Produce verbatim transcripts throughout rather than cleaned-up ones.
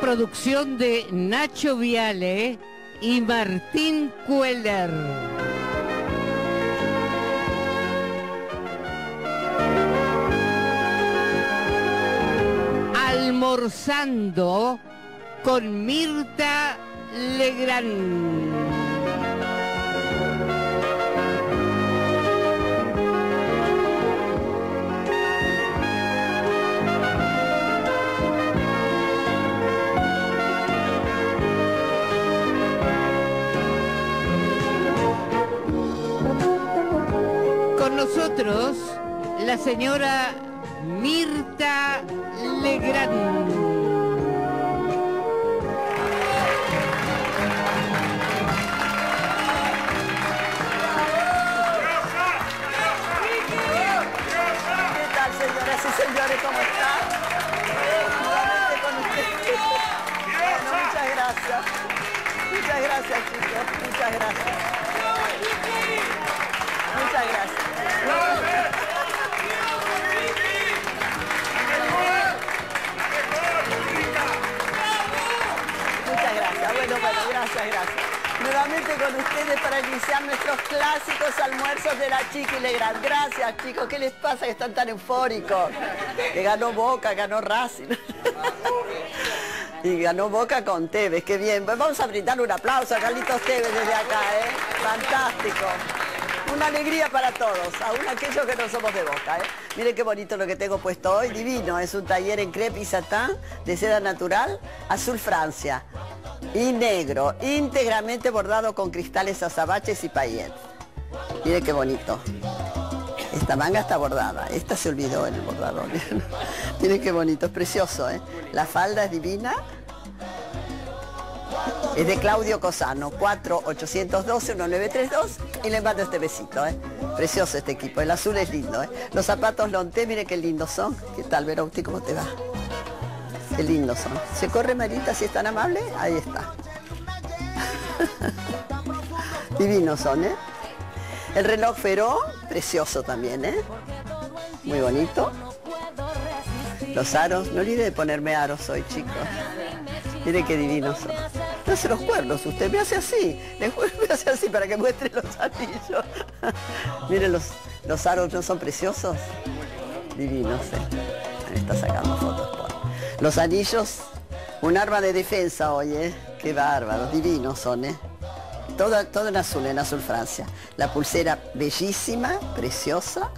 producción de Nacho Viale y Martín Cueller. Almorzando con Mirta Legrand. Con nosotros, la señora Mirta Legrand. ¿Qué tal, señoras y señores? ¿Cómo están? Nuevamente con ustedes. Bueno, muchas gracias. Muchas gracias, chicos. Muchas gracias. Muchas gracias. Muchas gracias. Bueno, bueno, gracias, gracias. Nuevamente con ustedes para iniciar nuestros clásicos almuerzos de la Chiqui Legrand. Gracias, chicos. ¿Qué les pasa que están tan eufóricos? Que ganó Boca, ganó Racing. Y ganó Boca con Tevez. Qué bien. Pues vamos a brindar un aplauso a Carlitos Tevez desde acá, ¿eh? Fantástico. Una alegría para todos, aún aquellos que no somos de Boca, ¿eh? Miren qué bonito lo que tengo puesto hoy, divino. Es un taller en crepe y satán de seda natural, azul Francia. Y negro, íntegramente bordado con cristales azabaches y paillettes. Miren qué bonito. Esta manga está bordada, esta se olvidó en el bordador. Miren qué bonito, es precioso, ¿eh? La falda es divina. Es de Claudio Cosano, cuatro ocho uno dos uno nueve tres dos, y le mando este besito, ¿eh? Precioso este equipo, el azul es lindo, ¿eh? Los zapatos Lonté, miren qué lindos son. ¿Qué tal, Verouti? ¿Cómo te va? Qué lindos son. ¿Se corre, Marita, si es tan amable? Ahí está. Divinos son, ¿eh? El reloj Feró, precioso también, ¿eh? Muy bonito. Los aros, no olvide de ponerme aros hoy, chicos. Miren qué divinos son. No hace los cuernos, usted me hace así. Después me hace así para que muestre los anillos. Miren, los, los aros no son preciosos. Divinos, ¿eh? Ahí está sacando fotos. Por. Los anillos, un arma de defensa hoy, ¿eh? Qué bárbaros, divinos son, ¿eh? Todo, todo en azul, en azul Francia. La pulsera bellísima, preciosa.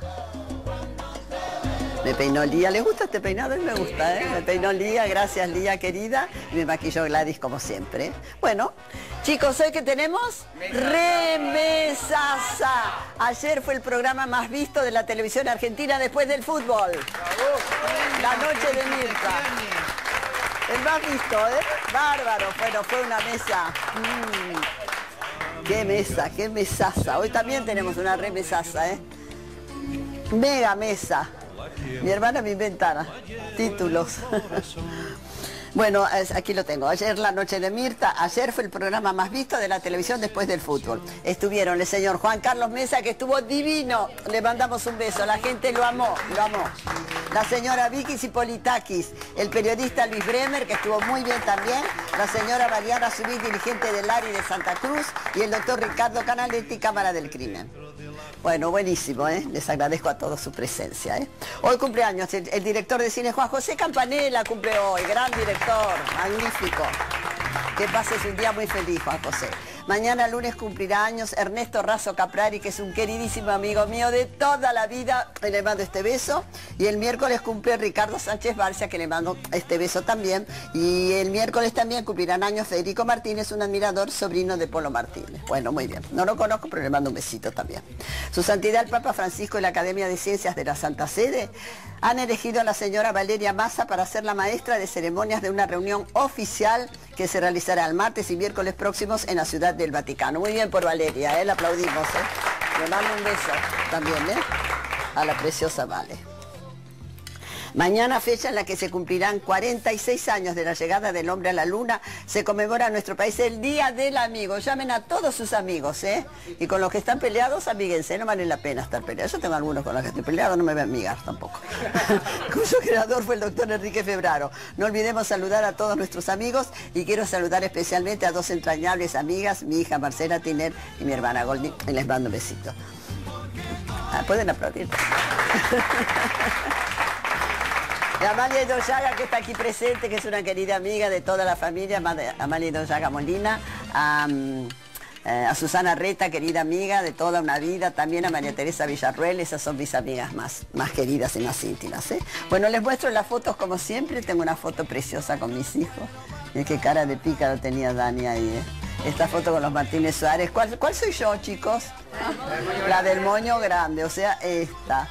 Me peinó Lía. ¿Les gusta este peinado? A mí me gusta, ¿eh? Me peinó Lía, gracias Lía querida. Y me maquilló Gladys como siempre, ¿eh? Bueno, chicos, ¿hoy qué tenemos? Remesaza. Ayer fue el programa más visto de la televisión argentina después del fútbol. La noche de Mirta. El más visto, ¿eh? Bárbaro. Bueno, fue una mesa. Mm. Qué mesa, qué mesaza. Hoy también tenemos una remesaza, ¿eh? Mega mesa. Mi hermana me inventa títulos. Bueno, aquí lo tengo. Ayer la noche de Mirta. Ayer fue el programa más visto de la televisión después del fútbol. Estuvieron el señor Juan Carlos Mesa, que estuvo divino. Le mandamos un beso. La gente lo amó, lo amó. La señora Vicky Zipolitakis, el periodista Luis Bremer, que estuvo muy bien también. La señora Mariana Subí, dirigente del A R I de Santa Cruz. Y el doctor Ricardo Canaletti, Cámara del Crimen. Bueno, buenísimo, ¿eh? Les agradezco a todos su presencia, ¿eh? Hoy cumpleaños el, el director de cine Juan José Campanella, cumple hoy, gran director, magnífico. Que pases un día muy feliz, Juan José. Mañana lunes cumplirá años Ernesto Razo Caprari, que es un queridísimo amigo mío de toda la vida. Le mando este beso. Y el miércoles cumple Ricardo Sánchez Barcia, que le mando este beso también. Y el miércoles también cumplirán años Federico Martínez, un admirador, sobrino de Polo Martínez. Bueno, muy bien. No lo conozco, pero le mando un besito también. Su Santidad el Papa Francisco y la Academia de Ciencias de la Santa Sede han elegido a la señora Valeria Massa para ser la maestra de ceremonias de una reunión oficial que se realizará el martes y miércoles próximos en la Ciudad del Vaticano. Muy bien por Valeria, ¿eh? La aplaudimos, ¿eh? Le mando un beso también, ¿eh? A la preciosa Vale. Mañana, fecha en la que se cumplirán cuarenta y seis años de la llegada del hombre a la luna, se conmemora en nuestro país el Día del Amigo. Llamen a todos sus amigos, ¿eh? Y con los que están peleados, amíguense, no vale la pena estar peleados. Yo tengo algunos con los que estoy peleado, no me voy a amigar tampoco. Cuyo creador fue el doctor Enrique Febraro. No olvidemos saludar a todos nuestros amigos y quiero saludar especialmente a dos entrañables amigas, mi hija Marcela Tiner y mi hermana Goldie, y les mando un besito. Ah, pueden aplaudir. Y Amalia Idoyaga, que está aquí presente, que es una querida amiga de toda la familia, Amalia Idoyaga Molina, a, eh, a Susana Reta, querida amiga de toda una vida, también a María Teresa Villarruel, esas son mis amigas más, más queridas y más íntimas, ¿eh? Bueno, les muestro las fotos como siempre, tengo una foto preciosa con mis hijos, y qué cara de pícaro tenía Dani ahí, ¿eh? Esta foto con los Martínez Suárez, ¿cuál, cuál soy yo, chicos? La del moño grande, o sea, esta.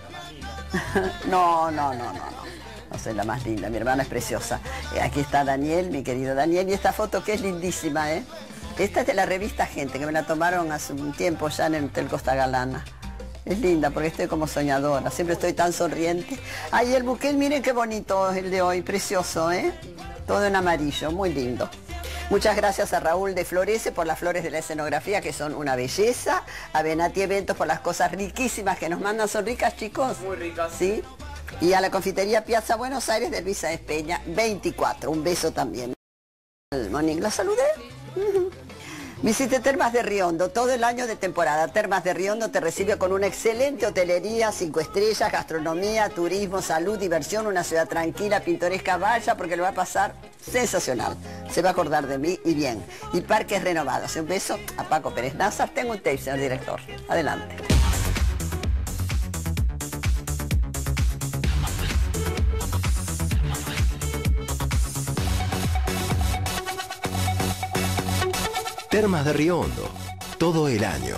No, no, no, no, no. No soy la más linda, mi hermana es preciosa. Eh, aquí está Daniel, mi querido Daniel, y esta foto que es lindísima, ¿eh? Esta es de la revista Gente, que me la tomaron hace un tiempo ya en el Hotel Costa Galana. Es linda porque estoy como soñadora, siempre estoy tan sonriente. Ay, el buquet, miren qué bonito es el de hoy, precioso, ¿eh? Todo en amarillo, muy lindo. Muchas gracias a Raúl de Florece por las flores de la escenografía, que son una belleza. A Benati Eventos por las cosas riquísimas que nos mandan. ¿Son ricas, chicos? Muy ricas. ¿Sí? Y a la confitería Piazza Buenos Aires de Luisa Espeña, veinticuatro. Un beso también. Monique, ¿la saludé? Uh-huh. Visite Termas de Riondo, todo el año de temporada. Termas de Riondo te recibe con una excelente hotelería, cinco estrellas, gastronomía, turismo, salud, diversión, una ciudad tranquila, pintoresca. Vaya porque lo va a pasar sensacional. Se va a acordar de mí y bien. Y parques renovados. Un beso a Paco Pérez Nazar. Tengo un tape, señor director. Adelante. Termas de Riondo, todo el año.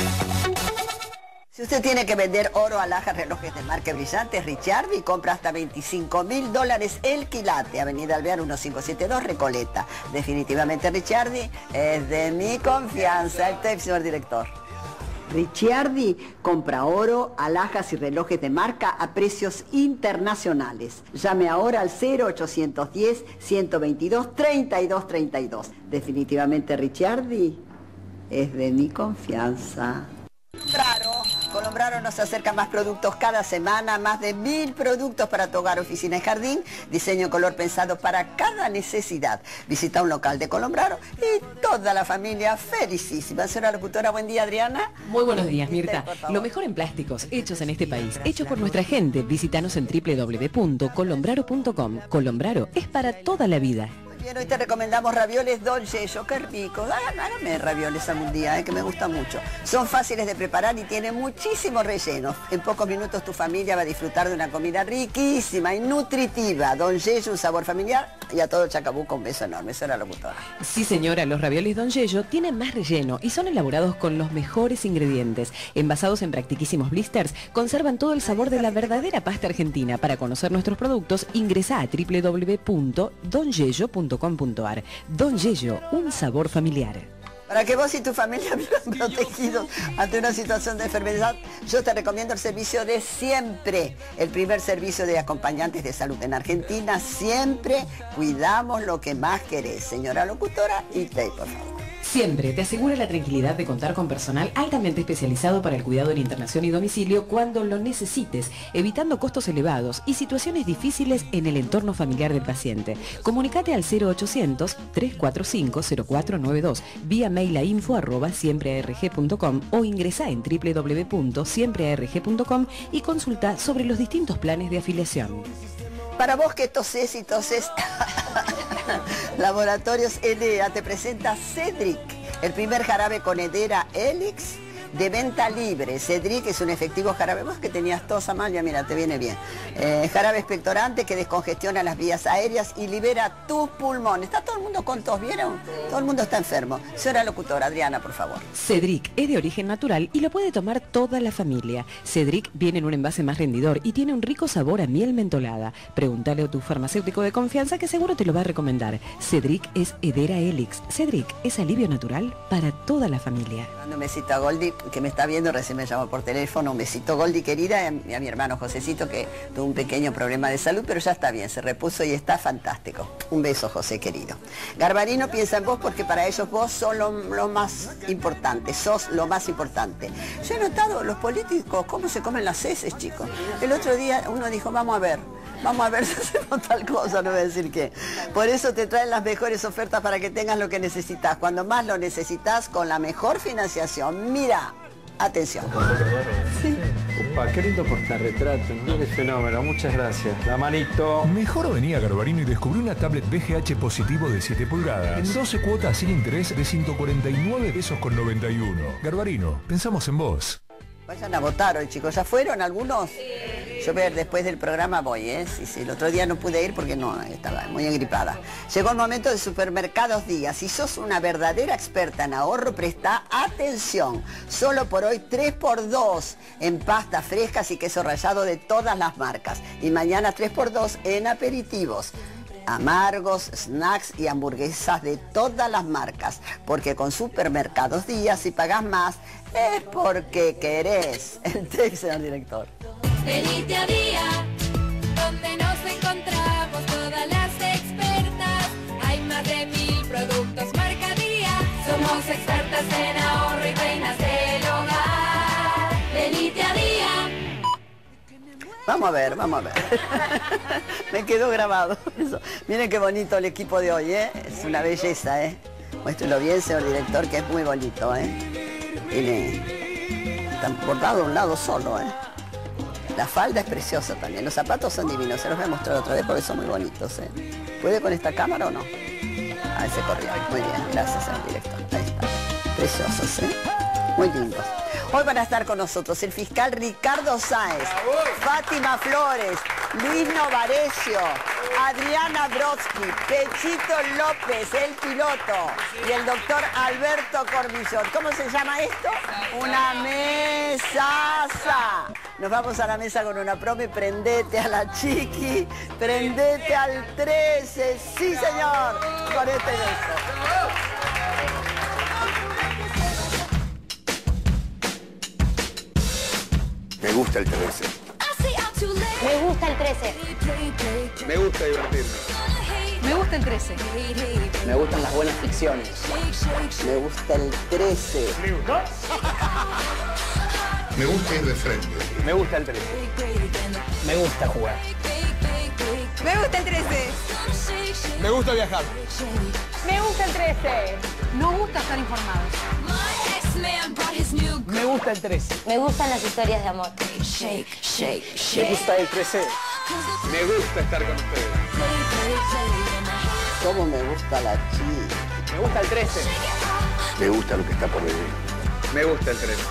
Si usted tiene que vender oro, alhajas, relojes de marca brillantes, Ricciardi compra hasta veinticinco mil dólares el quilate. Avenida Alvear mil quinientos setenta y dos, Recoleta. Definitivamente Ricciardi es de mi confianza. El tape, señor director. Ricciardi compra oro, alhajas y relojes de marca a precios internacionales. Llame ahora al cero ochocientos diez, ciento veintidós, treinta y dos treinta y dos. Definitivamente Ricciardi es de mi confianza. Claro. Colombraro nos acerca más productos cada semana, más de mil productos para tu hogar, oficina y jardín, diseño en color pensado para cada necesidad. Visita un local de Colombraro y toda la familia felicísima. Señora locutora, buen día, Adriana. Muy buenos días, Mirta. Lo mejor en plásticos, hechos en este país, hechos por nuestra gente. Visítanos en doble u doble u doble u punto colombraro punto com. Colombraro es para toda la vida. Bien, hoy te recomendamos ravioles Don Yeyo, qué rico. Hágame ravioles algún día, eh, que me gusta mucho. Son fáciles de preparar y tienen muchísimo relleno. En pocos minutos tu familia va a disfrutar de una comida riquísima y nutritiva. Don Yeyo, un sabor familiar, y a todo Chacabuco un beso enorme. Eso era locutora. Sí, señora, los ravioles Don Yeyo tienen más relleno y son elaborados con los mejores ingredientes. Envasados en practiquísimos blisters, conservan todo el sabor de la verdadera pasta argentina. Para conocer nuestros productos, ingresa a doble u doble u doble u punto don yeyo punto com punto ar. Don Yeyo, un sabor familiar. Para que vos y tu familia vivan protegidos ante una situación de enfermedad, yo te recomiendo el servicio de Siempre, el primer servicio de acompañantes de salud en Argentina. Siempre cuidamos lo que más querés. Señora locutora, y te, por favor. Siempre te asegura la tranquilidad de contar con personal altamente especializado para el cuidado en internación y domicilio cuando lo necesites, evitando costos elevados y situaciones difíciles en el entorno familiar del paciente. Comunicate al cero ochocientos, trescientos cuarenta y cinco, cero cuatro noventa y dos, vía mail a info arroba siempre a r g punto com o ingresa en doble u doble u doble u punto siempre a r g punto com y consulta sobre los distintos planes de afiliación. Para vos que tosés y toses, Laboratorios L A te presenta Cedric, el primer jarabe con Edera Helix de venta libre. Cedric es un efectivo jarabe. Vos que tenías tos, Amalia, mira, te viene bien. Eh, jarabe expectorante que descongestiona las vías aéreas y libera tus pulmones. Está todo el mundo con tos, ¿vieron? Todo el mundo está enfermo. Señora locutora, Adriana, por favor. Cedric es de origen natural y lo puede tomar toda la familia. Cedric viene en un envase más rendidor y tiene un rico sabor a miel mentolada. Pregúntale a tu farmacéutico de confianza que seguro te lo va a recomendar. Cedric es Edera Helix. Cedric es alivio natural para toda la familia. Mando un besito a Goldie. que me está viendo, recién me llamó por teléfono, un besito Goldi querida, y a, y a mi hermano Josecito, que tuvo un pequeño problema de salud, pero ya está bien, se repuso y está fantástico. Un beso, José querido. Garbarino piensa en vos porque para ellos vos sos lo, lo más importante, sos lo más importante. Yo he notado los políticos cómo se comen las heces, chicos. El otro día uno dijo, vamos a ver, vamos a ver si hacemos tal cosa, no voy a decir qué. Por eso te traen las mejores ofertas para que tengas lo que necesitas. Cuando más lo necesitas, con la mejor financiación. Mira, atención. Sí. Upa, qué lindo portarretrato, ¿no? Qué fenómeno, muchas gracias. La manito. Mejor venía a Garbarino y descubrí una tablet V G H positivo de siete pulgadas. En doce cuotas sin interés de ciento cuarenta y nueve pesos con noventa y uno. Garbarino, pensamos en vos. Vayan a votar hoy, chicos. ¿Ya fueron algunos? Yo ver, después del programa voy, ¿eh? Sí, sí, el otro día no pude ir porque no, estaba muy engripada. Llegó el momento de Supermercados Díaz. Si sos una verdadera experta en ahorro, presta atención. Solo por hoy tres por dos en pastas frescas y queso rallado de todas las marcas. Y mañana tres por dos en aperitivos. Amargos, snacks y hamburguesas de todas las marcas. Porque con Supermercados Díaz, si pagás más, es porque querés. El texto, señor director. Venite a Día, donde nos encontramos todas las expertas. Hay más de mil productos marca Día. Somos expertas en ahorro y reinas del hogar. Venite a Día. Vamos a ver, vamos a ver. Me quedó grabado eso. Miren qué bonito el equipo de hoy, ¿eh? Es una belleza, ¿eh? Muéstrelo bien, señor director, que es muy bonito, ¿eh? Tiene... Está bordado de un lado solo, ¿eh? La falda es preciosa también. Los zapatos son divinos. Se los voy a mostrar otra vez porque son muy bonitos, ¿eh? ¿Puede con esta cámara o no? Ahí se corrió. Muy bien. Gracias, señor director. Ahí está. Preciosos, ¿eh? Muy lindos. Hoy van a estar con nosotros el fiscal Ricardo Sáenz, Fátima Flores, Luis Novarecio, Adriana Brodsky, Pechito López, el piloto, y el doctor Alberto Cormillot. ¿Cómo se llama esto? Una mesaza. Nos vamos a la mesa con una promo y prendete a la chiqui, prendete al trece. Sí, señor, con este beso. Me gusta el trece. Me gusta el trece. Me gusta divertirme. Me gusta el trece. Me gustan las buenas ficciones. Me gusta el trece. Me gusta ir de frente. Me gusta el trece. Me gusta jugar. Me gusta el trece. Me gusta viajar. Me gusta el trece. Nos gusta estar informados. Me gusta el trece. Me gustan las historias de amor. Me gusta el trece. Me gusta estar con ustedes. ¿Cómo me gusta la chica? Me gusta el trece. Me gusta lo que está por venir. Me gusta el trece.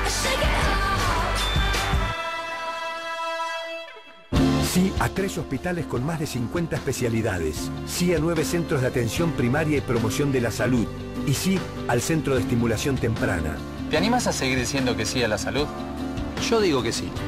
Sí a tres hospitales con más de cincuenta especialidades. Sí a nueve centros de atención primaria y promoción de la salud. Y sí al Centro de Estimulación Temprana. ¿Te animas a seguir diciendo que sí a la salud? Yo digo que sí.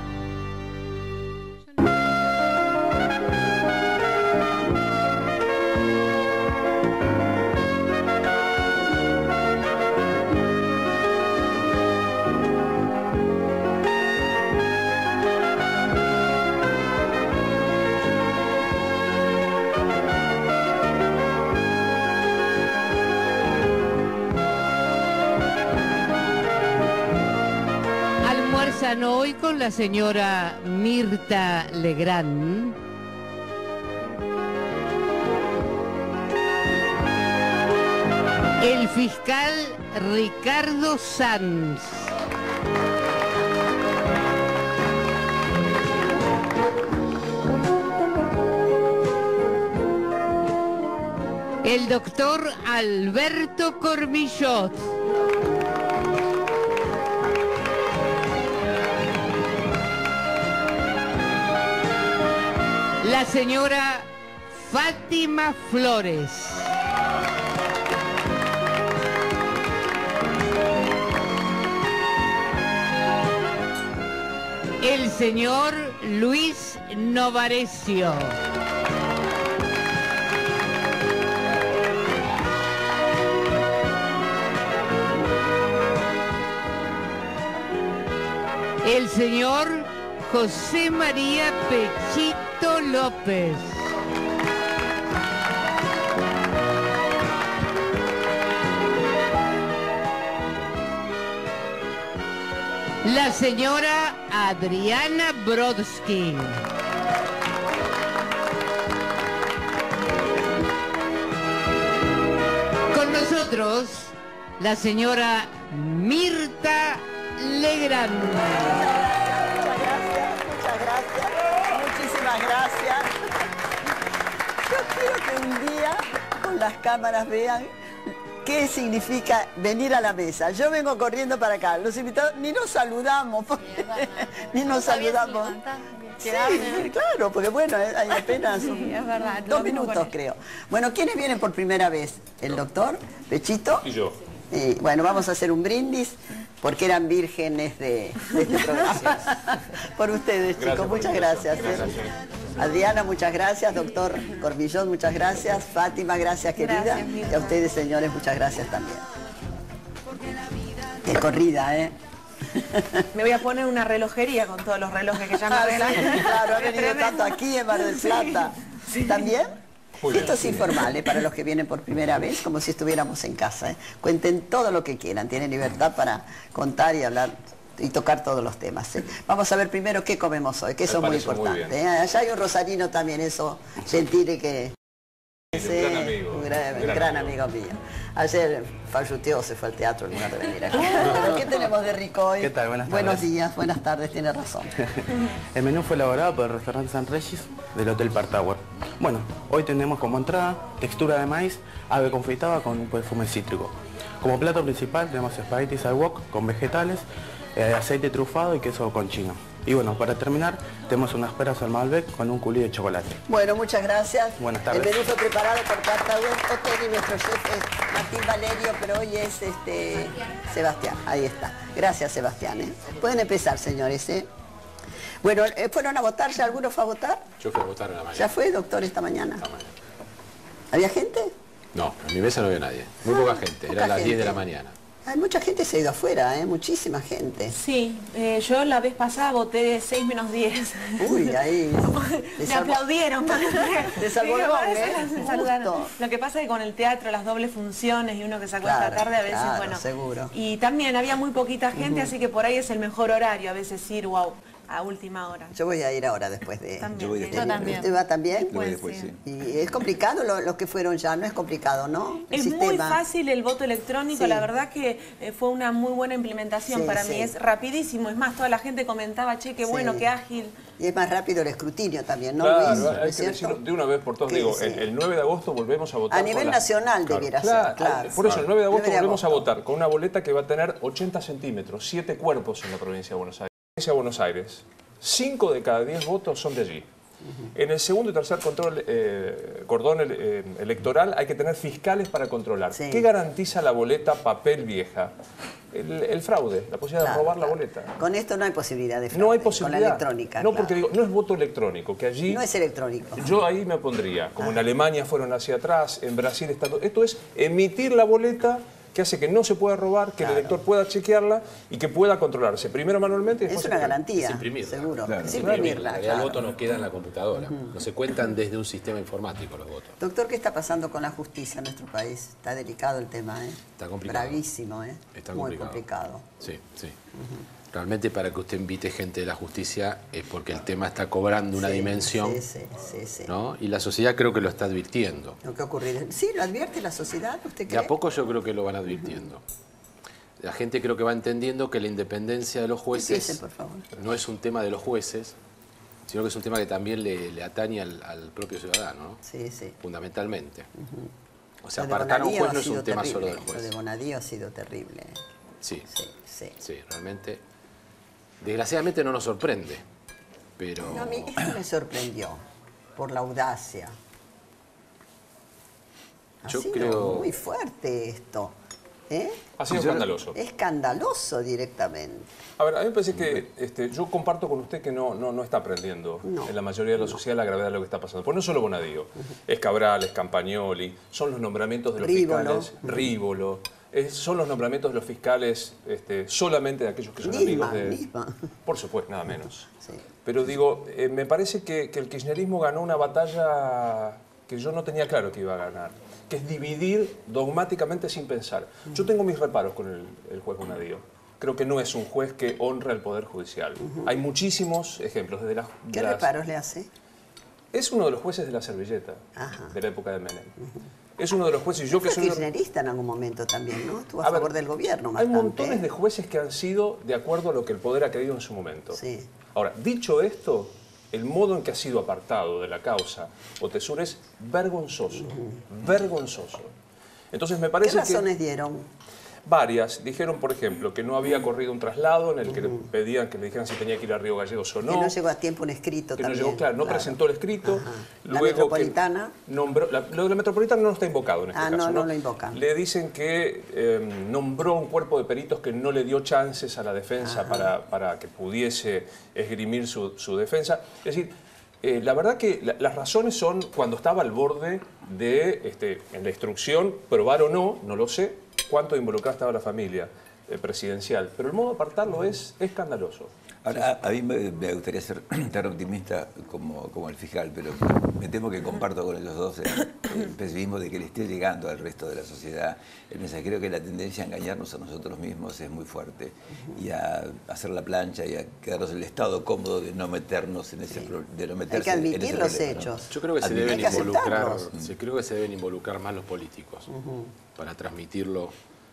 Hoy con la señora Mirta Legrand. El fiscal Ricardo Sáenz. El doctor Alberto Cormillot. La señora Fátima Flores. El señor Luis Novarecio. El señor José María Pechito López. La señora Adriana Brodsky. Con nosotros, la señora Mirta Legrand. Muchas gracias, muchas gracias, muchísimas gracias. Yo quiero que un día con las cámaras vean qué significa venir a la mesa. Yo vengo corriendo para acá, los invitados ni nos saludamos, porque, ni nos saludamos. Sí, claro, porque bueno, hay apenas sí, es verdad, dos minutos creo. Bueno, ¿quiénes vienen por primera vez? ¿El doctor Pechito? Y yo. Y, bueno, vamos a hacer un brindis porque eran vírgenes de, de este programa. Por ustedes, chicos, Gracias, muchas por gracias. gracias. ¿eh? Adriana, muchas gracias. Doctor Cormillón, muchas gracias. Fátima, gracias, querida. Gracias, y a ustedes, señores, muchas gracias también. Qué corrida, ¿eh? Me voy a poner una relojería con todos los relojes que ya me arreglan. Claro, ha venido tanto aquí en Mar del Plata. Sí. ¿También? Muy Esto bien. es informal, ¿eh? Para los que vienen por primera vez, como si estuviéramos en casa. ¿eh? Cuenten todo lo que quieran, tienen libertad para contar y hablar y tocar todos los temas. ¿eh? Vamos a ver primero qué comemos hoy, que eso es muy parece muy importante. bien. ¿eh? Allá hay un rosarino también, eso, Gentile, que... Un gran amigo. Un gran, Un gran gran amigo. amigo mío. Ayer falluteó, se fue al teatro en lugar de venir aquí. Pero, ¿qué tenemos de rico hoy? ¿Qué tal? Buenas Buenos tardes. días, buenas tardes, tiene razón. El menú fue elaborado por el restaurante San Regis del Hotel Park Tower. Bueno, hoy tenemos como entrada textura de maíz, ave confitada con un perfume cítrico. Como plato principal tenemos espaguetis al wok con vegetales, eh, aceite trufado y queso con chino. Y bueno, para terminar, tenemos unas peras al Malbec con un culí de chocolate. Bueno, muchas gracias. Buenas tardes. El menú fue preparado por Carta Web Hotel y nuestro chef es Martín Valerio, pero hoy es este Sebastián. Ahí está. Gracias, Sebastián. ¿eh? Pueden empezar, señores. ¿eh? Bueno, eh, ¿fueron a votar? ¿Ya alguno fue a votar? Yo fui a votar en la mañana. ¿Ya fue, doctor, esta mañana? Esta mañana. ¿Había gente? No, en mi mesa no había nadie. Muy Ah, poca gente. poca Eran las diez gente. de la mañana. Hay mucha gente se ha ido afuera, ¿eh? Muchísima gente. Sí, eh, yo la vez pasada voté seis menos diez. Uy, ahí. Me aplaudieron. Te salvó el Digo, gong, "Eso ¿eh? se saludaron". Justo. Lo que pasa es que con el teatro, las dobles funciones y uno que se acuesta Claro, tarde, a veces, claro, bueno. seguro. Y también había muy poquita gente, así que por ahí es el mejor horario, a veces ir, wow, a última hora. Yo voy a ir ahora después de... También. Yo voy de- después. Yo también. ¿Usted va también? Después, Yo voy después, sí. Y es complicado lo- los que fueron ya, no es complicado, ¿no? El Es muy sistema. fácil el voto electrónico, Sí. la verdad que eh, fue una muy buena implementación Sí, para sí. mí, es rapidísimo, es más, toda la gente comentaba, che, qué bueno, Sí. qué ágil. Y es más rápido el escrutinio también, ¿no, Claro, Luis? ¿No hay es que cierto? decirlo de una vez por todas. Sí, Digo, sí. el, el nueve de agosto volvemos a votar. A con nivel la- nacional debiera Claro, ser, claro. Por eso, el nueve de agosto nueve de volvemos a agosto. votar con una boleta que va a tener ochenta centímetros, siete cuerpos en la provincia de Buenos Aires. Provincia de Buenos Aires, cinco de cada diez votos son de allí. En el segundo y tercer control, eh, cordón ele- eh, electoral hay que tener fiscales para controlar. Sí. ¿Qué garantiza la boleta papel vieja? El, el fraude, la posibilidad Claro, de robar la claro. boleta. Con esto no hay posibilidad de fraude. No hay posibilidad. Con la electrónica, No, claro. porque digo, no es voto electrónico, que allí... No es electrónico. Yo ahí me pondría, como en Alemania fueron hacia atrás, en Brasil está todo. Esto es emitir la boleta que hace que no se pueda robar, que Claro. el elector pueda chequearla y que pueda controlarse. Primero manualmente y después... Es una garantía, Es imprimirla. seguro. Claro, es es imprimirla, imprimirla. En realidad claro. el voto no queda en la computadora. No se cuentan desde un sistema informático los votos. Doctor, ¿qué está pasando con la justicia en nuestro país? Está delicado el tema, ¿eh? Está complicado. Bravísimo, ¿eh? Está Muy complicado. complicado. Sí, sí. Realmente para que usted invite gente de la justicia es porque el tema está cobrando una Sí, dimensión, Sí, sí, sí, sí. ¿no? Y la sociedad creo que lo está advirtiendo. Lo que ha ocurrido. Sí, lo advierte la sociedad, ¿usted De cree? a poco yo creo que lo van advirtiendo. La gente creo que va entendiendo que la independencia de los jueces Empiece, por favor. no es un tema de los jueces, sino que es un tema que también le, le atañe al, al propio ciudadano, ¿no? Sí, sí. Fundamentalmente. O sea, Lo de apartar a un Bonadío juez ha no es sido un tema terrible. solo del Lo de juez. Bonadío ha sido terrible. Sí, Sí, sí. sí, realmente. Desgraciadamente no nos sorprende, pero... No, a mí esto me sorprendió por la audacia. Ha Yo sido creo- muy fuerte esto. ¿eh? Ha sido escandaloso. Escandaloso directamente. A ver, a mí me parece que este, yo comparto con usted que no, no, no está aprendiendo No. en la mayoría de la sociedad la gravedad de lo que está pasando. Pues no solo Bonadío, es Cabral, es Campagnoli, son los nombramientos de los Rívolo. fiscales, Rívolo, Es, son los nombramientos de los fiscales este, solamente de aquellos que son Nisman, amigos de... Nisman. Por supuesto, nada menos. Sí. Pero digo, eh, me parece que, que el kirchnerismo ganó una batalla que yo no tenía claro que iba a ganar, que es dividir dogmáticamente sin pensar. Yo tengo mis reparos con el, el juez Bonadío. Creo que no es un juez que honra el Poder Judicial. Uh-huh. Hay muchísimos ejemplos. Desde las, ¿Qué las... reparos le hace? Es uno de los jueces de la servilleta, Ajá. de la época de Menem. Uh-huh. Es uno de los jueces... Yo Fue que soy kirchnerista en algún momento también, ¿no? Estuvo a, a favor ver, del gobierno bastante. Hay montones montones de jueces que han sido de acuerdo a lo que el poder ha querido en su momento. Sí. Ahora, dicho esto, el modo en que ha sido apartado de la causa Otesur es vergonzoso, uh-huh. vergonzoso. Entonces me parece ¿Qué razones que... dieron? Varias. Dijeron, por ejemplo, que no había corrido un traslado en el que uh-huh. le pedían que le dijeran si tenía que ir a Río Gallegos o no. Que no llegó a tiempo un escrito que también. No llegó, claro, no claro. presentó el escrito. Ajá. Luego la Metropolitana. Nombró, la, lo de la Metropolitana no está invocado en este ah, caso. no, no, no lo invocan. Le dicen que eh, nombró un cuerpo de peritos que no le dio chances a la defensa para, para que pudiese esgrimir su, su defensa. Es decir, eh, la verdad que la, las razones son cuando estaba al borde de, este, en la instrucción, probar o no, no lo sé, cuánto involucrada estaba la familia eh, presidencial. Pero el modo de apartarlo es escandaloso. Ahora, a mí me, me gustaría ser tan optimista como, como el fiscal, pero me temo que comparto con ellos dos el, el pesimismo de que le esté llegando al resto de la sociedad el mensaje. Creo que la tendencia a engañarnos a nosotros mismos es muy fuerte y a hacer la plancha y a quedarnos en el estado cómodo de no meternos en ese sí. de no meterse Hay que admitir en ese los problema, hechos. ¿no? Yo creo que se Admitir. deben involucrar, que sí, creo que se deben involucrar más los políticos uh-huh. para transmitirlo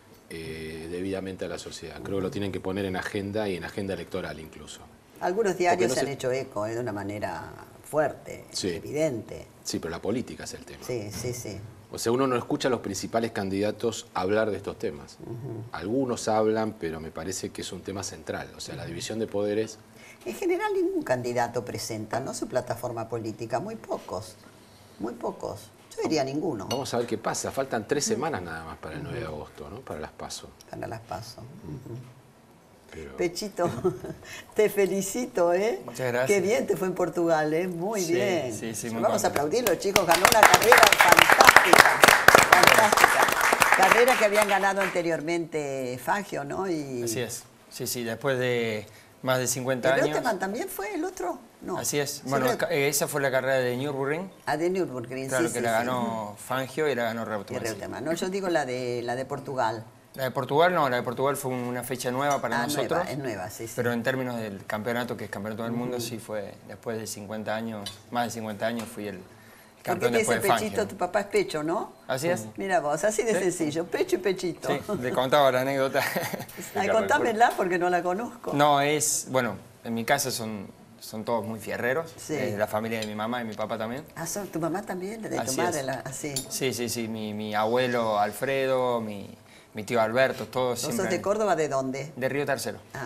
eh, debidamente a la sociedad. Creo que lo tienen que poner en agenda y en agenda electoral incluso. Algunos diarios no se han se... hecho eco eh, de una manera fuerte, sí. evidente. Sí, pero la política es el tema. Sí, sí, sí. O sea, uno no escucha a los principales candidatos hablar de estos temas. Uh-huh. Algunos hablan, pero me parece que es un tema central. O sea, la división de poderes... En general ningún candidato presenta, ¿no? Su plataforma política, muy pocos, muy pocos. Yo diría ninguno. Vamos a ver qué pasa. Faltan tres semanas nada más para el nueve de agosto, ¿no? Para las PASO. Para las PASO. Uh-huh. Pero... Pechito, te felicito, ¿eh? Muchas gracias. Qué bien te fue en Portugal, ¿eh? Muy sí, bien. Sí, sí, muy Vamos contento. a aplaudirlo, chicos. Ganó una carrera fantástica. Fantástica. Carrera que habían ganado anteriormente Fangio, ¿no? Y... Así es. Sí, sí, después de más de cincuenta ¿El años. Reutemann también fue el otro? No. Así es. Sí, Bueno, Reut- esa fue la carrera de Nürburgring. Ah, de Nürburgring, Claro, sí, que sí, la sí. ganó Fangio y la ganó Y Reutemann. sí. Reutemann. No, yo digo la de, la de Portugal. La de Portugal no, la de Portugal fue una fecha nueva para Ah, nosotros. nueva, es nueva, sí, sí. Pero en términos del campeonato, que es campeonato del mundo, Mm. sí fue después de cincuenta años, más de cincuenta años fui el ¿Por qué campeón te después dice de Pechito? Fangio. Tu papá es Pecho, ¿no? Así es. Mira vos, así de Sí. sencillo, Pecho y Pechito. Sí, le contaba la anécdota. Ay, contámela porque no la conozco. No, es, bueno, en mi casa son, son todos muy fierreros, Sí. eh, la familia de mi mamá y mi papá también. Ah, son tu mamá también, de tu Así madre, es. la- así. Sí, sí, sí, mi, mi abuelo Alfredo, mi, mi tío Alberto, todos ¿Vos siempre... sos de Córdoba de dónde? De Río Tercero. Ah.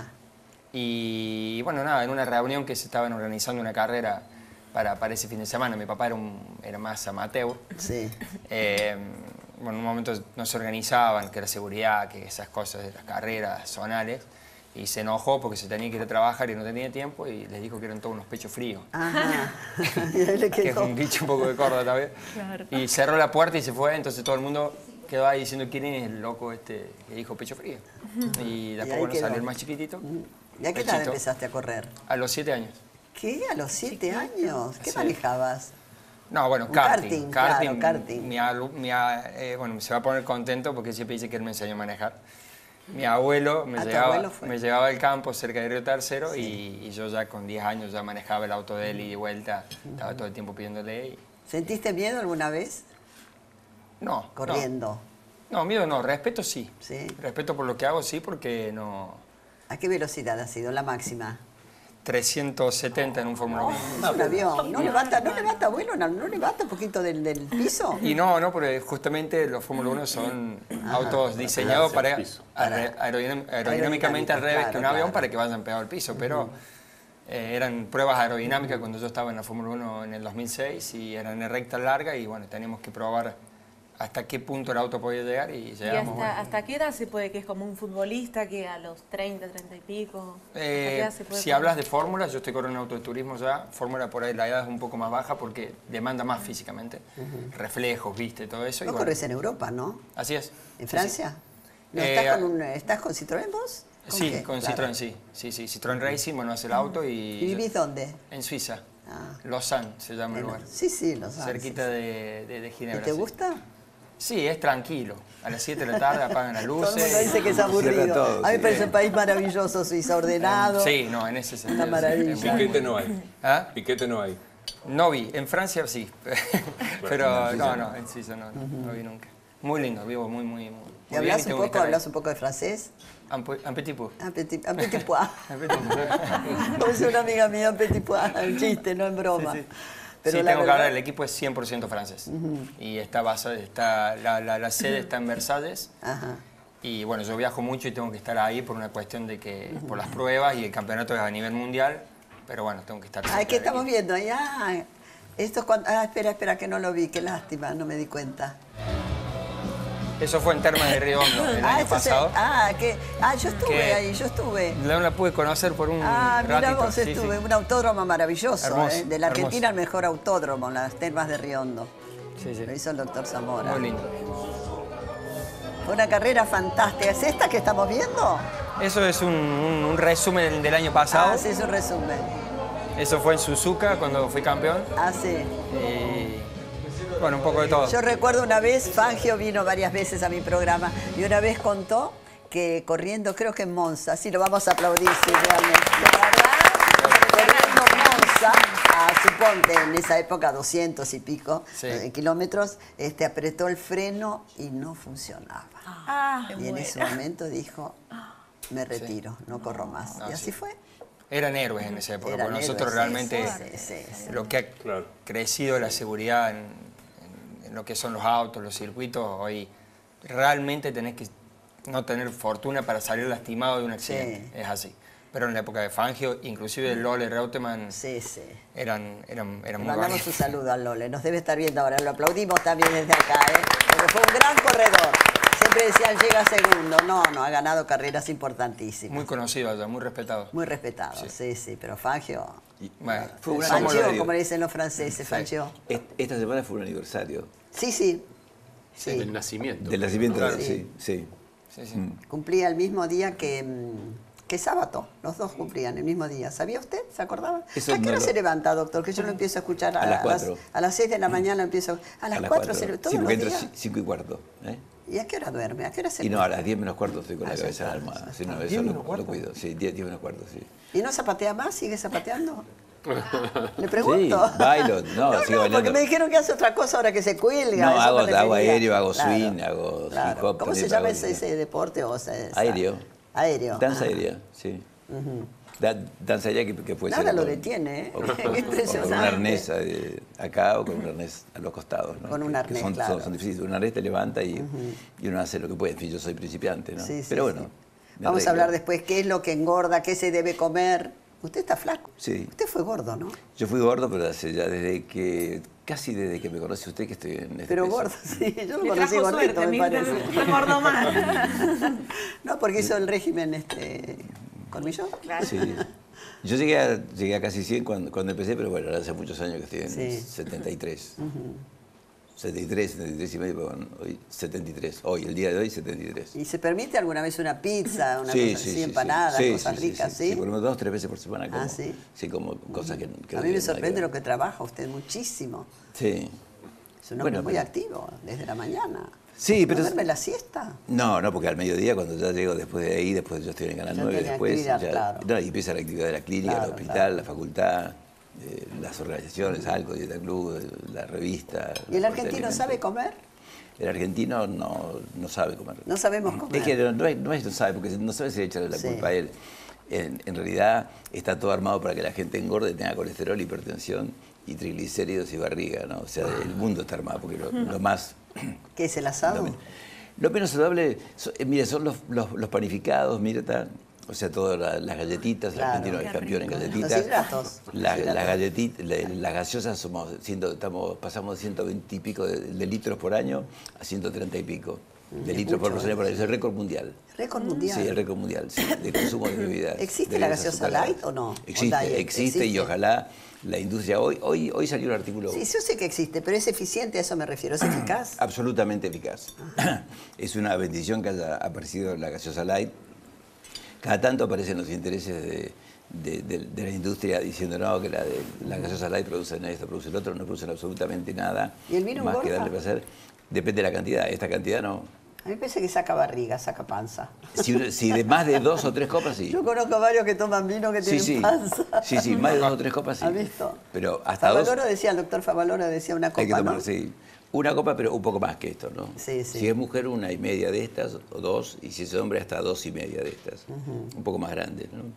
Y bueno, nada, en una reunión que se estaban organizando una carrera para, para ese fin de semana, mi papá era, un, era más amateur. Sí. Eh, bueno, en un momento no se organizaban, que la seguridad, que esas cosas de las carreras zonales, y se enojó porque se tenía que ir a trabajar y no tenía tiempo y les dijo que eran todos unos pechos fríos. Ajá. Y ahí le Que es quedó. un dicho un poco de Córdoba también. Claro. Y cerró la puerta y se fue, entonces todo el mundo quedó ahí diciendo quién es el loco este que dijo pecho frío. Y después, ahí bueno, quedó. salió el más chiquitito. ¿Y a qué edad Pechito. empezaste a correr? A los siete años. ¿Qué? ¿A los siete años? ¿Qué Sí. manejabas? No, bueno, Un karting. karting, claro, karting. Mi alu- mi a- eh, bueno, se va a poner contento porque siempre dice que él me enseñó a manejar. Mi abuelo me, Ah, ¿tu llevaba, abuelo fue? me llevaba al campo cerca de Río Tercero y, y yo ya con diez años ya manejaba el auto de él y de vuelta. Estaba todo el tiempo pidiéndole. Y... ¿Sentiste miedo alguna vez? No. Corriendo. No. no, miedo no, respeto sí. Sí. Respeto por lo que hago sí, porque no... ¿A qué velocidad ha sido la máxima? trescientos setenta en un Fórmula uno. Es un avión. ¿No levanta, no levanta vuelo? ¿No, no levanta un poquito del, del piso? Y no, no, porque justamente los Fórmula uno son autos diseñados para, arre- aerodinam- aerodinámicamente al revés que un claro, avión claro. para que vayan pegados al piso, pero eh, eran pruebas aerodinámicas cuando yo estaba en la Fórmula uno en el dos mil seis y eran en recta larga y bueno, teníamos que probar hasta qué punto el auto podía llegar y ¿Y llegamos. hasta, bueno. hasta qué edad se puede, que es como un futbolista que a los treinta, treinta y pico? ¿Hasta qué Eh, edad se puede si correr? hablas de fórmula, yo estoy corriendo auto de turismo ya, fórmula por ahí la edad es un poco más baja porque demanda más físicamente, reflejos, viste, todo eso. y Vos bueno. corres en Europa, ¿no? Así es. ¿En Sí, Francia? sí. ¿No Eh, estás, con un, ¿Estás con Citroën vos? ¿Con Sí, qué? con Claro. Citroën, sí. Sí, sí. Citroën Racing, bueno, hace el auto y... ¿Y vivís dónde? En Suiza. Ah. Lausanne se llama el Bueno, lugar. sí, sí, Lausanne, Cerquita sí, sí. De, de, de Ginebra. ¿Y te sí. gusta? Sí, es tranquilo. A las siete de la tarde apagan las luces. Todo el mundo dice que es aburrido. A mí me parece un país maravilloso, Suiza, ordenado. Sí, no, en ese sentido. Una maravilla. sí, es muy Piquete bueno. no hay. ¿Ah? Piquete no hay. No vi, en Francia sí, pero en no, Suiza no, no. en Suiza no, no, no vi nunca. Muy lindo, vivo muy, muy, muy, muy ¿Y bien hablas un tengo que poco, estar ahí. hablas un poco de francés? Un, peu- un petit peu. Un petit, un petit pois. Un petit peu. Como dice una amiga mía, un petit pois, un chiste, no en broma. Sí, sí. Pero sí, la tengo que verdad- hablar, el equipo es cien por ciento francés. Y está basado, está, la, la, la sede está en Versalles. Ajá. Y bueno, yo viajo mucho y tengo que estar ahí por una cuestión de que, por las pruebas y el campeonato es a nivel mundial. Pero bueno, tengo que estar Ay, cerca ¿qué del estamos equipo. viendo ahí? Ah, esto es cuando... ah, espera, espera, que no lo vi, qué lástima, no me di cuenta. Eso fue en Termas de Río Hondo el ah, año esto se- pasado. ah, que, ah, yo estuve Que- ahí, yo estuve. No la pude conocer por un Ah, mira ratito. vos, sí, sí. estuve, un autódromo maravilloso, Hermoso, eh, de la Argentina hermoso. el mejor autódromo, las Termas de Riondo. Sí, sí. Lo hizo el doctor Zamora. Muy lindo. Fue una carrera fantástica. ¿Es esta que estamos viendo? Eso es un, un- un resumen del año pasado. Ah, sí, es un resumen. Eso fue en Suzuka cuando fui campeón. Ah, sí. Y bueno, un poco de todo. Yo recuerdo una vez, Fangio vino varias veces a mi programa y una vez contó que corriendo, creo que en Monza, sí, lo vamos a aplaudir, sí, realmente. Corriendo en Monza, a, suponte en esa época doscientos y pico Sí. eh, kilómetros, este, apretó el freno y no funcionaba. Ah, y en ese momento dijo, me retiro, no corro más. No, y así sí. fue. Eran héroes en esa época, Eran porque nosotros héroes, realmente sí, sí, sí, sí. lo que ha crecido la seguridad en, en- en lo que son los autos, los circuitos, hoy realmente tenés que no tener fortuna para salir lastimado de un accidente, es así. Pero en la época de Fangio, inclusive el Lole Reutemann sí, sí. eran, eran, eran Le muy mandamos valientes. un saludo al Lole, nos debe estar viendo ahora, lo aplaudimos también desde acá, ¿eh? Porque fue un gran corredor. Siempre decían llega segundo, no, no, ha ganado carreras importantísimas. Muy conocido allá, muy respetado. Muy respetado, sí, sí, pero Fangio, Bueno, Fue un Fangio, aniversario. como le dicen los franceses, Fangio. Est- Esta semana fue un aniversario. Sí, sí, sí. Del nacimiento. Del nacimiento, Claro. sí, sí. Sí, sí. Mm. Cumplía el mismo día que, mm, que sábado, los dos cumplían el mismo día. ¿Sabía usted? ¿Se acordaba? Eso ¿A qué no hora lo- se levanta, doctor? Que yo lo empiezo a escuchar a, A las cuatro. a las seis de la mañana, empiezo a las cuatro, se le- todos Sí, porque los entro días. cinco y cuarto. ¿eh? ¿Y a qué hora duerme? ¿A qué hora se Y no, a levanta? las diez menos cuarto estoy con Ah, la ya cabeza en la está, almohada. ya Sí, no, está. eso ¿diez lo, menos lo cuarto? cuido. Sí, diez, diez menos cuarto, sí. ¿Y no zapatea más? ¿Sigue zapateando? Le Sí, pregunto. bailo. No, no, sigo no, porque bailando. me dijeron que hace otra cosa ahora que se cuelga. No, eso hago, me hago refería. aéreo, hago Claro, swing, hago claro. hip hop. ¿Cómo se también llama hago- ese, ese deporte? O sea, esa- Aéreo. Aéreo. Danza ah. aérea, sí. Ujú. Da- danza aérea que, que puede Nada ser lo con- detiene, ¿eh? o- o- Qué o con un impresionante. arnés eh, acá o con un arnés a los costados. ¿no? Con un Que- que arnés, son, claro. son, son difíciles. Un arnés te levanta y, y uno hace lo que puede. En fin, yo soy principiante, ¿no? Sí, sí, Pero sí. bueno. me Vamos a arreglo. hablar después qué es lo que engorda, qué se debe comer. Usted está flaco. Sí. Usted fue gordo, ¿no? Yo fui gordo, pero hace ya desde que, casi desde que me conoce usted que estoy en este Pero peso. gordo, sí. Yo lo Le conocí trajo gordito, suerte, me Mirta, parece. engordó más. No, porque hizo el régimen este, colmillo. Sí. Yo llegué a, llegué a casi cien cuando, cuando empecé, pero bueno, ahora hace muchos años que estoy en Sí. setenta y tres. setenta y tres, setenta y tres y medio, pero bueno, hoy setenta y tres. Hoy, el día de hoy, setenta y tres. ¿Y se permite alguna vez una pizza, una Sí, cosa sí, así, sí, empanadas, sí. cosas Sí, sí, ricas, sí, sí? sí, por lo menos dos, tres veces por semana como. Ah, ¿sí? Sí, como cosas que, que A no mí me tienen nada que sorprende ver. lo que trabaja usted muchísimo. Sí. Es un hombre Bueno, muy pero- activo, desde la mañana. Sí, pero... ¿No duerme la siesta? No, no, porque al mediodía, cuando ya llego después de ahí, después yo estoy en el Canal Ya nueve, tiene después actividad, ya, claro. no, y empieza la actividad de la clínica, Claro, el hospital, claro. la facultad, eh, las organizaciones, algo, Dieta Club, la revista. ¿Y el la argentino Fuente de sabe comer? El argentino no, no sabe comer. No sabemos comer. Es que no, no es, no es no sabe, porque no sabe si echarle la Sí. culpa a él. En, en realidad está todo armado para que la gente engorde, tenga colesterol, hipertensión y triglicéridos y barriga, ¿no? O sea, el mundo está armado, porque lo, lo más... ¿Qué es el asado? Lo, men- lo menos saludable, so- eh, mire, son los, los, los panificados, Mirta, o sea, todas la- las galletitas, el Claro. argentino es Qué campeón en rico. galletitas. Los hidratos. La- Los hidratos. las galletitas, la- las gaseosas somos, ciento- estamos, pasamos de ciento veinte y pico de, de litros por año a ciento treinta y pico. de litros por persona por año. Es el récord mundial. ¿Récord mundial? Sí, el récord mundial, sí, de consumo de bebidas. ¿Existe de la bebidas gaseosa azucaradas. light o no? Existe, ¿O diet? existe, ¿Existe? y ojalá la industria... Hoy, hoy, hoy salió un artículo... Sí, yo sé que existe, pero es eficiente, a eso me refiero. ¿Es eficaz? Absolutamente eficaz. Es una bendición que haya aparecido la gaseosa light. Cada tanto aparecen los intereses de, de, de, de la industria diciendo no, que la, de, la gaseosa light produce esto, produce el otro, no producen absolutamente nada. ¿Y el vino más engorda? que darle placer. Depende de la cantidad. Esta cantidad no. A mí me parece que saca barriga, saca panza. Si, si de más de dos o tres copas, sí. Yo conozco varios que toman vino que Sí, tienen sí. panza. Sí, sí, más de dos o tres copas, sí. ¿Has visto? Pero hasta dos... Favaloro decía, el doctor Favaloro decía una copa, Hay que tomar, ¿no? sí. Una copa, pero un poco más que esto, ¿no? Sí, sí. Si es mujer, una y media de estas, o dos, y si es hombre, hasta dos y media de estas. Ujú. Un poco más grandes, ¿no?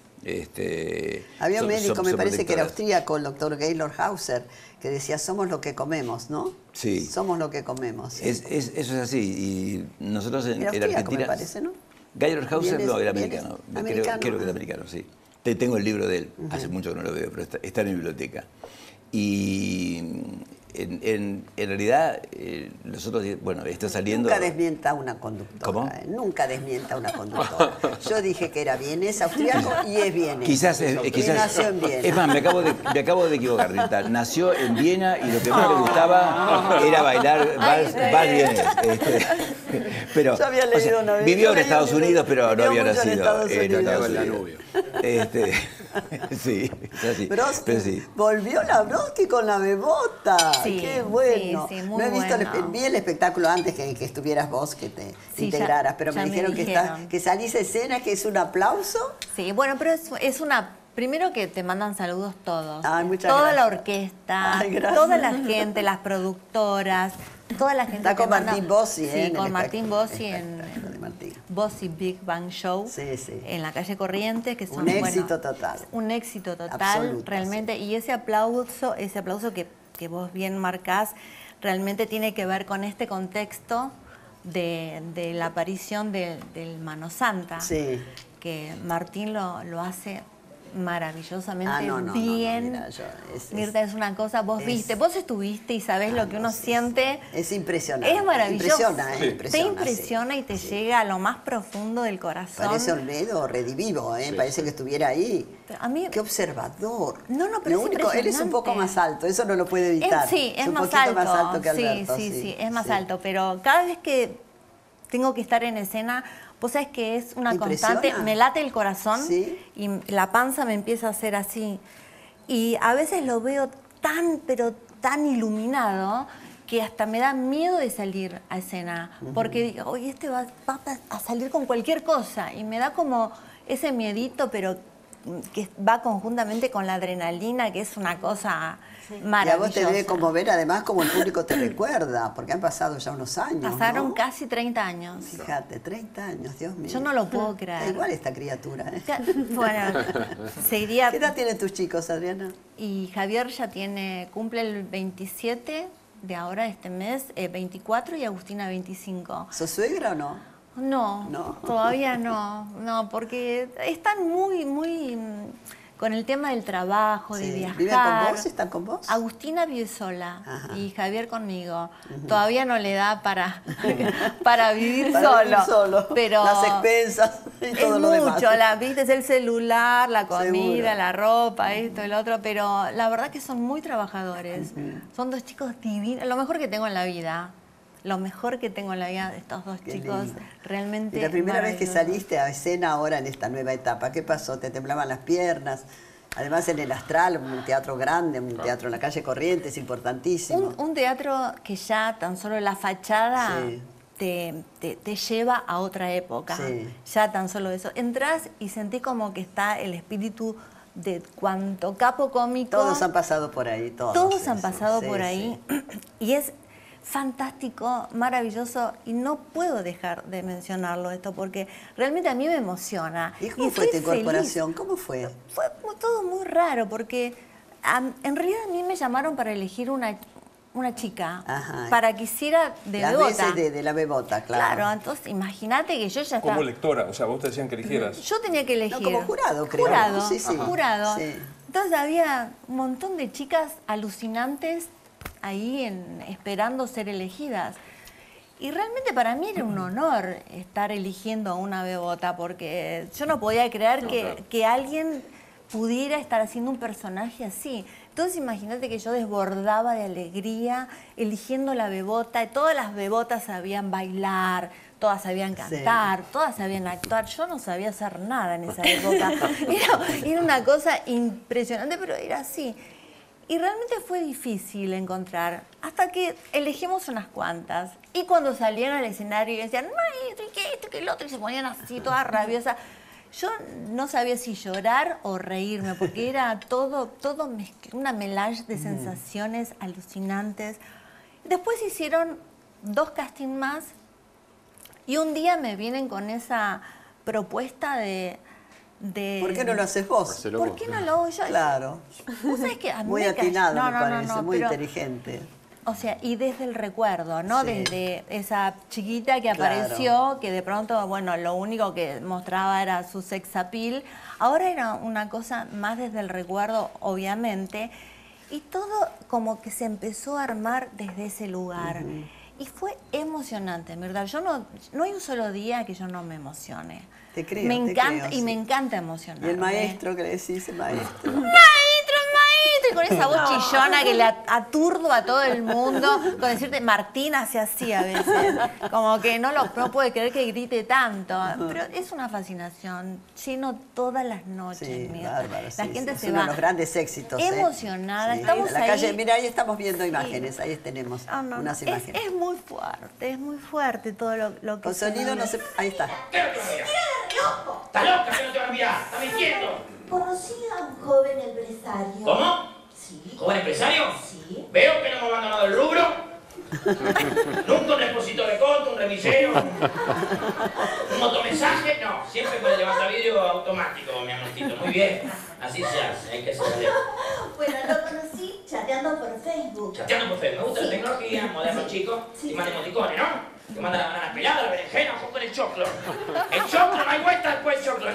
Este, Había un son- médico, son- me son parece que era protectoras. austríaco, el doctor Gaylord Hauser, que decía, somos lo que comemos, ¿no? Sí. Somos lo que comemos. sí. Es, es- eso es así. Y nosotros en, Era en austríaco, Argentina... me parece, ¿no? Gaylord Hauser Vienes- no, era vienes- americano. americano, Creo, creo que ah. era americano, sí. Te- Tengo el libro de él. Ujú. Hace mucho que no lo veo, pero está, está en mi biblioteca. Y en, en- en realidad, eh, nosotros, bueno, está saliendo... Nunca desmienta a una conductora. ¿Cómo? eh, Nunca desmienta a una conductora. Yo dije que era vienés austríaco y es vienés. Quizás, es, Y quizás nació en Viena. Es más, me acabo de, me acabo de equivocar, Rita. Nació en Viena y lo que más le gustaba era bailar vals, vals vienés. Este, pero, Yo había o sea, leído una vez, vivió yo en leí Estados un libro- Unidos, pero no vivió había mucho en nacido Estados en Unidos. Estados En Unidos. Danubio. Este, sí, es así. Brodsky, Pero sí. volvió la Brodsky con la bebota. Sí, Qué bueno. sí, sí, muy no he visto el- bueno. vi el espectáculo antes que, que estuvieras vos, que te, te Sí, ya- integraras, pero ya me me dijeron, que, dijeron. está, que salís a escena, que es un aplauso. Sí, bueno, pero es, es una... Primero que te mandan saludos todos. Ay, muchas toda la gracias. orquesta, Ay, gracias. toda la gente, las productoras, toda la gente Está con te manda- Martín Bossi, ¿eh? Sí, en el con Martín espectáculo. Bossi en Espectáculo de Martín. Bossi Big Bang Show Sí, sí. en la calle Corrientes, que son Un bueno, éxito total. un éxito total, Absoluto, realmente. Y ese aplauso, ese aplauso que, que vos bien marcás, realmente tiene que ver con este contexto de, de la aparición de- del Mano Santa. Sí. Que Martín lo, lo hace maravillosamente Ah, no, no, no, no, bien. mira, yo- es- es- Mirta, es una cosa, vos es- viste, vos estuviste y sabés lo que uno siente. Es impresionante. Es maravilloso. Impresiona, ¿eh? Te Impresiona, impresiona sí. y te llega a lo más profundo del corazón. Parece Olmedo redivivo, ¿eh? Sí, Parece que estuviera ahí. Pero a mí, Qué observador. No, no, pero Lo es único, él es un poco impresionante. más alto, eso no lo puede evitar. Es- sí, es, un más, poquito alto. más alto que sí, Alberto. sí, sí, es más alto. Pero cada vez que tengo que estar en escena, vos sabés que es una ¿Te impresiona? constante, me late el corazón Sí. y la panza me empieza a hacer así. Y a veces lo veo tan, pero tan iluminado que hasta me da miedo de salir a escena. Porque digo, oye, este va, va a salir con cualquier cosa. Y me da como ese miedito, pero que va conjuntamente con la adrenalina, que es una cosa Y a maravillosa. vos te debe conmover además como el público te recuerda, porque han pasado ya unos años. Pasaron ¿no? casi treinta años. Fíjate, treinta años, Dios mío. Yo no lo puedo Está creer. igual esta criatura, ¿eh? Ya, bueno, seguiría... ¿Qué edad tienen tus chicos, Adriana? Y Javier ya tiene, cumple el veintisiete de ahora, este mes, eh, veinticuatro, y Agustina veinticinco. ¿Sos suegra o no? No, No. todavía no, no, porque están muy, muy mm, con el tema del trabajo, de Sí. viajar. ¿Viven con vos? ¿Están con vos? Agustina vive sola Ajá. y Javier conmigo. Todavía no le da para, para vivir Para solo. vivir solo. Pero Las expensas y es todo lo demás. mucho, la, viste, es el celular, la comida, Seguro. la ropa, esto, el otro, pero la verdad que son muy trabajadores. Son dos chicos divinos, lo mejor que tengo en la vida. Lo mejor que tengo en la vida de estos dos Qué chicos, lindo. realmente Y la primera vez que maravillosos. saliste a escena ahora en esta nueva etapa, ¿qué pasó? ¿Te temblaban las piernas? Además en el Astral, un teatro grande, un teatro en la calle Corrientes, importantísimo. Un, un teatro que ya tan solo la fachada Sí. te, te- te lleva a otra época. Sí. Ya tan solo eso. Entrás y sentí como que está el espíritu de cuanto capo cómico. Todos han pasado por ahí, todos. Todos han eso, pasado sí, por ahí. Y es fantástico, maravilloso, y no puedo dejar de mencionarlo esto porque realmente a mí me emociona. ¿Y cómo fue estoy tu feliz. incorporación? ¿Cómo fue? Fue mu- todo muy raro porque am, en realidad a mí me llamaron para elegir una, una chica, Ajá. para que hiciera de Las bebota. veces de, de la bebota, claro. Claro, entonces imagínate que yo ya estaba... Como lectora, o sea, vos te decían que eligieras. Yo tenía que elegir. No, como jurado, creo. Jurado, Sí, sí. jurado. Sí. Entonces había un montón de chicas alucinantes ahí en, esperando ser elegidas. Y realmente para mí era un honor estar eligiendo a una bebota, porque yo no podía creer que, que alguien pudiera estar haciendo un personaje así. Entonces imagínate que yo desbordaba de alegría eligiendo la bebota, y todas las bebotas sabían bailar, todas sabían cantar, sí. todas sabían actuar. Yo no sabía hacer nada en esa época. Era, era una cosa impresionante, pero era así. Y realmente fue difícil encontrar, hasta que elegimos unas cuantas. Y cuando salían al escenario y decían, maestro, ¿y qué esto, qué el otro? Y se ponían así, todas rabiosas. Yo no sabía si llorar o reírme, porque era todo, todo una melange de sensaciones alucinantes. Después hicieron dos castings más y un día me vienen con esa propuesta de... De, ¿Por qué no lo haces vos? ¿Por qué no lo hago yo? Claro. ¿Vos sabés que a mí muy me atinado, no, me no, parece, no, no, muy pero, inteligente. O sea, y desde el recuerdo, ¿no? Sí. Desde esa chiquita que Claro. apareció, que de pronto, bueno, lo único que mostraba era su sex appeal. Ahora era una cosa más desde el recuerdo, obviamente. Y todo como que se empezó a armar desde ese lugar. Uh-huh. Y fue emocionante, ¿verdad? Yo no, no hay un solo día que yo no me emocione. Te creo, me te encanta, creo, y sí. me encanta emocionarme. Y el maestro, que le decís, el maestro. ¡Maestro, maestro! Y con esa voz no. chillona que le aturdo a todo el mundo, con decirte, Martín hace así a veces. Como que no, lo, no puede creer que grite tanto. Pero es una fascinación. Lleno todas las noches. Sí, mira. bárbaro, La sí, gente sí. se es va. uno de los grandes éxitos. Emocionada. ¿eh? Sí. Estamos en la ahí. calle, mira, ahí estamos viendo imágenes. Ahí tenemos oh, no, unas no. imágenes. Es, es muy fuerte, es muy fuerte todo lo, lo que Con se sonido ve. no se... Ahí está. ¿Estás loca que no te van a mirar? ¿Estás mintiendo? Conocí a un joven empresario. ¿Cómo? Sí. ¿Joven empresario? Sí. Veo que no hemos abandonado el rubro. Nunca un repositorio de conto, un revisero, un motomensaje. No, siempre con el levantavidrio automático, mi amorcito. Muy bien. Así se hace, hay que saber. Bueno, lo conocí chateando por Facebook. Chateando por Facebook. Me gusta Sí. la tecnología, moderno chico. Sí. Y manda emoticones, ¿no? Que manda la banana pelada, la berenjena, ojo con el choclo. El choclo, no hay vuelta después del choclo.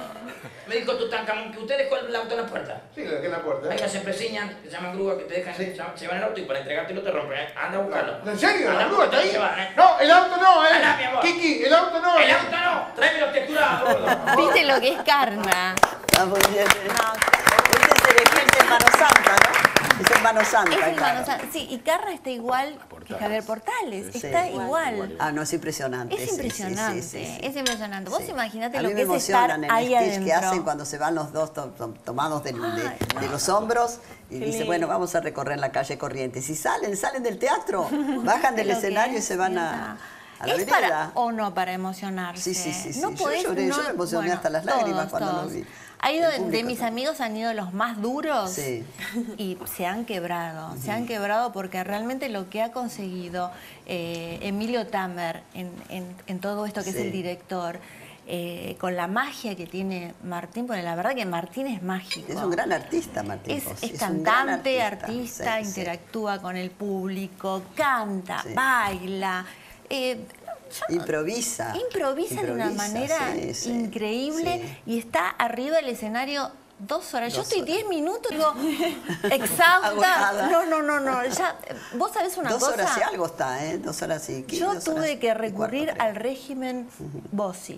Me dijo Tutankamón que usted dejó el auto en la puerta. Sí, lo dejé en la puerta. Hay unas empresillas que se llaman grúa que te dejan, sí. se van el auto y para entregártelo te rompen. ¿eh? Anda a buscarlo. ¿En serio? Anda, ¿La grúa está ahí? se van, ¿eh? No, el auto no, ¿eh? Anda, mi amor. Kiki, el auto no. El auto no. Tráeme los texturados, gordo. ¿Viste lo que es karma? Está muy bien. Este es el ejemplo en Mano Santa, ¿no? Es en Mano Santa. Es en claro. Mano Santa. Sí, y Carla está igual que Javier Portales. Sí. Está Sí. igual. Ah, no, es impresionante. Es sí, impresionante, sí, sí, sí, sí. es impresionante. Vos Sí. imaginate A lo mí que me es estar emocionan ahí el speech adentro. que hacen cuando se van los dos to to tomados de, de, de los hombros y Qué dice, lindo. bueno, vamos a recorrer la calle Corrientes. Y salen, salen del teatro, bajan del Lo que escenario y es, se van a, a la ¿Es vereda. para o no para emocionarse? Sí, sí, sí, sí. No Yo podés, lloré, yo no- me emocioné bueno, hasta las lágrimas todos, cuando todos. lo vi. Ha ido, El de público mis también. amigos han ido los más duros Sí. y se han quebrado, se han quebrado porque realmente lo que ha conseguido eh, Emilio Tamer en, en- en todo esto que Sí. es el director, eh, con la magia que tiene Martín, porque la verdad que Martín es mágico. Es un gran artista, Martín Es, Pozzi, es es un gran cantante, artista, artista, sí, sí. interactúa con el público, canta, Sí. baila. eh, Improvisa. Improvisa de una Improvisa, manera sí, sí, increíble sí. y está arriba del escenario dos horas. Yo Dos estoy horas. diez minutos, digo, exhausta. Agotada. No, no, no, no. Ya, vos sabés una Dos cosa. horas y algo está, ¿eh? Dos horas y quince. Yo dos tuve horas que y recurrir cuarto, al régimen Bossi.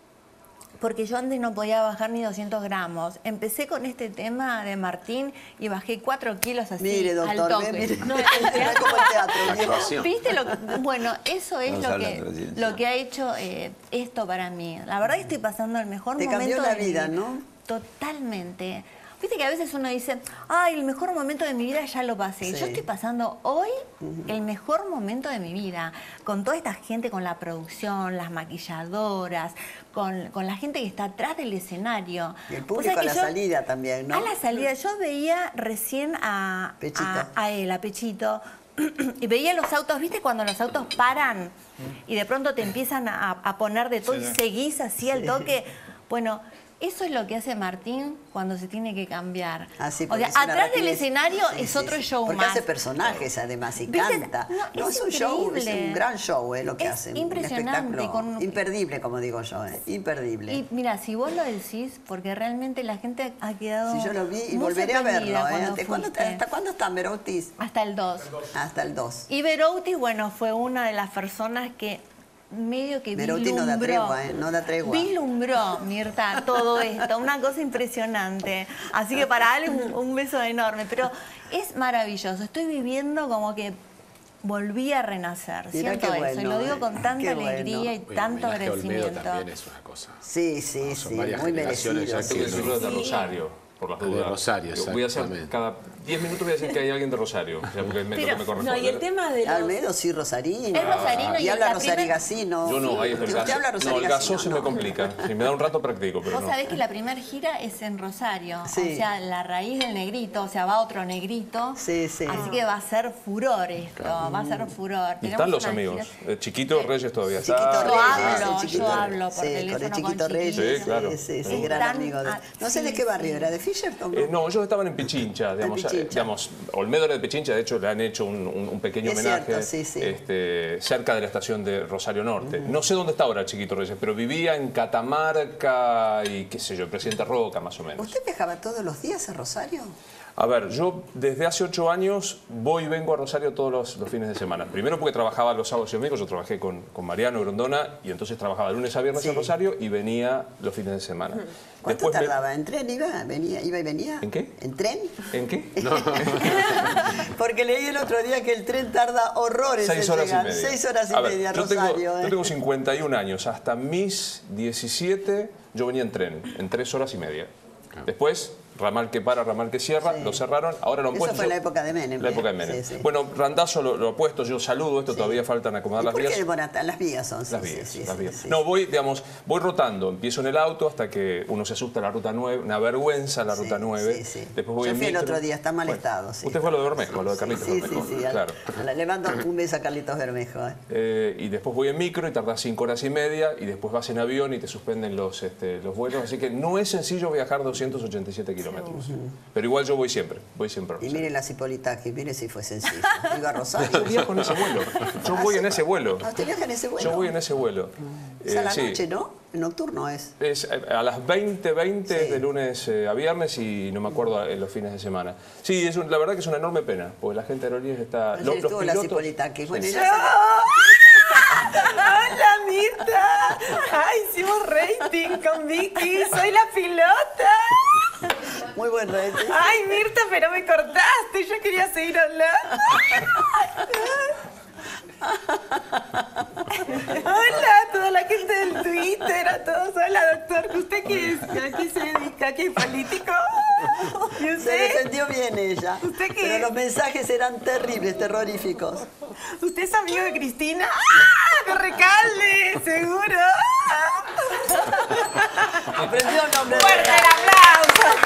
Porque yo antes no podía bajar ni doscientos gramos. Empecé con este tema de Martín y bajé cuatro kilos así Mire, doctor, al toque. ve, mire. No, el No es teatro- como el teatro, La viejo. actuación. ¿Viste lo que- bueno, eso es Estamos lo hablando que, de ciencia. lo que ha hecho eh, esto para mí. La verdad que estoy pasando el mejor Te momento cambió la de mi vida, ¿no? Totalmente. Viste que a veces uno dice, ay, el mejor momento de mi vida ya lo pasé. Sí. Yo estoy pasando hoy el mejor momento de mi vida. Con toda esta gente, con la producción, las maquilladoras, con, con la gente que está atrás del escenario. Y el O público sea a que la yo- salida también, ¿no? A la salida. Yo veía recién a, Pechito. a, a él, a Pechito, y veía los autos, ¿viste? Cuando los autos paran y de pronto te empiezan a, a poner de todo Sí, y sí. seguís así al toque. Bueno, Eso es lo que hace Martín cuando se tiene que cambiar. Ah, sí, o porque sea, es una atrás del rapidez. escenario Sí, es sí, otro sí. show porque más. hace personajes además y ¿Viste? canta. No, No, es es un show, es increíble. un gran show eh, lo que Es hace. Un impresionante, espectáculo con- imperdible, como digo yo, eh, imperdible. Y mira, si vos lo decís, porque realmente la gente ha quedado Si yo lo vi y muy volveré a verlo. sorprendida ¿eh? cuando ¿Hasta cuándo, fuiste. ¿Hasta cuándo está Meroutis? Hasta el dos. Hasta el dos. Y Beroutis, bueno, fue una de las personas que medio que Meroutis vislumbró. no da tregua, ¿eh? No da tregua. Vislumbró, Mirta, todo esto, una cosa impresionante. Así que para Ale un, un beso enorme, pero es maravilloso. Estoy viviendo como que volví a renacer. Mirá Siento qué eso, y bueno, lo digo eh. con tanta Qué bueno. alegría y Oye, tanto homenaje a Olmedo agradecimiento. también es una cosa. Sí, sí, No, son sí, varias muy generaciones merecido. ya Tengo que que decirlo de Sí. Rosario, por las De dudas. Rosario, Voy a hacer exactamente. cada diez minutos voy a decir que hay alguien de Rosario, o sea, porque me, Pero, lo que me corresponde. no, y el tema de los... Almedo sí, Rosarino. Es Rosarino y, y habla la Rosarigacino. Yo no, ahí es el ¿Usted gaso. habla No, el Rosarigacino? gaso se me complica. Si me da un rato practico, pero Vos no. sabés que la primera gira es en Rosario, Sí. o sea, la raíz del negrito, o sea, va otro negrito. Sí, sí. Así que va a ser furor esto, va a ser furor. Y Tenemos están los una amigos. gira- Eh, Chiquito Reyes todavía Chiquito está. Yo Reyes, hablo, el Chiquito yo Reyes. hablo por Sí, teléfono con el con Chiquito Reyes. Sí, claro. Sí, sí, Sí. gran Tan- amigo. de- ah, No sé sí, de qué barrio sí. era, de Fisherton. Eh, no, ellos estaban en Pichincha, digamos, Pichincha. eh, digamos, Olmedo era de Pichincha, de hecho le han hecho un, un- un pequeño Es homenaje cierto, sí, sí. Este, cerca de la estación de Rosario Norte. No sé dónde está ahora Chiquito Reyes, pero vivía en Catamarca y qué sé yo, Presidente Roca más o menos. ¿Usted viajaba todos los días a Rosario? A ver, yo desde hace ocho años voy y vengo a Rosario todos los, los fines de semana. Primero porque trabajaba los sábados y domingos, yo trabajé con, con Mariano Grondona y entonces trabajaba de lunes a viernes Sí. en Rosario y venía los fines de semana. ¿Cuánto Después me- tardaba? ¿En tren iba? Venía, ¿Iba y venía? ¿En qué? ¿En tren? ¿En qué? Porque leí el otro día que el tren tarda horrores Seis en horas llegar. y media. Seis horas y A ver, media, yo tengo, Rosario. ¿eh? yo tengo cincuenta y un años. Hasta mis diecisiete yo venía en tren, en tres horas y media. Después, ramal que para, ramal que cierra, lo cerraron, ahora lo han Eso puesto. fue yo- la época de Menem. La ¿eh? época de Menem. Sí, sí. Bueno, Randazzo lo, lo ha puesto, yo saludo esto, todavía faltan acomodar ¿Y las por vías. qué demora tan- Las vías son, sí, Las sí, vías, sí, las sí, vías. sí. No, voy, digamos, voy rotando. Empiezo en el auto hasta que uno se asusta la ruta nueve, una vergüenza la ruta nueve. sí, sí. Después voy Yo en fui el micro. otro día, está mal Bueno, estado. Sí. Usted fue a lo de Bermejo, a lo de Carlitos Sí, sí, Bermejo. sí. al- Claro. Le mando un beso a Carlitos Bermejo. ¿eh? Eh, y después voy en micro y tardás cinco horas y media y después vas en avión y te suspenden los, este, los vuelos. Así que no es sencillo viajar doscientos ochenta y siete kilómetros. Pero igual yo voy siempre, voy siempre. a Y Rosario. mire las Hipolitakis, mire si fue sencillo. Iba a Rosario. Yo viajo en ese vuelo. Yo voy en ese vuelo. Ah, ¿usted viaja en ese vuelo? Yo voy en ese vuelo. Es a Eh, la sí. noche, ¿no? El nocturno es. Es eh, a las veinte, veinte de lunes eh, a viernes y no me acuerdo en los fines de semana. Sí, es un- la verdad que es una enorme pena, porque la gente de aerolíneas está... Ayer lo- los estuvo las pilotos- Hipolitakis. Bueno, Sí. ella se- ¡Hola, Mirta! ¡Ay, hicimos rating con Vicky! ¡Soy la pilota! Muy buen rating. ¡Ay, Mirta, pero me cortaste! Yo quería seguir hablando. Hola a toda la gente del Twitter, a todos. Hola, doctor. ¿Usted qué es? ¿A qué se dedica? ¿Qué es político? ¿Y Se usted? defendió bien ella. ¿Usted qué? Pero los mensajes eran terribles, terroríficos. ¿Usted es amigo de Cristina? ¡Ah! ¡De Recalde! ¡Seguro! Aprendió el nombre. ¡Fuerte el aplauso!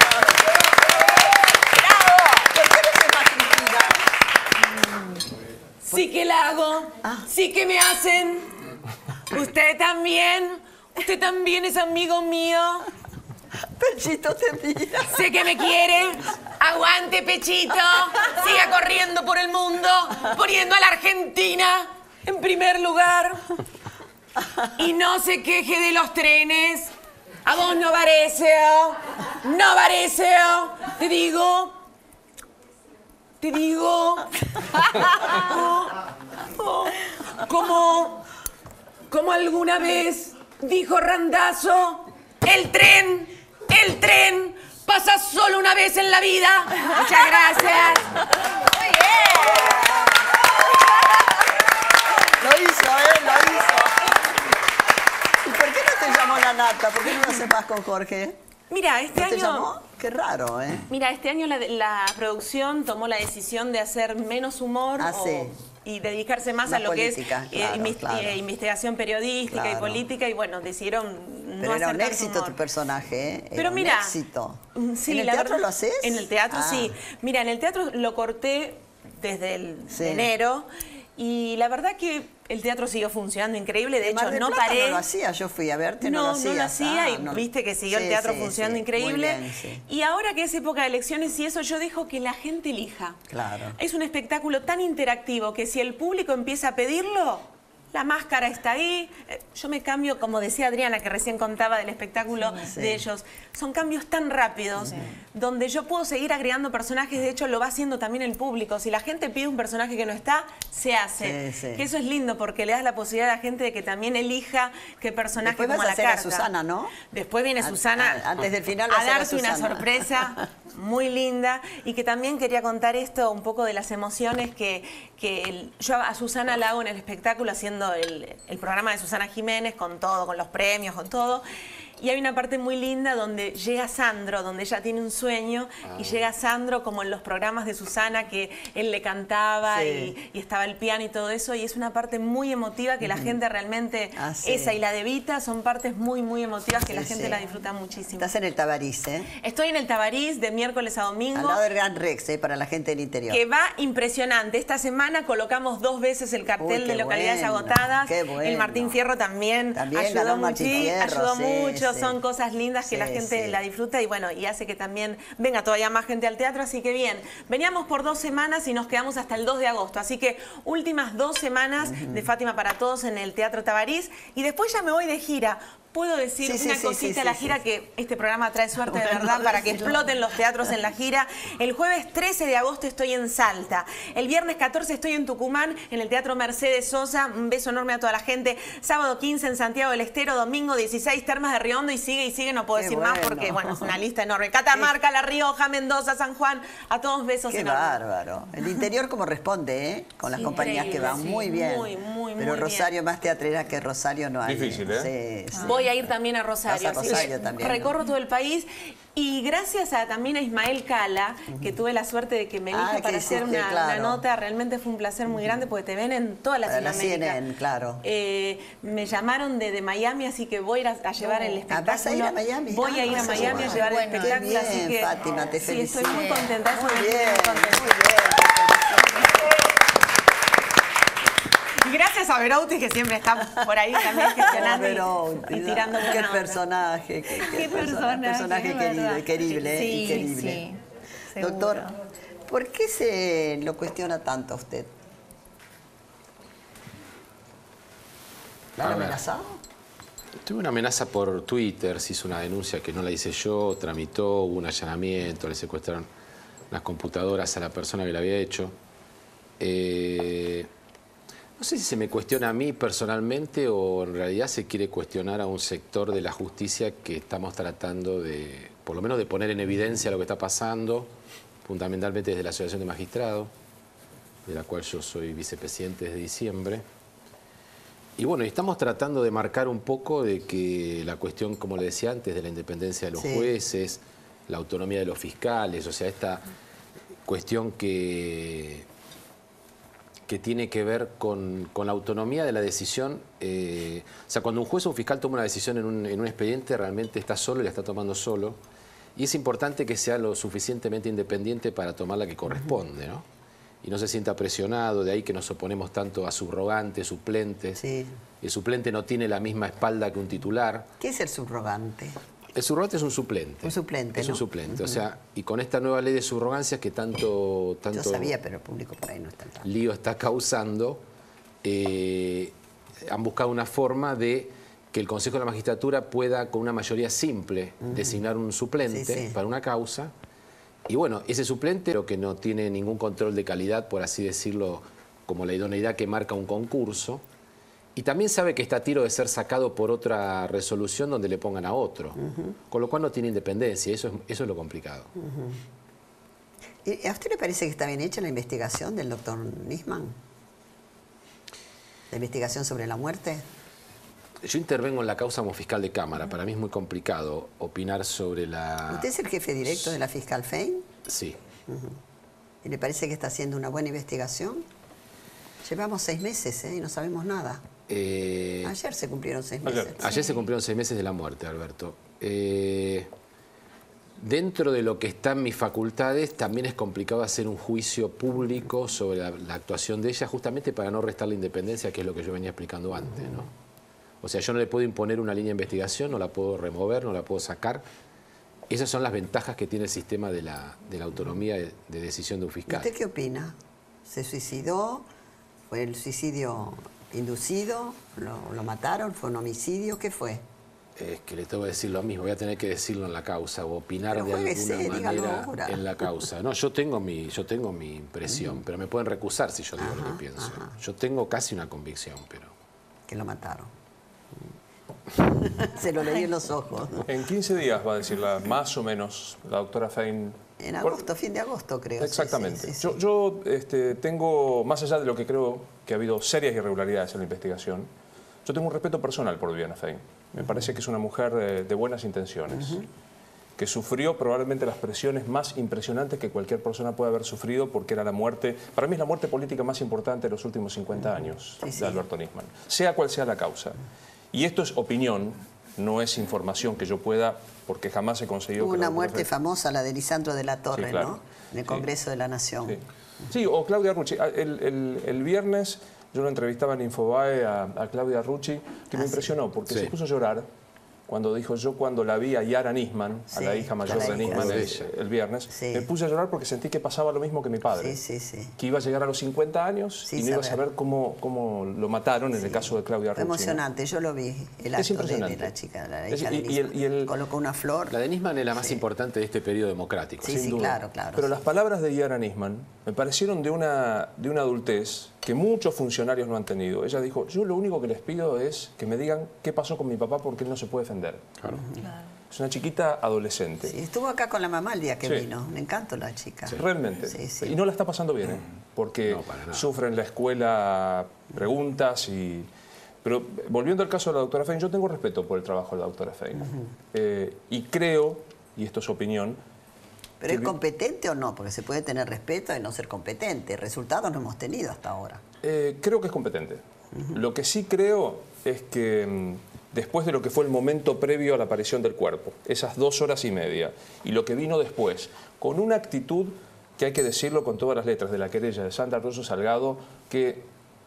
¿Por qué no se más Cristina? Sí que la hago, sí que me hacen. Usted también, usted también es amigo mío. Pechito te mira. Sé que me quiere. Aguante, Pechito. Siga corriendo por el mundo, poniendo a la Argentina en primer lugar. Y no se queje de los trenes. A vos no parece, no parece. Te digo, te digo. Oh, oh, como, como alguna vez dijo Randazzo, el tren, el tren pasa solo una vez en la vida. Muchas gracias. Lo hizo, ¿eh? Lo hizo. ¿Y por qué no te llamó la nata? ¿Por qué no lo haces más con Jorge? Mira, este ¿No te año... llamó? Qué raro, ¿eh? Mira, este año la, la producción tomó la decisión de hacer menos humor Ah, o- sí. y dedicarse más La a lo política, que es eh, claro, invis- claro. eh, investigación periodística y Claro. política y bueno, decidieron no Pero era hacer un tanto éxito humor. tu personaje, ¿eh? Era Pero mira, un éxito. Mm, sí, ¿En el la teatro verdad- lo haces? En el teatro Ah. sí. Mira, en el teatro lo corté desde el Sí. de enero y la verdad que el teatro siguió funcionando increíble, de En Mar hecho del no Plata paré. No lo hacía, yo fui a verte, no, No, lo hacía. no lo hacía y Ah, no. viste que siguió Sí, el teatro sí, funcionando sí. increíble. Muy bien, sí. Y ahora que es época de elecciones y eso, yo dejo que la gente elija. Claro. Es un espectáculo tan interactivo que si el público empieza a pedirlo, la máscara está ahí. Eh, Yo me cambio, como decía Adriana, que recién contaba del espectáculo Sí. de ellos. Son cambios tan rápidos, donde yo puedo seguir agregando personajes. De hecho, lo va haciendo también el público. Si la gente pide un personaje que no está, se hace. Sí, sí. Que eso es lindo, porque le das la posibilidad a la gente de que también elija qué personaje Después como vas a la hacer a carta. Susana, ¿no? Después viene A- Susana a- antes del final a vas a hacer a darte una Susana. sorpresa muy linda, y que también quería contar esto, un poco de las emociones que, que el- yo a Susana la hago en el espectáculo, haciendo el, el programa de Susana Jiménez, con todo, con los premios, con todo. Y hay una parte muy linda donde llega Sandro, donde ella tiene un sueño, Ah. y llega Sandro como en los programas de Susana, que él le cantaba Sí. y, y estaba el piano y todo eso, y es una parte muy emotiva que la Ujú. gente realmente, Ah, sí. esa y la de Vita, son partes muy, muy emotivas que Sí, la gente sí. la disfruta muchísimo. Estás en el Tabarís, ¿eh? Estoy en el Tabarís de miércoles a domingo. Al lado del Gran Rex, ¿eh? Para la gente del interior. Que va impresionante. Esta semana colocamos dos veces el cartel Uy, de qué localidades bueno, agotadas. qué bueno. El Martín Fierro también, También ayudó, ganó Martín muchi- Fierro, ayudó sí, mucho. sí. Son cosas lindas que Sí, la gente sí. la disfruta y bueno, y hace que también venga todavía más gente al teatro. Así que bien, veníamos por dos semanas y nos quedamos hasta el dos de agosto. Así que últimas dos semanas de Fátima para Todos en el Teatro Tabarís. Y después ya me voy de gira. Puedo decir Sí, sí, una sí, cosita sí, a la sí, gira, sí. que este programa trae suerte de Bueno, verdad para que decilo. exploten los teatros en la gira. El jueves trece de agosto estoy en Salta. El viernes catorce estoy en Tucumán, en el Teatro Mercedes Sosa. Un beso enorme a toda la gente. Sábado quince en Santiago del Estero. Domingo dieciséis, Termas de Riondo. Y sigue y sigue, no puedo Qué decir más bueno. porque, bueno, es una lista enorme. Catamarca, La Rioja, Mendoza, San Juan. A todos besos Qué enormes. bárbaro. El interior como responde, ¿eh? Con las Sí, compañías que increíble, van. sí. Muy bien. Muy, muy, Pero muy Rosario más teatrera que Rosario no hay. Difícil, ¿eh? Sí, sí. Voy a ir también a Rosario. Vas a así Rosario que también, ¿no? recorro todo el país. Y gracias a, también a Ismael Cala, que tuve la suerte de que me elija Ah, que para hacer hiciste, una, claro. una nota, realmente fue un placer muy grande porque te ven en toda Para la Latinoamérica. C N N, claro. Eh, me llamaron de, de Miami, así que voy a ir a, a llevar el Ah, espectáculo. ¿vas a ir a Miami? Voy Ah, a ir a vas a Miami a llevar. llevar Bueno, el espectáculo, qué así bien, que Fátima, te sí, estoy muy felicito. contenta. eso Muy me bien, tiene muy contenta. muy bien. Y gracias a Berauti, que siempre está por ahí también gestionando y- Berauti, y, tirando qué buena onda. personaje, qué, qué Qué personaje, personaje es querido, verdad. querible, Sí, y querible. sí, seguro. Doctor, ¿por qué se lo cuestiona tanto a usted? ¿La han A ver. amenazado? Tuve una amenaza por Twitter, se hizo una denuncia que no la hice yo, tramitó, hubo un allanamiento, le secuestraron las computadoras a la persona que la había hecho. Eh, no sé si se me cuestiona a mí personalmente o en realidad se quiere cuestionar a un sector de la justicia que estamos tratando de, por lo menos de poner en evidencia lo que está pasando, fundamentalmente desde la Asociación de Magistrados, de la cual yo soy vicepresidente desde diciembre. Y bueno, estamos tratando de marcar un poco de que la cuestión, como le decía antes, de la independencia de los Sí. jueces, la autonomía de los fiscales, o sea, esta cuestión que, que tiene que ver con, con la autonomía de la decisión. Eh, o sea, cuando un juez o un fiscal toma una decisión en un, en un expediente, realmente está solo y la está tomando solo. Y es importante que sea lo suficientemente independiente para tomar la que corresponde, ¿no? Y no se sienta presionado, de ahí que nos oponemos tanto a subrogantes, suplentes. El suplente no tiene la misma espalda que un titular. ¿Qué es el subrogante? El subrogante es un suplente. Un suplente, Es ¿no? un suplente. O Ujú. sea, y con esta nueva ley de subrogancias que tanto, tanto Yo sabía, pero el público por ahí no está tan. lío está causando, eh, han buscado una forma de que el Consejo de la Magistratura pueda, con una mayoría simple, Ujú. designar un suplente Sí, sí. para una causa. Y bueno, ese suplente, pero que no tiene ningún control de calidad, por así decirlo, como la idoneidad que marca un concurso. Y también sabe que está a tiro de ser sacado por otra resolución donde le pongan a otro. Ujú. Con lo cual no tiene independencia, eso es, eso es lo complicado. Ujú. ¿Y ¿A usted le parece que está bien hecha la investigación del doctor Nisman? ¿La investigación sobre la muerte? Yo intervengo en la causa como fiscal de Cámara. Para mí es muy complicado opinar sobre la... ¿Usted es el jefe directo de la fiscal Fein? Sí. Ujú. ¿Y le parece que está haciendo una buena investigación? Llevamos seis meses, ¿eh? Y no sabemos nada. Eh, Ayer se cumplieron seis Ayer, meses. ayer se cumplieron seis meses de la muerte, Alberto. Eh, dentro de lo que está en mis facultades, también es complicado hacer un juicio público sobre la, la actuación de ella, justamente para no restar la independencia, que es lo que yo venía explicando antes, ¿no? O sea, yo no le puedo imponer una línea de investigación, no la puedo remover, no la puedo sacar. Esas son las ventajas que tiene el sistema de la, de la autonomía de, de decisión de un fiscal. ¿Usted qué opina? ¿Se suicidó? ¿Fue el suicidio inducido? ¿Lo, lo mataron? ¿Fue un homicidio? ¿Qué fue? Es que le tengo que decir lo mismo, voy a tener que decirlo en la causa o opinar Pero de jueguese, alguna dígalo manera ahora. en la causa. No, yo tengo mi, yo tengo mi impresión, Ujú. pero me pueden recusar si yo digo lo Ajá, que pienso. ajá. Yo tengo casi una convicción, pero... Que lo mataron. Se lo leí en los ojos. En quince días va a decirla, más o menos, la doctora Fein. En agosto, fin de agosto, creo. Exactamente. Sí, sí, sí, Yo, yo este, tengo, más allá de lo que creo que ha habido serias irregularidades en la investigación, yo tengo un respeto personal por Viviana Fein. Me parece que es una mujer eh, de buenas intenciones, Ujú. que sufrió probablemente las presiones más impresionantes que cualquier persona puede haber sufrido, porque era la muerte, para mí es la muerte política más importante de los últimos cincuenta años Sí, sí. de Alberto Nisman, sea cual sea la causa. Y esto es opinión, no es información que yo pueda, porque jamás he conseguido... Hubo que la una doctora muerte Fein- famosa, la de Lisandro de la Torre, Sí, claro. ¿no? En el Sí. Congreso de la Nación. Sí. Sí, o Claudia Rucci. Ah, El, el- el viernes yo lo entrevistaba en Infobae a, a Claudia Rucci, que me Ah, impresionó, porque Sí. se puso a llorar cuando dijo, yo cuando la vi a Yara Nisman, Sí, a la hija mayor a la de hija, Nisman, sí. el, Sí. el viernes, Sí. me puse a llorar porque sentí que pasaba lo mismo que mi padre. Sí, sí, sí. Que iba a llegar a los cincuenta años Sí, y no iba a saber. saber cómo, cómo lo mataron en el caso de Claudia Fue Rucci. ¿no? emocionante, yo lo vi, el Es acto de, impresionante. de la chica, la Es- hija de y- y Nisman. el- y el- Colocó una flor. La de Nisman es la más importante de este periodo democrático. Sí, sin sí, duda. claro, claro. Pero sí. las palabras de Yara Nisman me parecieron de una, de una adultez que muchos funcionarios no han tenido. Ella dijo, yo lo único que les pido es que me digan qué pasó con mi papá porque él no se puede defender. Claro. Es una chiquita adolescente. Sí, estuvo acá con la mamá el día que Sí. vino. Me encantó la chica. Realmente. Sí, sí. Y no la está pasando bien, ¿eh? Porque No, para nada. sufre en la escuela preguntas y... Pero volviendo al caso de la doctora Fein, yo tengo respeto por el trabajo de la doctora Fein. Eh, y creo, y esto es opinión... ¿Pero que es vi- competente o no? Porque se puede tener respeto y no ser competente. Resultados no hemos tenido hasta ahora. Eh, creo que es competente. Lo que sí creo es que mm, después de lo que fue el momento previo a la aparición del cuerpo, esas dos horas y media, y lo que vino después, con una actitud que hay que decirlo con todas las letras de la querella de Sandra Rosso Salgado, que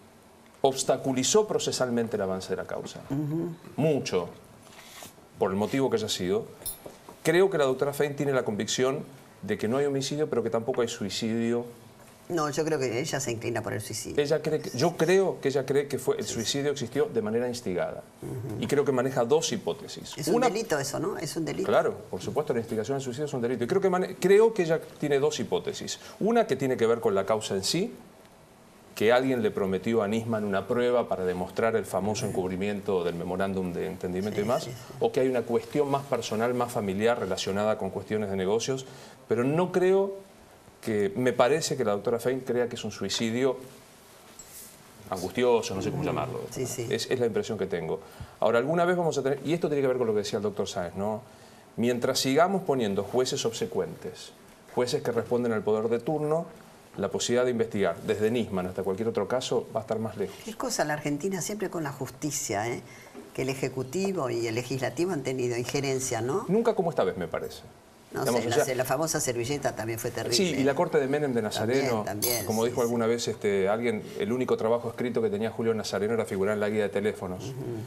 obstaculizó procesalmente el avance de la causa. Mucho, por el motivo que haya sido. Creo que la doctora Fein tiene la convicción de que no hay homicidio, pero que tampoco hay suicidio. No, yo creo que ella se inclina por el suicidio. Ella cree que, yo creo que ella cree que fue, el suicidio existió de manera instigada. Y creo que maneja dos hipótesis. Es un delito eso, ¿no? Es un delito. Claro, por supuesto, la instigación al suicidio es un delito. Y creo que, mane- creo que ella tiene dos hipótesis. Una que tiene que ver con la causa en sí, que alguien le prometió a Nisman una prueba para demostrar el famoso encubrimiento del memorándum de entendimiento y más, o que hay una cuestión más personal, más familiar, relacionada con cuestiones de negocios, pero no creo que, me parece que la doctora Fein crea que es un suicidio angustioso, no sé cómo llamarlo. Sí, sí. Es, es la impresión que tengo. Ahora, alguna vez vamos a tener, y esto tiene que ver con lo que decía el doctor Sáenz, ¿no? Mientras sigamos poniendo jueces obsecuentes, jueces que responden al poder de turno, la posibilidad de investigar, desde Nisman hasta cualquier otro caso, va a estar más lejos. Qué cosa la Argentina siempre con la justicia, ¿eh? Que el Ejecutivo y el Legislativo han tenido injerencia, ¿no? Nunca como esta vez, me parece. No Digamos, sé, o la, sea, la famosa servilleta también fue terrible. Sí, y la corte de Menem de Nazareno, También, también, como sí, dijo alguna vez este, alguien, el único trabajo escrito que tenía Julio Nazareno era figurar en la guía de teléfonos.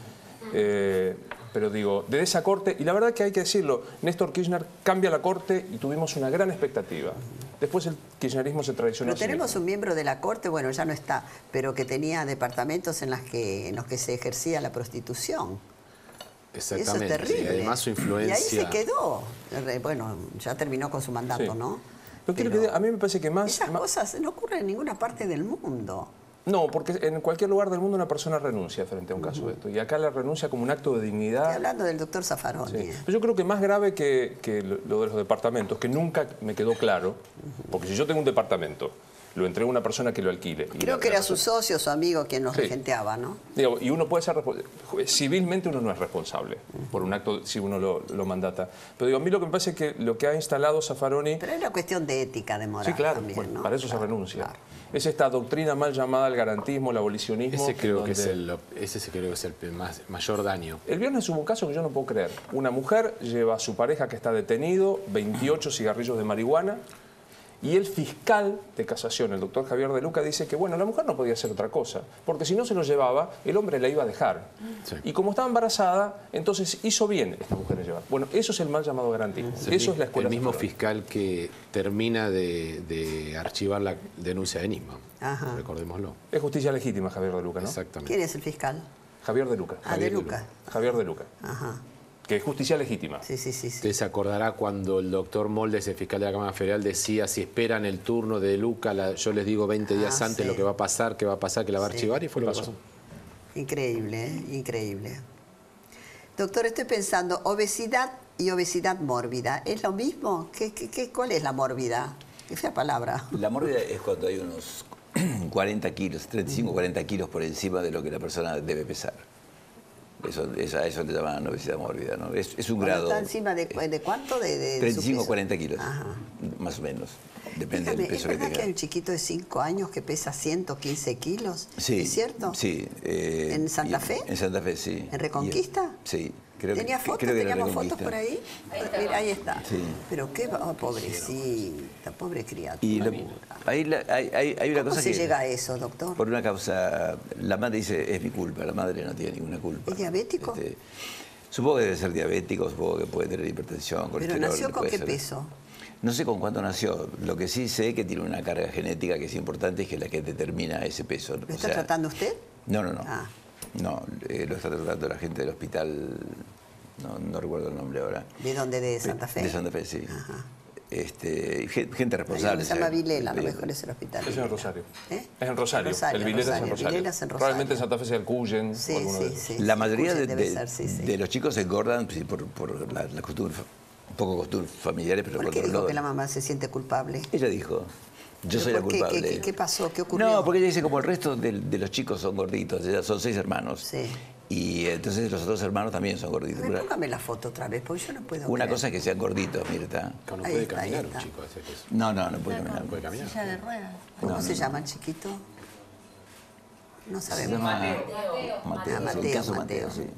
Eh, pero digo, de esa corte, y la verdad que hay que decirlo, Néstor Kirchner cambia la corte y tuvimos una gran expectativa. Después el kirchnerismo se traicionó. Pero tenemos un miembro de la Corte, bueno, ya no está, pero que tenía departamentos en, las que, en los que se ejercía la prostitución. Exactamente. Eso es terrible. Y además su influencia... Y ahí se quedó. Bueno, ya terminó con su mandato, Sí. ¿no? Pero quiero que diga, a mí me parece que más... Esas más- cosas no ocurren en ninguna parte del mundo. No, porque en cualquier lugar del mundo una persona renuncia frente a un caso de esto. Y acá la renuncia como un acto de dignidad. Estoy hablando del doctor Zaffaroni. Sí. ¿eh? Pero yo creo que más grave que, que lo lo de los departamentos, que nunca me quedó claro, porque si yo tengo un departamento lo entrega a una persona que lo alquile. Y Creo la- que la era persona- su socio, su amigo, quien nos Sí. regenteaba, ¿no? Digo, y uno puede ser respo- civilmente uno no es responsable por un acto si uno lo, lo mandata. Pero digo, a mí lo que me parece es que lo que ha instalado Zaffaroni... Pero es una cuestión de ética, de moral Sí, claro, también, bueno, ¿no? para eso se renuncia. Es esta doctrina mal llamada el garantismo, el abolicionismo. Ese creo que es donde- el, ese sí creo que es el más, mayor daño. El viernes hubo un caso que yo no puedo creer. Una mujer lleva a su pareja que está detenido, veintiocho cigarrillos de marihuana, y el fiscal de casación, el doctor Javier de Luca, dice que bueno, la mujer no podía hacer otra cosa, porque si no se lo llevaba, el hombre la iba a dejar. Sí. Y como estaba embarazada, entonces hizo bien esta mujer en llevar. Bueno, eso es el mal llamado garantismo. Es el Eso mi- es la escuela. El mismo Zaffaroni. fiscal que termina de, de archivar la denuncia de Nisman. Ajá. Recordémoslo. Es justicia legítima, Javier de Luca, ¿no? Exactamente. ¿Quién es el fiscal? Javier de Luca. Ah, de Luca. Javier de Luca. Ajá. Que es justicia legítima. Sí, sí, sí. sí. Usted se acordará cuando el doctor Moldes, el fiscal de la Cámara Federal, decía si esperan el turno de Luca, la- yo les digo veinte días Ah, antes sí. lo que va a pasar, que va a pasar, que la va a Sí. archivar, y fue lo que pasó. Increíble, ¿eh? Increíble. Doctor, estoy pensando, obesidad y obesidad mórbida, ¿es lo mismo? ¿Qué, qué, qué- cuál es la mórbida? Qué fea palabra. La mórbida es cuando hay unos cuarenta kilos, treinta y cinco, cuarenta kilos por encima de lo que la persona debe pesar. Eso, eso, a eso le llaman obesidad mórbida, ¿no? Es, es un Cuando grado... ¿Está encima de, de cuánto? De, de- de su treinta y cinco, peso? cuarenta kilos, Ajá. más o menos. Depende Dígame, del ¿es peso que verdad que tenga. hay un chiquito de cinco años que pesa ciento quince kilos? Sí, ¿Es cierto? Sí. eh, ¿En Santa y- Fe? En Santa Fe, sí. ¿En Reconquista? Y- sí. Creo que- ¿Tenía que- fotos? creo que era ¿Teníamos fotos Reconquista. por ahí? Mira, ahí está. Sí. Pero qué oh, pobrecita, pobre criatura. Y lo- hay, la- hay, hay, hay una ¿Cómo cosa se que... llega a eso, doctor? Por una causa... La madre dice, es mi culpa. La madre no tiene ninguna culpa. ¿Es diabético? Este, supongo que debe ser diabético, supongo que puede tener hipertensión, ¿Pero colesterol. nació con puede qué ser- peso? No sé con cuánto nació. Lo que sí sé que tiene una carga genética que es importante y que es la que determina ese peso. ¿Lo está tratando usted? No, no, no. Ah. No, eh, lo está tratando la gente del hospital, no, no recuerdo el nombre ahora. ¿De dónde? ¿De Santa Fe? De Santa Fe, sí. Este, gen- gente Hay uno responsable. que se llama ¿sabes? Vilela, a lo mejor es el hospital. Es en Rosario. ¿Eh? Es en Rosario. En Rosario, el Vilera es en Rosario. Rosario. Vilera es en Rosario. Probablemente en Santa Fe sea el Cuyen Sí, o alguno de sí, esos. sí. La mayoría de, Cuyen debe de- ser, sí, sí. de los chicos se engordan sí, por, por la, la costumbre, un poco costumbres familiares, pero ¿Por por qué otro dijo lado- que la mamá se siente culpable? Ella dijo, yo ¿Pero soy la por qué? culpable. ¿Qué, qué, qué pasó? ¿Qué ocurrió? No, porque ella dice como el resto de, de los chicos son gorditos, ella- son seis hermanos. Sí. Y entonces los otros hermanos también son gorditos. A ver, Una- póngame la foto otra vez, porque yo no puedo Una creer. cosa es que sean gorditos, Mirta. No Ahí puede está, ahí caminar está. un chico a ese peso. No, no, no puede caminar. No puede caminar. Silla de ruedas. ¿Cómo No, se no, no. llama el chiquito? No Se sabemos. llama Mateo. Mateo, Ah, sí, el Mateo, caso Mateo. sí.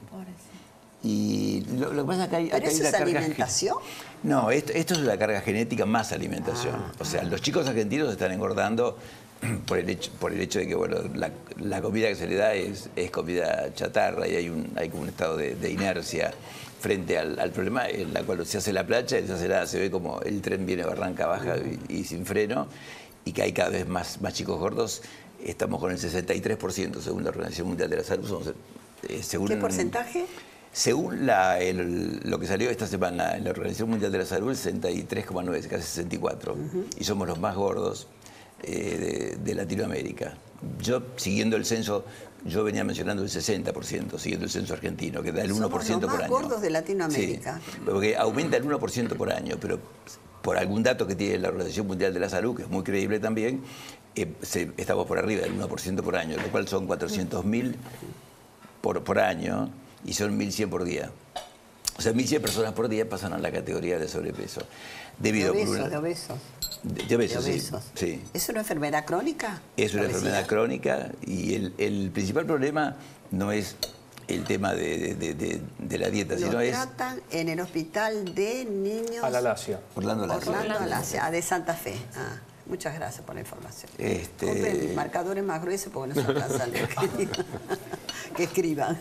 Y lo, lo que pasa es que hay, ¿Pero acá hay eso una es carga... alimentación? No, esto, esto es la carga genética más alimentación. Ah, o sea, los chicos argentinos están engordando por el hecho, por el hecho de que bueno, la, la comida que se le da es, es comida chatarra y hay, un, hay como un estado de, de inercia frente al, al problema en la cual se hace la plancha y se hace nada, se ve como el tren viene barranca baja y, y sin freno y que hay cada vez más, más chicos gordos. Estamos con el sesenta y tres por ciento según la Organización Mundial de la Salud. Somos, eh, según ¿Qué porcentaje? Según la, el- lo que salió esta semana en la Organización Mundial de la Salud, el sesenta y tres coma nueve, casi sesenta y cuatro. Y somos los más gordos eh, de, de Latinoamérica. Yo, siguiendo el censo, yo venía mencionando el sesenta por ciento, siguiendo el censo argentino, que da el uno por ciento Somos por los más año. gordos de Latinoamérica. Sí, porque aumenta el uno por ciento por año, pero por algún dato que tiene la Organización Mundial de la Salud, que es muy creíble también, eh, se- estamos por arriba del uno por ciento por año, lo cual son cuatrocientos mil por, por año y son mil cien por día. O sea, mil cien personas por día pasan a la categoría de sobrepeso. De Debido obesos, por una- de obesos. de, de obesos, De sí, obesos. sí. ¿Es una enfermedad crónica? Es una ¿La obesidad? enfermedad crónica y el, el principal problema no es el tema de, de- de- de- de la dieta, Lo sino es tratan en el hospital de niños... Alalasia. Orlando Lazo. Orlando Alasia, ah, de Santa Fe. Ah, muchas gracias por la información. Este- Compren marcadores más gruesos porque no se alcanza a leer. Que escriban.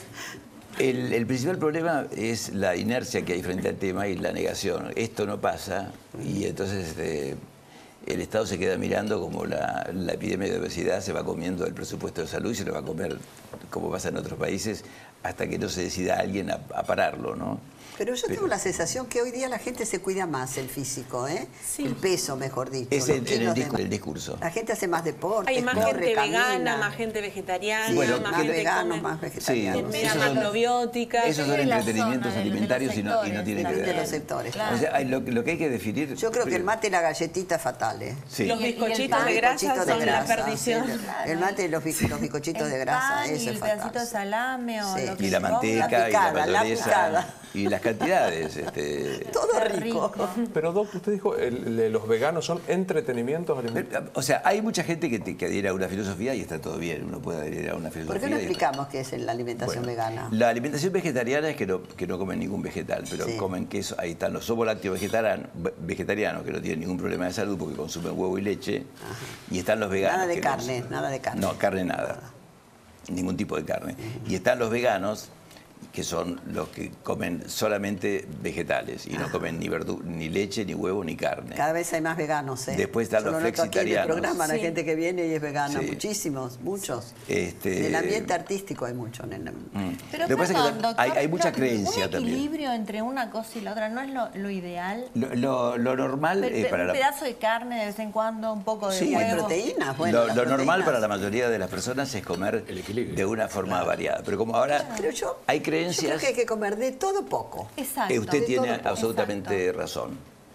El, el principal problema es la inercia que hay frente al tema y la negación. Esto no pasa y entonces este, el Estado se queda mirando como la, la epidemia de obesidad se va comiendo el presupuesto de salud y se lo va a comer, como pasa en otros países, hasta que no se decida alguien a, a pararlo, ¿no? Pero yo tengo la sensación que hoy día la gente se cuida más el físico, ¿eh? Sí. El peso, mejor dicho. Es el, en el, discurso, el discurso. La gente hace más deporte, hay más corre, gente camina. vegana, más gente vegetariana, sí, bueno, más, más gente veganos, come, más vegetarianos. Sí, más macrobiótica. Esos son entretenimientos alimentarios y no, y no tienen que ver. De los sectores, claro. O sea, hay, lo, lo que hay que definir... Yo creo que el mate y la galletita es fatal, ¿eh? Sí. Los bizcochitos de grasa son de grasa, la perdición. Sí, el mate y los, los bizcochitos el de grasa, pan eso y es el fatal. pedacito de salame o sí. lo que Y la manteca, la picada, y la mayonesa, y las cantidades. Este... Todo rico. Pero, Doc, usted dijo, el, el, los veganos son entretenimientos alimentarios. O sea, hay mucha gente que, te, que adhiere a una filosofía y está todo bien, uno puede adherir a una filosofía. ¿Por qué no explicamos qué es la alimentación bueno, vegana? La alimentación vegetariana es que no, que no comen ningún vegetal, pero sí. comen queso. Ahí están los ovolácteos vegetarianos, vegetarianos, que no tienen ningún problema de salud porque consumen huevo y leche. Ajá. Y están los veganos. Nada de que carne, no, nada de carne. No, carne nada. nada. Ningún tipo de carne. Uh-huh. Y están los veganos, que son los que comen solamente vegetales y Ajá. no comen ni verdu ni leche, ni huevo, ni carne. Cada vez hay más veganos, ¿eh? Después están Yo los lo noto flexitarianos. Aquí en el programa, sí. hay gente que viene y es vegana, sí. muchísimos, muchos. Este... En el ambiente artístico hay mucho. En el... mm. Pero lo perdón, pasa es que doctor, hay, hay mucha no, creencia un también. Un equilibrio entre una cosa y la otra, ¿no es lo, lo ideal? Lo, lo, lo normal Pero, eh, para un la... pedazo de carne de vez en cuando, un poco de sí, huevo. proteínas. Bueno, lo lo proteínas. normal para la mayoría de las personas es comer el equilibrio de una forma claro. variada. Pero como ahora Pero yo, hay creencias... Yo creo que hay que comer de todo poco. Exacto. Eh, usted de tiene todo absolutamente Exacto. razón.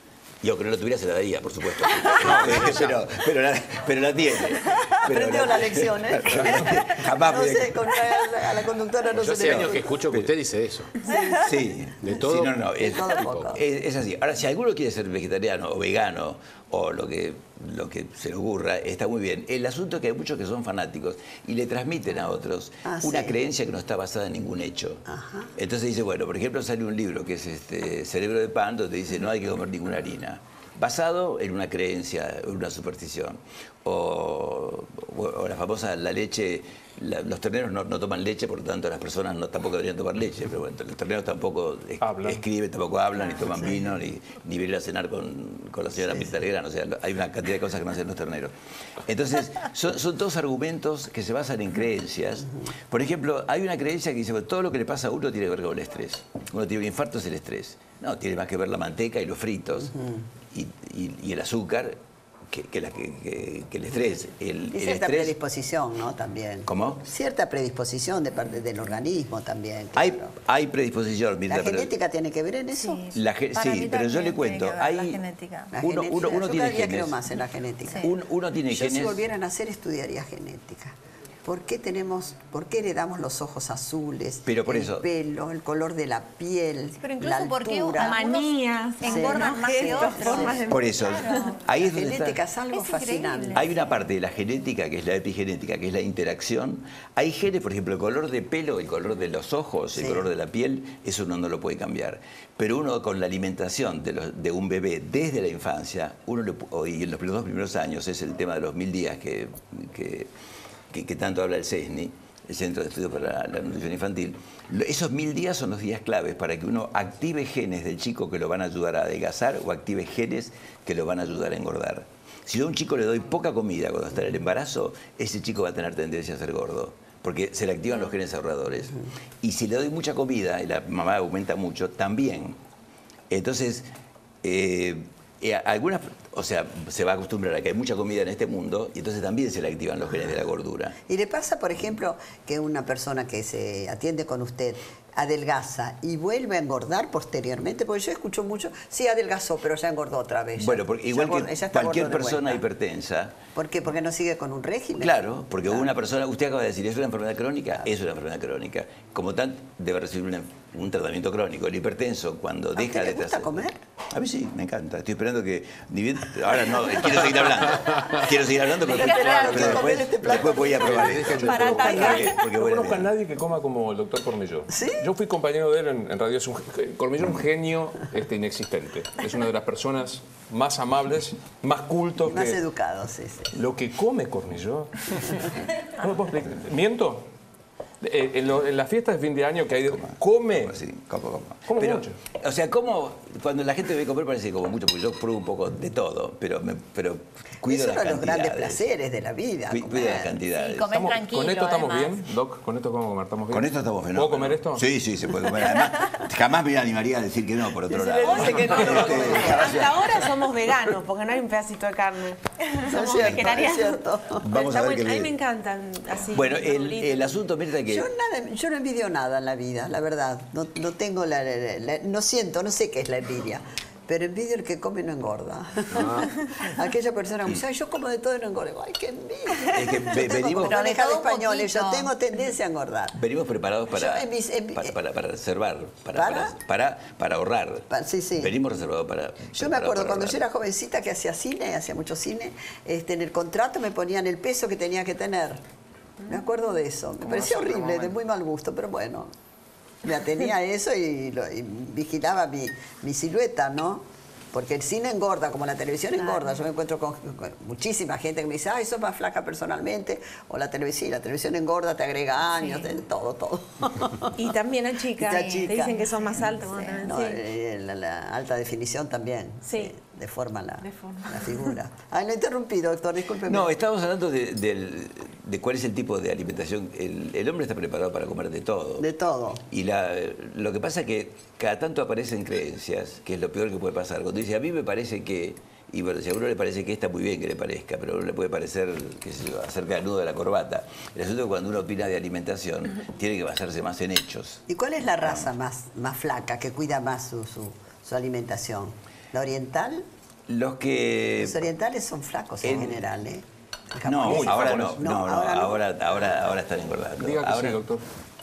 Y aunque no lo tuviera, se la daría, por supuesto. pero, pero, la, pero la tiene. Aprendió la lección, ¿eh? Jamás no sé, con, a la conductora no Yo se hace le años que escucho que usted dice eso. Sí. De todo. Sí, no, no, es, todo poco. Es, es así. Ahora, si alguno quiere ser vegetariano o vegano o lo que, lo que se le ocurra, está muy bien. El asunto es que hay muchos que son fanáticos y le transmiten a otros ah, una sí. creencia que no está basada en ningún hecho. Ajá. Entonces dice, bueno, por ejemplo, sale un libro que es este Cerebro de Pan, donde dice no hay que comer ninguna harina. Basado en una creencia, en una superstición. O, o la famosa, la leche, la, los terneros no, no toman leche, por lo tanto las personas no, tampoco deberían tomar leche, pero bueno, los terneros tampoco es, escriben, tampoco hablan, ni toman sí. vino, ni, ni vienen a cenar con, con la señora sí, Mirta Legrand, o sea, hay una cantidad de cosas que no hacen los terneros. Entonces, son, son todos argumentos que se basan en creencias. Por ejemplo, hay una creencia que dice, bueno, todo lo que le pasa a uno tiene que ver con el estrés. Uno tiene un infarto, es el estrés. No, tiene más que ver la manteca y los fritos. Uh-huh. Y, y, y el azúcar que, que, la, que, que, que el estrés. El, y el cierta estrés... predisposición, ¿no? También. ¿Cómo? Cierta predisposición de parte del organismo también. Claro. Hay, hay predisposición. Mirta, ¿La pero... genética tiene que ver en eso? Sí, la ge sí pero yo le cuento. Hay... La genética. La uno, genética. uno, uno yo tiene cada día genes. creo más en la genética. Sí. Un, uno tiene yo genes. si volvieran a hacer, estudiaría genética. ¿Por qué tenemos, por qué heredamos los ojos azules, pero por el eso, pelo, el color de la piel, pero incluso la altura? Porque manías, engordan más que otros. Por eso, claro. ahí es la donde genética está. es algo es fascinante. Hay una parte de la genética, que es la epigenética, que es la interacción. Hay genes, por ejemplo, el color de pelo, el color de los ojos, sí. el color de la piel, eso uno no lo puede cambiar. Pero uno con la alimentación de, los, de un bebé desde la infancia, uno le, y en los dos primeros años, es el tema de los mil días que... que Que, que tanto habla el CESNI, el Centro de Estudios para la Nutrición Infantil. Esos mil días son los días claves para que uno active genes del chico que lo van a ayudar a adelgazar o active genes que lo van a ayudar a engordar. Si yo a un chico le doy poca comida cuando está en el embarazo, ese chico va a tener tendencia a ser gordo, porque se le activan los genes ahorradores. Y si le doy mucha comida y la mamá aumenta mucho, también. Entonces, eh, eh, algunas... O sea, se va a acostumbrar a que hay mucha comida en este mundo y entonces también se le activan los genes de la gordura. ¿Y le pasa, por ejemplo, que una persona que se atiende con usted adelgaza y vuelve a engordar posteriormente? Porque yo escucho mucho, sí adelgazó, pero ya engordó otra vez. Bueno, porque igual ya, que ya cualquier persona hipertensa... ¿Por qué? ¿Porque no sigue con un régimen? Claro, porque claro. una persona, usted acaba de decir, ¿es una enfermedad crónica? Claro. Es una enfermedad crónica. Como tal, debe recibir una, un tratamiento crónico. El hipertenso, cuando ¿A deja usted de... le gusta comer? A mí sí, me encanta. Estoy esperando que... Ni bien, ahora no, quiero seguir hablando. Quiero seguir hablando, pero, pero, pero después, este después voy a probar esto. No conozco a nadie que coma como el doctor Cormillot. ¿Sí? Yo fui compañero de él en, en radio. Es un, Cormillot es un genio este, inexistente. Es una de las personas más amables, más cultos. Más que, educados, sí, sí. Lo que come Cormillot... ¿No me puedo explicar? ¿Miento? Eh, en, lo, en las fiestas de fin de año que hay... ¿Come? Sí, como, como. Como pero, mucho. O sea, como cuando la gente ve comer parece como mucho, porque yo pruebo un poco de todo, pero, me, pero cuido es las uno de los grandes cantidades. placeres de la vida. Cu- Cuido las cantidades. Sí, comer Estamos- tranquilo, ¿Con esto estamos además. bien, Doc? ¿Con esto podemos comer? ¿Estamos bien? Con esto estamos bien. ¿Puedo comer esto? Sí, sí, se puede comer. Además, jamás me animaría a decir que no, por otro Sí, lado. le dice que no, no va a comer. Este, jamás- Hasta ahora somos veganos, porque no hay un pedacito de carne. Somos cierto, es vegetarianos. cierto. Vamos a ver Está qué bueno. A mí le- me encantan así. Bueno, el, verduritas. el asunto, Mirta, que... Yo, nada, yo no envidio nada en la vida, la verdad. No, no tengo la, la- la- no siento, no sé qué es la envidia. Pero envidio el que come y no engorda. Ah. Aquella persona que dice, "Ay, yo como de todo y no engordo". Ay, qué envidia. Es que ve- Yo tengo venimos- como Pero de hija de todo un españoles, yo poquito. tengo tendencia a engordar. Venimos preparados para, Yo en mis- en mi- para, para, para reservar, para, ¿Para? para, para, para ahorrar. Pa- sí, sí. Venimos reservados para... Yo me preparados acuerdo para cuando yo ahorrar. era jovencita que hacía cine, hacía mucho cine, este, en el contrato me ponían el peso que tenía que tener. Me acuerdo de eso. Me parecía nosotros, horrible, de momento. muy mal gusto, pero bueno. Me atenía a eso y, lo- y vigilaba mi, mi silueta, ¿no? Porque el cine engorda, como la televisión engorda. Yo me encuentro con, con muchísima gente que me dice, ay, sos más flaca personalmente. O la televisión, la televisión engorda, te agrega años, te- todo, todo. Y también a chicas. Y a Te chica. dicen que son más altas. bueno, también, No, sí. eh, la, la alta definición también. Sí. eh, deforma la, Deforma. la figura. Ay, lo interrumpí, doctor, discúlpeme. No, estábamos hablando de, del- de cuál es el tipo de alimentación. El, el hombre está preparado para comer de todo. De todo. Y la, lo que pasa es que cada tanto aparecen creencias, que es lo peor que puede pasar. Cuando dice, a mí me parece que, y bueno, si a uno le parece que está muy bien que le parezca, pero a uno le puede parecer, qué sé yo, acerca del nudo de la corbata. El asunto es que cuando uno opina de alimentación, tiene que basarse más en hechos. ¿Y cuál es la raza más, más flaca, que cuida más su, su, su alimentación? ¿La oriental? Los que... Los orientales son flacos en, en- general, ¿eh? El No, japonés. ahora no, no, no, ahora no. ahora, ahora, ahora están engordando. Diga que ahora, sí, doctor.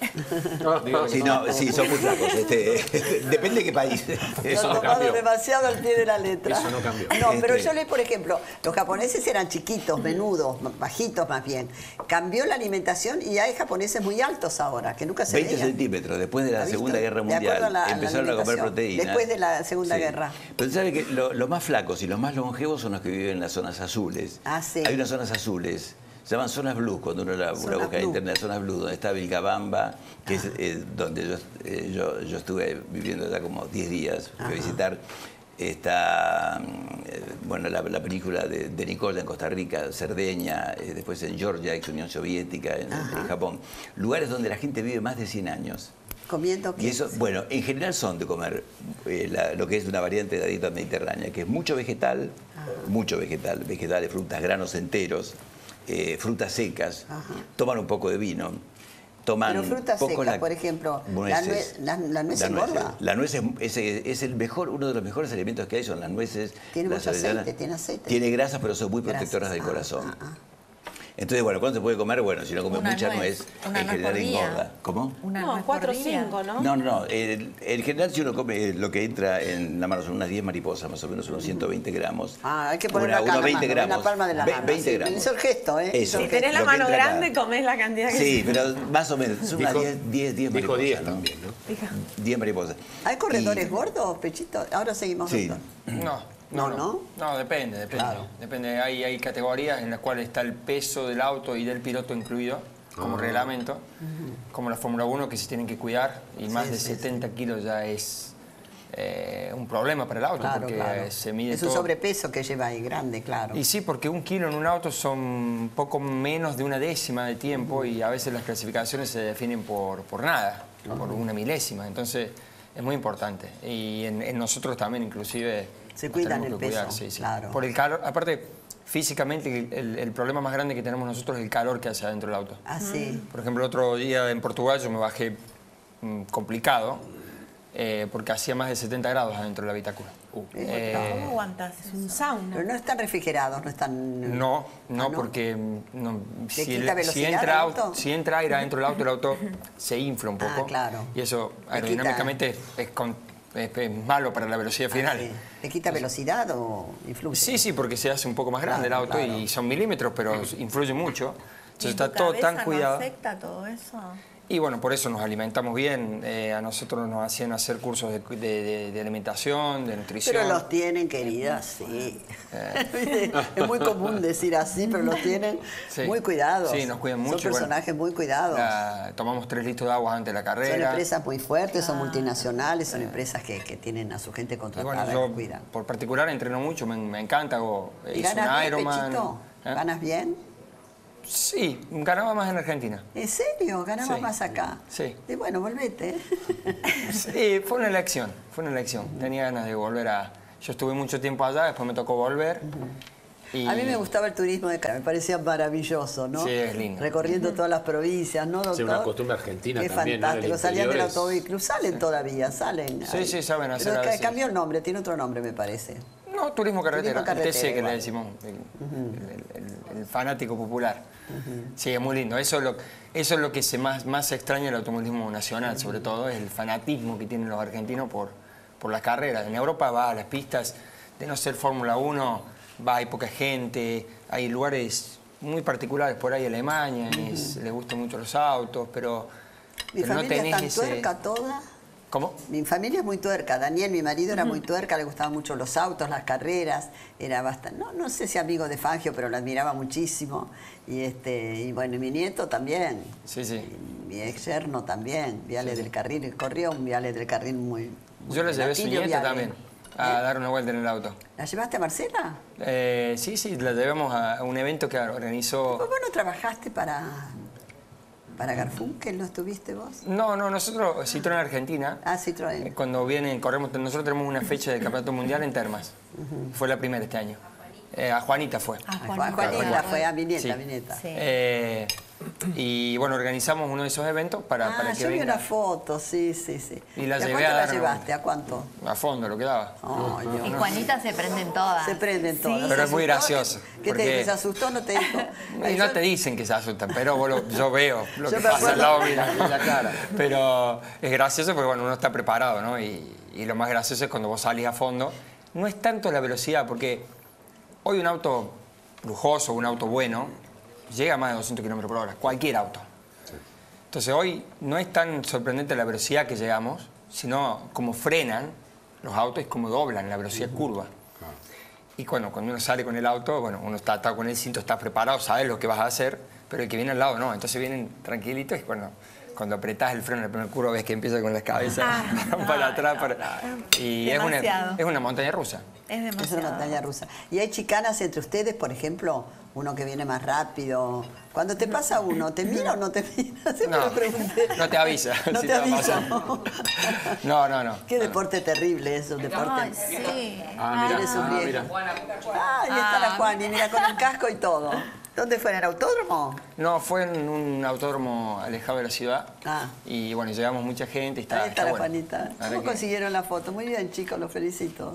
Sí, no, sí, son muy flacos. Este, depende de qué país. Eso Lo no tomado cambió. demasiado al pie de la letra. Eso no cambió. No, pero Este- yo leí, por ejemplo, los japoneses eran chiquitos, menudos, bajitos más bien. Cambió la alimentación y hay japoneses muy altos ahora, que nunca se veinte veían. centímetros después de la ¿Ha visto? Segunda Guerra De acuerdo Mundial a la- a la empezaron a comer alimentación. proteínas. Después de la Segunda Sí. Guerra. Pero sabe que lo- los más flacos y los más longevos son los que viven en las zonas azules. Ah, sí. Hay unas zonas azules, se llaman zonas blues cuando uno la, Zona la busca en blue. internet, zonas blues, donde está Vilcabamba, que es eh, donde yo, eh, yo, yo estuve viviendo ya como diez días, fui a visitar. Está, mm, eh, bueno, la, la película de, de Nicola en Costa Rica, Cerdeña, eh, después en Georgia, ex Unión Soviética, en, en Japón. Lugares donde la gente vive más de cien años. Comiendo Y eso, bueno, en general son de comer eh, la- lo que es una variante de la dieta mediterránea, que es mucho vegetal, mucho vegetal, vegetales, frutas, granos enteros, eh, frutas secas, toman un poco de vino, toman Pero frutas poco secas, la- por ejemplo, la nueces. nuez, la, la nuez La nuez, engorda. la nuez es, es- es el mejor, uno de los mejores alimentos que hay, son las nueces. Tiene las mucho avellanas. aceite, tiene aceite. Tiene grasas, pero son muy Grasas, protectoras del ah, corazón. Entonces, bueno, ¿cuándo se puede comer? Bueno, si no come Una mucha nuez, nuez, una en nuez general por día. engorda. ¿Cómo? Una No, nuez cuatro o por día. cinco, ¿no? No, no, no. El- en general, si uno come eh, lo que entra en la mano son unas diez mariposas, más o menos unos ciento veinte gramos. Ah, hay que ponerlo Una- acá en unos la veinte mano, en la gramos. palma de la Ve- mano. veinte sí. gramos. Me hizo el gesto, ¿eh? Eso. Hizo el Si tenés la Lo que mano entra acá. grande, comés la cantidad que Sí, pero más o menos, son unas Dijo- diez, diez, diez Dijo mariposas. diez ¿no? también, ¿no? diez mariposas. ¿Hay corredores gordos, Pechito? Ahora seguimos. Sí. doctor. No, No, no, ¿no? no. No, depende, depende. Claro. Depende. Hay, hay categorías en las cuales está el peso del auto y del piloto incluido como Ah. reglamento, como la Fórmula uno que se tienen que cuidar y más Sí, de sí, setenta kilos ya es eh, un problema para el auto Claro, porque claro. se mide Es un todo. sobrepeso que lleva ahí, grande, claro. Y sí, porque un kilo en un auto son poco menos de una décima de tiempo y a veces las clasificaciones se definen por, por nada, por una milésima. Entonces es muy importante. Y en, en nosotros también inclusive Se nos cuidan tenemos el que cuidar, peso, sí, sí. claro. Por el calor, aparte físicamente el, el problema más grande que tenemos nosotros es el calor que hace adentro del auto. Ah, sí. Por ejemplo, el otro día en Portugal yo me bajé mm, complicado eh, porque hacía más de setenta grados adentro de la habitácula. Eh, ¿Cómo aguantas? Es un sauna. Pero no están refrigerados, no están... No, no, Ah, ¿no? porque mm, no, ¿Te si, quita el- si velocidad entra el auto, auto? si entra aire adentro del auto, el auto se infla un poco. Ah, claro. Y eso quita- aerodinámicamente es, es con- es- es malo para la velocidad final. Ah, sí. ¿Te quita velocidad o influye? Sí, sí, porque se hace un poco más grande Claro, el auto claro. y son milímetros, pero influye mucho. ¿Y Entonces tu está todo cabeza tan no cuidado. afecta todo eso? Y bueno, por eso nos alimentamos bien. Eh, a nosotros nos hacían hacer cursos de, de, de, de alimentación, de nutrición. Pero los tienen, queridas, sí. Eh. Es muy común decir así, pero los tienen sí. muy cuidados. Sí, nos cuidan mucho. Son personajes bueno, muy cuidados. La, tomamos tres litros de agua antes de la carrera. Son empresas muy fuertes, son multinacionales, son eh. empresas que, que tienen a su gente contratada y, bueno, yo, y cuidan. Por particular entreno mucho, me, me encanta. Hago, ¿Y ganas bien, Ironman, Pechito? ¿Eh? ¿Ganas bien? Sí, ganaba más en Argentina. ¿En serio? ¿Ganaba sí. más acá? Sí. Y bueno, volvete. Sí, fue una elección, fue una elección. Tenía ganas de volver a... Yo estuve mucho tiempo allá, después me tocó volver. Uh-huh. y... A mí me gustaba el turismo de acá, me parecía maravilloso, ¿no? Sí, es lindo. Recorriendo uh-huh. todas las provincias, ¿no, doctor? Sí, una costumbre argentina Qué también, fantástico, ¿no? salían del autovehículo, salen sí. todavía, salen. Sí, ahí. sí, saben hacer Pero a veces. cambió el nombre, tiene otro nombre, me parece. No, turismo carretera, turismo carretera el T C que igual. le decimos, el, uh-huh. el, el, el fanático popular. Uh-huh. Sí, es muy lindo. Eso es lo, eso es lo que se más, más extraña del automovilismo nacional, uh-huh. sobre todo, es el fanatismo que tienen los argentinos por, por las carreras. En Europa va a las pistas, de no ser Fórmula uno, va, hay poca gente, hay lugares muy particulares por ahí, Alemania, uh-huh. es, les gustan mucho los autos, pero, Mi pero no familia tenés tan ese... tuerca toda. ¿Cómo? Mi familia es muy tuerca. Daniel, mi marido, era muy tuerca, le gustaban mucho los autos, las carreras. Era bastante, no, no sé si amigo de Fangio, pero lo admiraba muchísimo. Y este, y bueno, y mi nieto también. Sí, sí. Y mi ex yerno también, Viale sí, del sí. Carril, corrió un Viale del Carril muy. muy Yo le llevé a su nieta Viale. también a ¿Eh? dar una vuelta en el auto. ¿La llevaste a Marcela? Eh, sí, sí, la llevamos a un evento que organizó... ¿Vos no trabajaste para, para Garfunkel? ¿No estuviste vos? No, no, nosotros, Citroën Argentina, ah, Citroën. Cuando vienen, corremos, nosotros tenemos una fecha del Campeonato Mundial en Termas. Uh-huh. Fue la primera este año. Eh, a Juanita fue. A Juanita, Juanita, Juanita fue a mi nieta, sí. mi nieta. Sí. Eh, y bueno, organizamos uno de esos eventos para, ah, para que yo vi venga. una foto, sí, sí, sí. Y la ¿Y a llevé cuánto a la dar llevaste? ¿A cuánto? A fondo, lo que daba. Oh, y no. Juanita se prenden todas. Se prenden todas. Sí. Pero es muy gracioso. ¿Qué porque... te se asustó? ¿No te dijo? Y no te dicen que se asustan, pero vos lo, yo veo lo yo que pasa al lado mío en la cara. Pero es gracioso porque bueno, uno está preparado, ¿no? Y, y lo más gracioso es cuando vos salís a fondo. No es tanto la velocidad, porque hoy un auto lujoso, un auto bueno, llega a más de doscientos kilómetros por hora, cualquier auto. Entonces hoy no es tan sorprendente la velocidad que llegamos, sino cómo frenan los autos y cómo doblan la velocidad uh-huh. curva. Y bueno, cuando uno sale con el auto, bueno, uno está atado con el cinto, está preparado, sabes lo que vas a hacer, pero el que viene al lado no. Entonces vienen tranquilitos y bueno, cuando apretás el freno en la primera curva ves que empieza con las cabezas ah, para no, atrás. Para... Y es una, es una montaña rusa. Es demasiado. Es una montaña rusa. ¿Y hay chicanas entre ustedes, por ejemplo, uno que viene más rápido? Cuando te pasa uno, ¿te mira o no te mira? Siempre no, me pregunté. No te avisa. No si te, te avisa. No, no, no. Qué deporte terrible eso, un deporte. Ay, sí. Ah, mira, ah, mira. Ah, ahí está la Juani, mira, con el casco y todo. ¿Dónde fue? ¿En el autódromo? No, fue en un autódromo alejado de la ciudad. Ah. Y bueno, llegamos mucha gente y está, ahí está, está la bueno. Juanita. ¿Cómo que... consiguieron la foto? Muy bien, chicos, los felicito.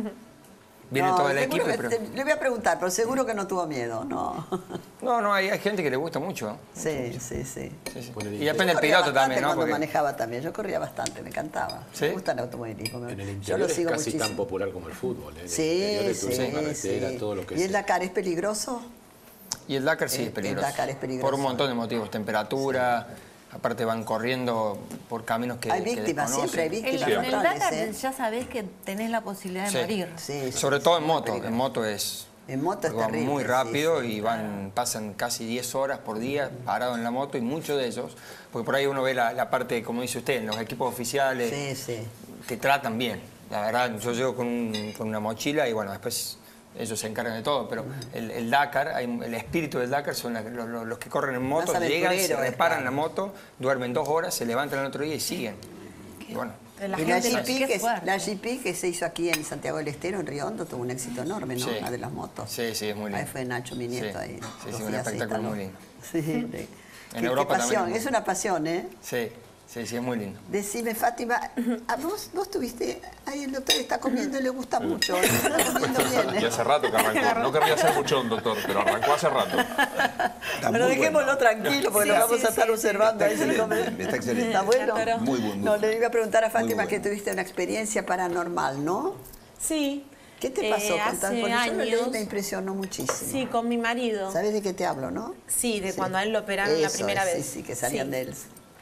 Viene no, todo el equipo. Que, pero... te, le voy a preguntar, pero seguro que no tuvo miedo, ¿no? No, no, hay, hay gente que le gusta mucho. Sí, mucho, mucho. sí, sí. sí, sí. Y depende del piloto también, ¿no? Cuando Porque... manejaba también, yo corría bastante, me encantaba. ¿Sí? Me gusta el automovilismo. En el interior yo lo sigo es casi muchísimo. tan popular como el fútbol. ¿eh? Sí, el sí, turismo, carretera, sí. todo lo que ¿Y el sea. Dakar es peligroso? Y el Dakar sí el, es peligroso. El Dakar es peligroso. Por un montón de motivos, temperatura... Sí. Aparte van corriendo por caminos que hay víctimas, que siempre hay víctimas. En, en el Dakar ¿eh? ya sabés que tenés la posibilidad de sí. morir. Sí, sí, Sobre sí, todo sí, en moto. En moto es... En moto es van terrible. muy rápido sí, sí, y van pasan casi diez horas por día parado en la moto y muchos de ellos, porque por ahí uno ve la, la parte, como dice usted, en los equipos oficiales, sí, sí. te tratan bien. La verdad, yo llego con, un, con una mochila y bueno, después... ellos se encargan de todo, pero el, el Dakar, hay, el espíritu del Dakar son la, los, los que corren en moto, llegan, se reparan la moto, duermen dos horas, se levantan el otro día y siguen. Y bueno. La, y la, G P que, la G P que se hizo aquí en Santiago del Estero, en Río Hondo, tuvo un éxito enorme, ¿no? Sí. La de las motos. Sí, sí, es muy lindo. Ahí fue Nacho, mi nieto, sí. ahí. Sí, sí, un espectáculo muy lindo. Sí, sí. En qué, Europa qué pasión, también. Es una pasión, ¿eh? Sí. Sí, sí, es muy lindo. Decime, Fátima, ¿a vos, vos tuviste, ahí el doctor está comiendo y le gusta mucho, está comiendo bien, ¿eh? Y hace rato que arrancó, no querría ser buchón, doctor, pero arrancó hace rato. Pero dejémoslo bueno. tranquilo, porque sí, lo vamos sí, a estar sí, observando. Está, ahí excelente, está excelente. ¿Está bueno? Muy bueno. No, le iba a preguntar a Fátima bueno. que tuviste una experiencia paranormal, ¿no? Sí. ¿Qué te pasó? Eh, hace Porque años, yo lo leí, me impresionó muchísimo. Sí, con mi marido. ¿Sabes de qué te hablo, no? Sí, de sí. cuando a él lo operaron Eso, la primera sí, vez. Sí, sí, que salían sí. de él.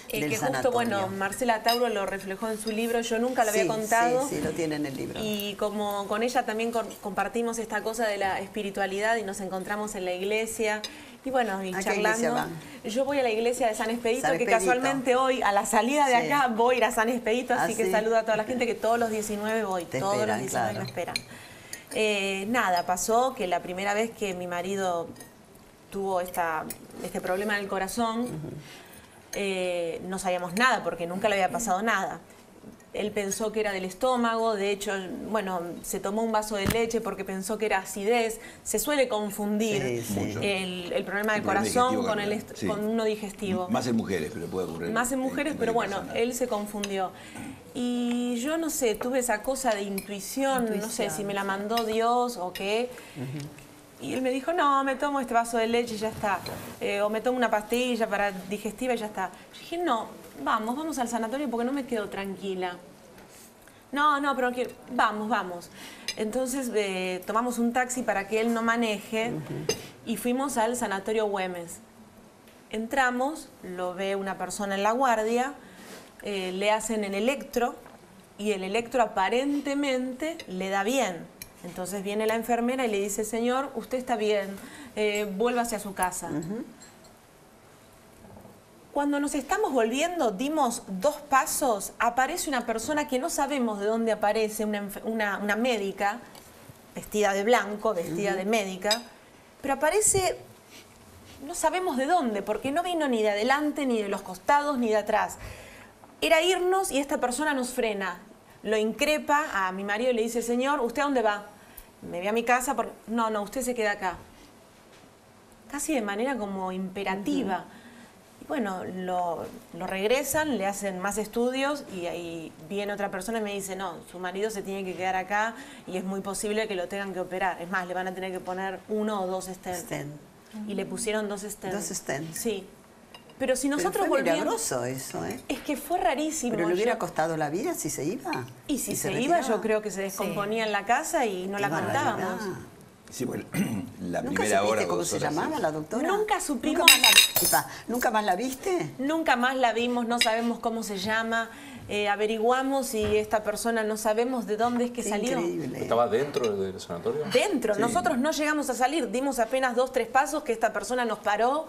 Eh, del que justo, sanatorio. bueno, Marcela Tauro lo reflejó en su libro, yo nunca lo había Sí, contado. Sí, sí, lo tiene en el libro. Y como con ella también con- compartimos esta cosa de la espiritualidad y nos encontramos en la iglesia. Y bueno, y ¿A qué charlando. iglesia van? Yo voy a la iglesia de San Expedito, San que Expedito. casualmente hoy, a la salida de Sí. acá, voy a ir a San Expedito, así Ah, que sí. saludo a toda la gente que todos los diecinueve voy, Te todos esperan, los diecinueve claro. me esperan. Eh, nada, pasó que la primera vez que mi marido tuvo esta, este problema en el corazón, eh, no sabíamos nada porque nunca le había pasado nada. Él pensó que era del estómago, de hecho, bueno, se tomó un vaso de leche porque pensó que era acidez. Se suele confundir Sí, sí. el, el problema del El problema corazón digestivo con, el que- est- sí. con uno digestivo. Más en mujeres, pero puede ocurrir. Más en mujeres, pero bueno, él se confundió. Y yo no sé, tuve esa cosa de intuición, no sé Intuición. si me la mandó Dios o qué. Y él me dijo, no, me tomo este vaso de leche y ya está. Eh, o me tomo una pastilla para digestiva y ya está. Yo dije, no, vamos, vamos al sanatorio porque no me quedo tranquila. No, no, pero quiero... vamos, vamos. Entonces eh, tomamos un taxi para que él no maneje y fuimos al sanatorio Güemes. Entramos, lo ve una persona en la guardia, eh, le hacen el electro y el electro aparentemente le da bien. Entonces viene la enfermera y le dice, señor, usted está bien, eh, vuélvase a su casa. Cuando nos estamos volviendo, dimos dos pasos, aparece una persona que no sabemos de dónde aparece, una, enfe- una, una médica, vestida de blanco, vestida de médica, pero aparece, no sabemos de dónde, porque no vino ni de adelante, ni de los costados, ni de atrás. Era irnos y esta persona nos frena, lo increpa a mi marido y le dice, señor, ¿usted a dónde va? Me voy a mi casa, por... no, no, usted se queda acá. Casi de manera como imperativa. Y bueno, lo, lo regresan, le hacen más estudios y ahí viene otra persona y me dice, no, su marido se tiene que quedar acá y es muy posible que lo tengan que operar. Es más, le van a tener que poner uno o dos stents. Stent. Y le pusieron dos stents. Dos stents. Sí. Pero si nosotros Pero fue volvíamos... milagroso eso, ¿eh? Es que fue rarísimo. Pero le hubiera Yo- costado la vida si se iba. Y si Y se, se iba, retiraba. yo creo que se descomponía en la casa y no Qué la barbaridad. contábamos. Sí, bueno, la ¿Nunca primera supiste hora. cómo dos se horas, llamaba sí. la doctora? Nunca supimos. ¿Nunca más la, Epa, ¿nunca más la viste? Nunca más la vimos, no sabemos cómo se llama. Eh, averiguamos y esta persona no sabemos de dónde es que Qué salió. increíble. ¿Estaba dentro del sanatorio? Dentro, Sí. nosotros no llegamos a salir, dimos apenas dos, tres pasos que esta persona nos paró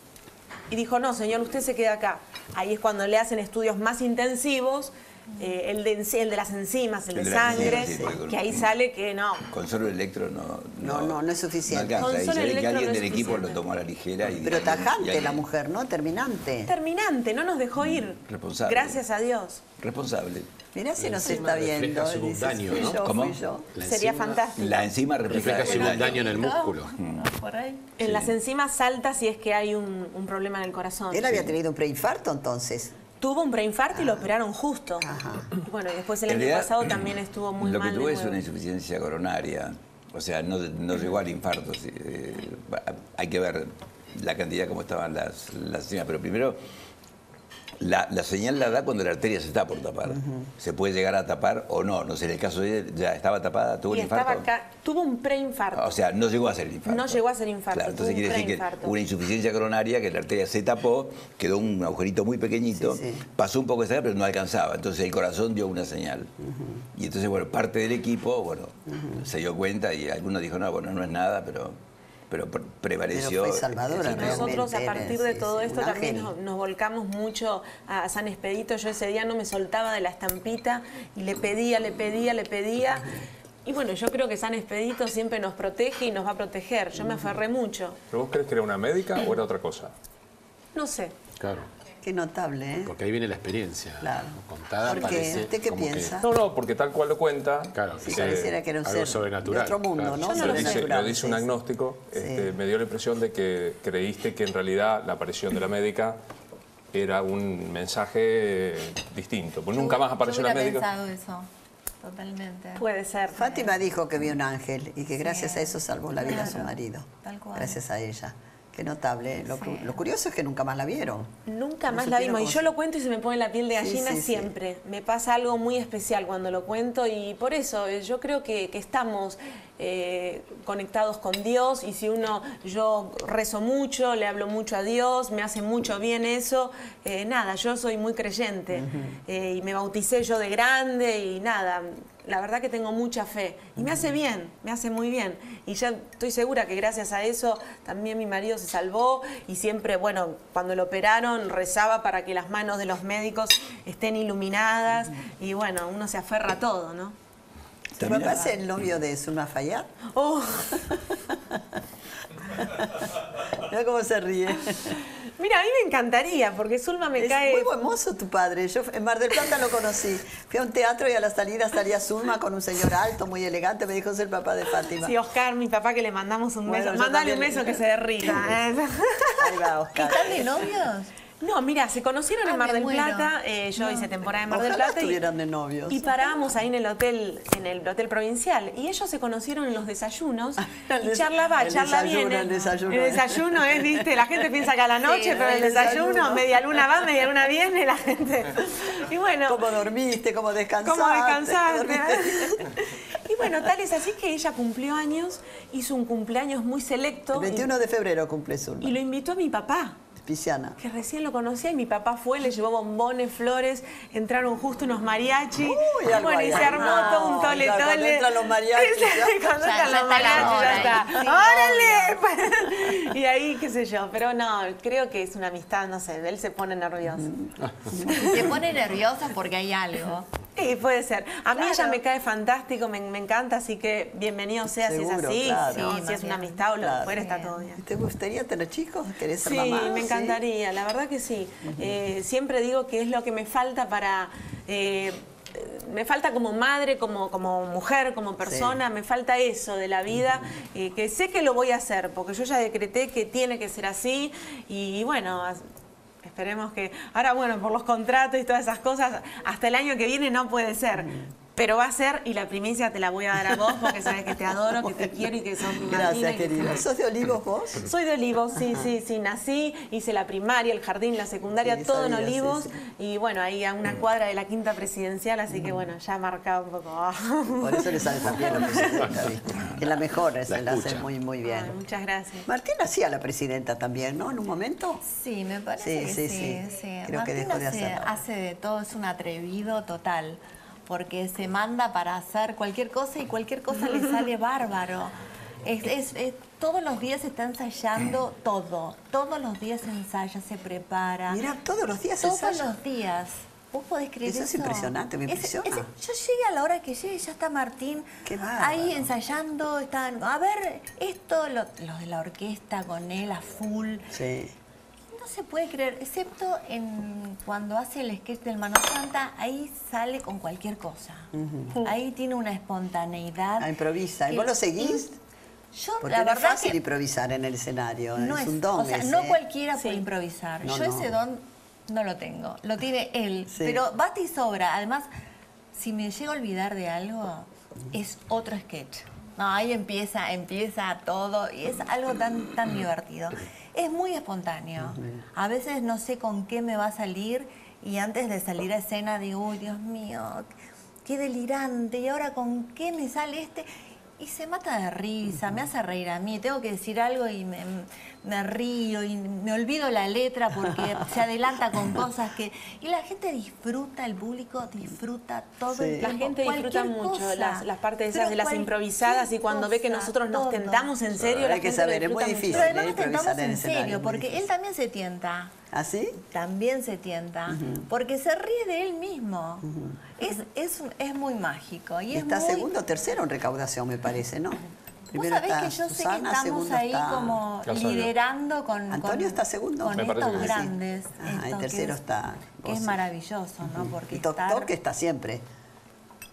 y dijo, no, señor, usted se queda acá. Ahí es cuando le hacen estudios más intensivos, eh, el, de, el de las enzimas, el, El de de las sangre, enzimas, sí, porque con- que ahí sale que no. Con solo electro no. No, no, no es suficiente. No alcanza. Con Y solo se ve que electro alguien no es del equipo lo suficiente. tomó a la ligera. Y, Pero y tajante alguien la mujer, ¿no? Terminante. Terminante, no nos dejó ir. Responsable. Gracias a Dios. Responsable. Mirá si nos Encima está refleja viendo. su Dices, daño, fui ¿no? yo, ¿Cómo? fui yo. La Sería enzima fantástico. La enzima refleja, refleja su el daño en el músculo. Por ahí. En las enzimas salta si es que hay un, un problema en el corazón. Él había tenido un preinfarto entonces. Tuvo un preinfarto y lo operaron justo. Y bueno, y después el En año realidad, pasado también estuvo muy Lo mal. que de tuvo es nuevo. una insuficiencia coronaria. O sea, no, no llegó al infarto. Sí, eh, hay que ver la cantidad como estaban las, las enzimas. Pero primero, la, la señal la da cuando la arteria se está por tapar. Se puede llegar a tapar o no. No sé, en el caso de él, ya estaba tapada, tuvo Y el estaba infarto. acá, tuvo un preinfarto. O sea, no llegó a ser el infarto. No llegó a ser infarto, Claro, entonces tuvo un quiere decir que preinfarto. hubo una insuficiencia coronaria, que la arteria se tapó, quedó un agujerito muy pequeñito, pasó un poco de sangre, pero no alcanzaba. Entonces el corazón dio una señal. Y entonces, bueno, parte del equipo, bueno, se dio cuenta y algunos dijo, no, bueno, no es nada, pero, pero pre- prevaleció. Pero fue salvadora, Y nosotros a realmente, partir era, de sí, todo sí, esto un también ángel. nos, nos volcamos mucho a San Expedito. Yo ese día no me soltaba de la estampita y le pedía, le pedía, le pedía. Y bueno, yo creo que San Expedito siempre nos protege y nos va a proteger. Yo me aferré mucho. ¿Pero vos crees que era una médica o era otra cosa? No sé. Claro. Qué notable, ¿eh? Porque ahí viene la experiencia. Claro. Contada ¿Por qué? parece ¿Usted qué como que- piensa? No, no, porque tal cual lo cuenta. Claro, Sí, eh, pareciera que era un algo ser sobrenatural, de otro mundo, claro. ¿no? Yo no Lo lo dice, sé. lo dice un Sí, sí. agnóstico. Sí. Este, me dio la impresión de que creíste que en realidad la aparición de la médica era un mensaje distinto. Pues nunca más apareció Yo la hubiera médica. pensado eso, totalmente. Puede ser. Fátima dijo que vio un ángel y que gracias a eso salvó la vida a su Claro, marido. tal cual. Gracias a ella. Qué notable. Lo, Sí. lo curioso es que nunca más la vieron. Nunca No más la supieron vimos. Y cómo yo se- lo cuento y se me pone la piel de Sí, gallina sí, sí. siempre. Me pasa algo muy especial cuando lo cuento y por eso eh, yo creo que, que estamos eh, conectados con Dios y si uno, yo rezo mucho, le hablo mucho a Dios, me hace mucho bien eso, eh, nada, yo soy muy creyente eh, y me bauticé yo de grande y nada. La verdad que tengo mucha fe y me hace bien, me hace muy bien. Y ya estoy segura que gracias a eso también mi marido se salvó y siempre, bueno, cuando lo operaron rezaba para que las manos de los médicos estén iluminadas y bueno, uno se aferra a todo, ¿no? ¿Tu papá es el novio de Zulma Fayad? Oh. Mira cómo se ríe. Mira, a mí me encantaría, porque Zulma me es cae... muy buen mozo tu padre. Yo en Mar del Plata lo conocí. Fui a un teatro y a la salida salía Zulma con un señor alto, muy elegante. Me dijo, es el papá de Fátima. Sí, Oscar, mi papá, que le mandamos un Bueno, beso. yo Mándale un también. beso que se derrita. ¿eh? Ahí va, Oscar. ¿Están de novios? No, mira, se conocieron Ah, en Mar me del muero. Plata. eh, yo No. hice temporada en Mar del Ojalá Plata. Y, estuvieran de novios. y parábamos ahí en el hotel, en el hotel provincial. Y ellos se conocieron en los desayunos. El y des- charla va, el charla desayuno, viene. el desayuno. El desayuno es, viste, la gente piensa que a la noche, Sí, pero el el desayuno, desayuno. media luna va, media luna viene, la gente. Y bueno. ¿Cómo dormiste? ¿Cómo descansaste? ¿Cómo descansaste? ¿Dormiste? Y bueno, tal es así que ella cumplió años, hizo un cumpleaños muy selecto. El veintiuno de febrero cumple Zulma. Y lo invitó a mi papá. Pisciana. Que recién lo conocía y mi papá fue, le llevó bombones, flores, entraron justo unos mariachi. Uy, algo bueno, y ahí. se armó No, todo un tole ya, tole. cuando entran los mariachis, ya. Cuando Ya, entran ya los está la mariachis, hora ya está. ahí. Sí, ¡Órale! Y ahí, qué sé yo. Pero no, creo que es una amistad, no sé, él se pone nervioso. Se pone nerviosa porque hay algo. Sí, puede ser. A mí Claro. ella me cae fantástico, me, me encanta, así que bienvenido sea si es Seguro, así. claro. Sí, No, si más es una bien. amistad o lo que Claro. fuera, está todo bien. ¿Te gustaría tener chicos? ¿Querés ser Sí, mamá? me encantaría, la verdad que sí. Eh, siempre digo que es lo que me falta para... eh, me falta como madre, como, como mujer, como persona, me falta eso de la vida, eh, que sé que lo voy a hacer, porque yo ya decreté que tiene que ser así y bueno... as- Esperemos que... Ahora, bueno, por los contratos y todas esas cosas, hasta el año que viene no puede ser. Pero va a ser, y la primicia te la voy a dar a vos, porque sabes que te adoro, que te quiero y que sos mi madrina Gracias, y que- querida. ¿Sos de Olivos vos? Soy de Olivos, sí, sí, sí. Nací, hice la primaria, el jardín, la secundaria, Sí, todo en sabía, sí, Olivos. sí. Y bueno, ahí a una cuadra de la quinta presidencial, así que bueno, ya marcado un poco. Por eso le sale tan bien la presidenta, ¿viste? Es la mejor, es, La la hace escucha. muy, muy Ay, bien. muchas gracias. Martín hacía la presidenta también, ¿no? En un momento. Sí, me parece Sí, que sí, sí. sí. sí. Creo que Martín dejó de hace, hacerlo. hace de todo, es un atrevido total, porque se manda para hacer cualquier cosa y cualquier cosa le sale bárbaro. Es, es- es- todos los días está ensayando todo, todos los días ensaya, se prepara. Mira, todos los días Todos ensaya. los días. ¿Vos podés creer Eso eso? es impresionante, me Es- impresiona. es- yo llegué a la hora que llegue, ya está Martín Qué bárbaro. ahí ensayando, están, a ver, esto, lo- los de la orquesta con él a full. Sí. No se puede creer, excepto en cuando hace el sketch del Mano Santa, ahí sale con cualquier cosa. Ahí tiene una espontaneidad. Ah, improvisa. ¿Y que- vos lo seguís? Yo, Porque la no es verdad fácil que improvisar en el escenario, no es es, un don o sea, ese, no ¿eh? cualquiera puede improvisar. No, Yo no. ese don no lo tengo, lo tiene él. Sí. Pero basta y sobra. Además, si me llego a olvidar de algo, es otro sketch. No, ahí empieza, empieza todo y es algo tan, tan divertido. Es muy espontáneo. A veces no sé con qué me va a salir y antes de salir a escena digo, uy, Dios mío, qué delirante, y ahora con qué me sale este... Y se mata de risa, me hace reír a mí. Tengo que decir algo y me, me río y me olvido la letra porque se adelanta con cosas que... Y la gente disfruta, el público disfruta todo Sí. el La tiempo. gente disfruta cualquier mucho cosa. las, las partes esas Pero de las cualquier improvisadas y cuando ve que cosa, nosotros nos todo. tentamos en serio, Hay la que gente saber, lo es muy disfruta difícil. Pero además ¿eh? nos tentamos Improvisar en en el escenario, serio, muy porque difícil. él también se tienta. ¿Ah, sí? También se tienta, porque se ríe de él mismo. es, es, es muy mágico. Y Está es muy... segundo o tercero en recaudación, me parece, ¿no? Vos sabés que yo sé que estamos ahí como liderando con, Antonio con, está segundo. con Me parece estos que sí. grandes. Ah, el esto tercero que es, está que es vos. maravilloso, ¿no? Porque Y Toc estar- Toc está siempre.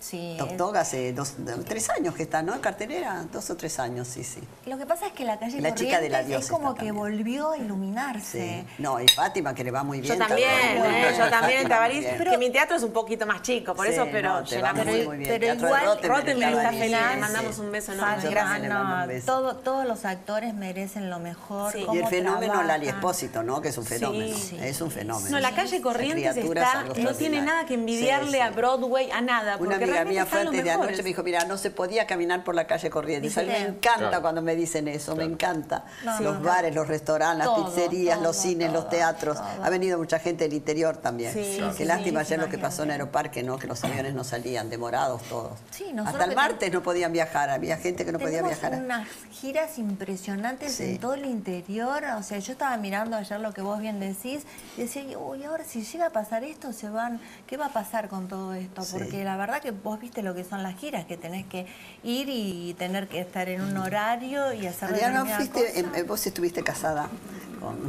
Sí. Toc Toc hace dos, tres años que está, ¿no? En cartelera, dos o tres años, sí, sí. Lo que pasa es que la calle La chica de la Corrientes diosa es como está que también. volvió a iluminarse. Sí. No, y Fátima, que le va muy bien. Yo también, también. ¿eh? yo también en Fátima, Tabarís, muy bien. que mi teatro es un poquito más chico, por Sí, eso, pero no, te va llenamos- muy, muy bien. Pero Teatro de igual, Rottenberg Rottenberg estaba está ahí, feliz, sí, le sí. mandamos un beso Fátima, enorme. Yo también le mando un no, beso. todo- todos los actores merecen lo mejor. Sí. Y cómo el fenómeno trabajan. Lali Espósito, ¿no? Que es un fenómeno. Sí. Es un fenómeno. No, la calle Corrientes Esa criatura es está, algo no tiene extraordinario. nada que envidiarle Sí, sí. a Broadway, a nada, porque Una amiga realmente mía fue están los antes de mejores. anoche, me dijo, mira, no se podía caminar por la calle Corrientes. A mí me ¿Viste? encanta Claro. cuando me dicen eso, me encanta. No, los no, bares, los restaurantes, las Todo, pizzerías, los todo, cines, los todo, teatros. todo. Ha venido mucha gente del interior también. Sí, Qué sí, lástima sí, ayer lo que pasó en imagínate. Aeroparque, ¿no? Que los aviones no salían, demorados todos. Sí, nosotros Hasta el que martes no podían viajar, había gente que no podía Tenemos viajar. unas giras impresionantes Sí. en todo el interior. O sea, yo estaba mirando ayer lo que vos bien decís y decía, uy, ahora si llega a pasar esto, se van, ¿qué va a pasar con todo esto? Sí. Porque la verdad que vos viste lo que son las giras, que tenés que ir y tener que estar en un horario y hacer Adriana, determinada fuiste, cosa. em, eh, vos estuviste casada con...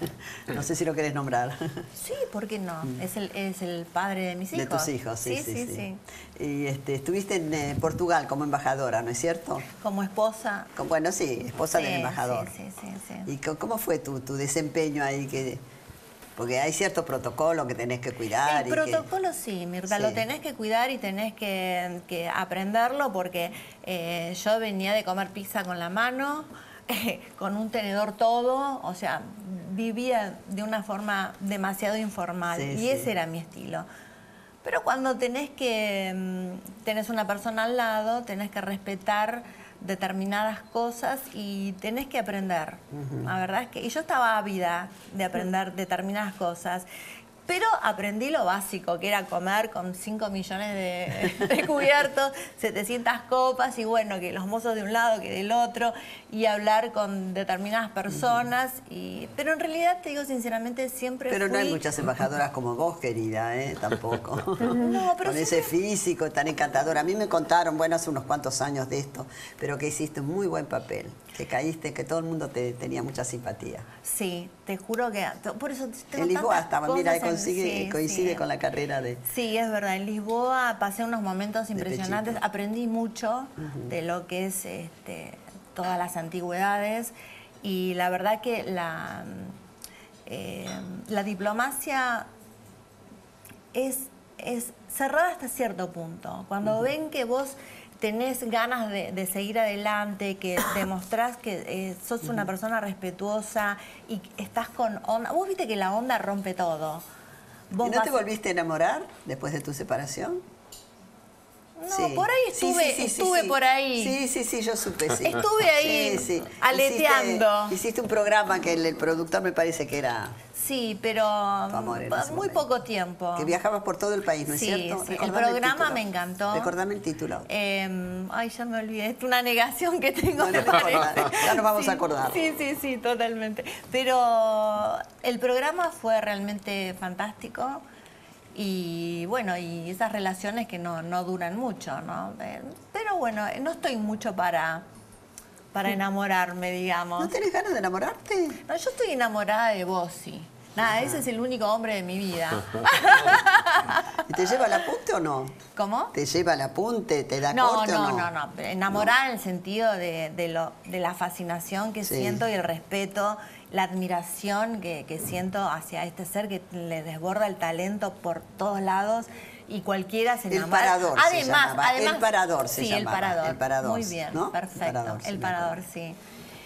no sé si lo querés nombrar. Sí, ¿por qué no? Es el, es el padre de mis hijos. De tus hijos, sí, sí, sí, sí. sí. Y este, estuviste en eh, Portugal como embajadora, ¿no es cierto? Como esposa. Con- Bueno, sí, esposa Sí, del embajador. Sí, sí, sí, sí. ¿Y co- cómo fue tu, tu desempeño ahí? Que, porque hay cierto protocolo que tenés que cuidar. El y que- protocolo sí, Mirta, Sí. lo tenés que cuidar y tenés que, que aprenderlo porque eh, yo venía de comer pizza con la mano, con un tenedor todo, o sea, vivía de una forma demasiado informal Sí, y sí. ese era mi estilo. Pero cuando tenés que, mm, tenés una persona al lado, tenés que respetar determinadas cosas y tenés que aprender. Ujú. La verdad es que, y yo estaba ávida de aprender determinadas cosas, pero aprendí lo básico, que era comer con cinco millones de, de cubiertos, setecientas copas y bueno, que los mozos de un lado, que del otro, y hablar con determinadas personas. Y, pero en realidad, te digo sinceramente, siempre Pero no hay fui- muchas embajadoras como vos, querida, ¿eh? Tampoco. No, pero Con ese físico tan encantador. A mí me contaron, bueno, hace unos cuantos años de esto, pero que hiciste un muy buen papel, que caíste, que todo el mundo te tenía mucha simpatía. Sí, te juro que... Por eso tengo En Lisboa tantas estaba, mira, cosas en- consigue- sí, coincide sí. con la carrera de... Sí, es verdad. En Lisboa pasé unos momentos impresionantes. Pechito. Aprendí mucho Ujú. de lo que es este, todas las antigüedades y la verdad que la, eh, la diplomacia es, es cerrada hasta cierto punto. Cuando ven que vos tenés ganas de, de seguir adelante, que demostrás que eh, sos una persona respetuosa y estás con onda. Vos viste que la onda rompe todo. Vos ¿Y no te vas- volviste a enamorar después de tu separación? No, por ahí estuve- estuve por ahí. Sí, sí, sí, yo supe, sí. Estuve ahí, Sí, sí. aleteando. Hiciste, hiciste un programa que el, el productor me parece que era... Sí, pero amor en ese muy poco tiempo. Que viajabas por todo el país, ¿no es Sí, cierto? sí, el Recordame programa título. me encantó. Recordame el título. Eh, ay, ya me olvidé. Es una negación que tengo. No, me no importa, parece. ya nos vamos Sí, a acordar. Sí, sí, sí, totalmente. Pero el programa fue realmente fantástico. Y bueno, y esas relaciones que no, no duran mucho, ¿no? Eh, Pero bueno, no estoy mucho para, para enamorarme, digamos. ¿No tenés ganas de enamorarte? No, yo estoy enamorada de vos, sí. Nada, ese es el único hombre de mi vida. ¿Y te lleva al apunte o no? ¿Cómo? ¿Te lleva al apunte? ¿Te da No, corte no, o no? no, no. Enamorada en el sentido de, de, lo, de la fascinación que Sí. siento y el respeto, la admiración que, que siento hacia este ser que le desborda el talento por todos lados y cualquiera se El enamora. Parador se Además, llamaba, además, El Parador se sí, llamaba, el parador. El Parador, Muy bien, ¿no? perfecto. Parador, sí, el me parador, sí.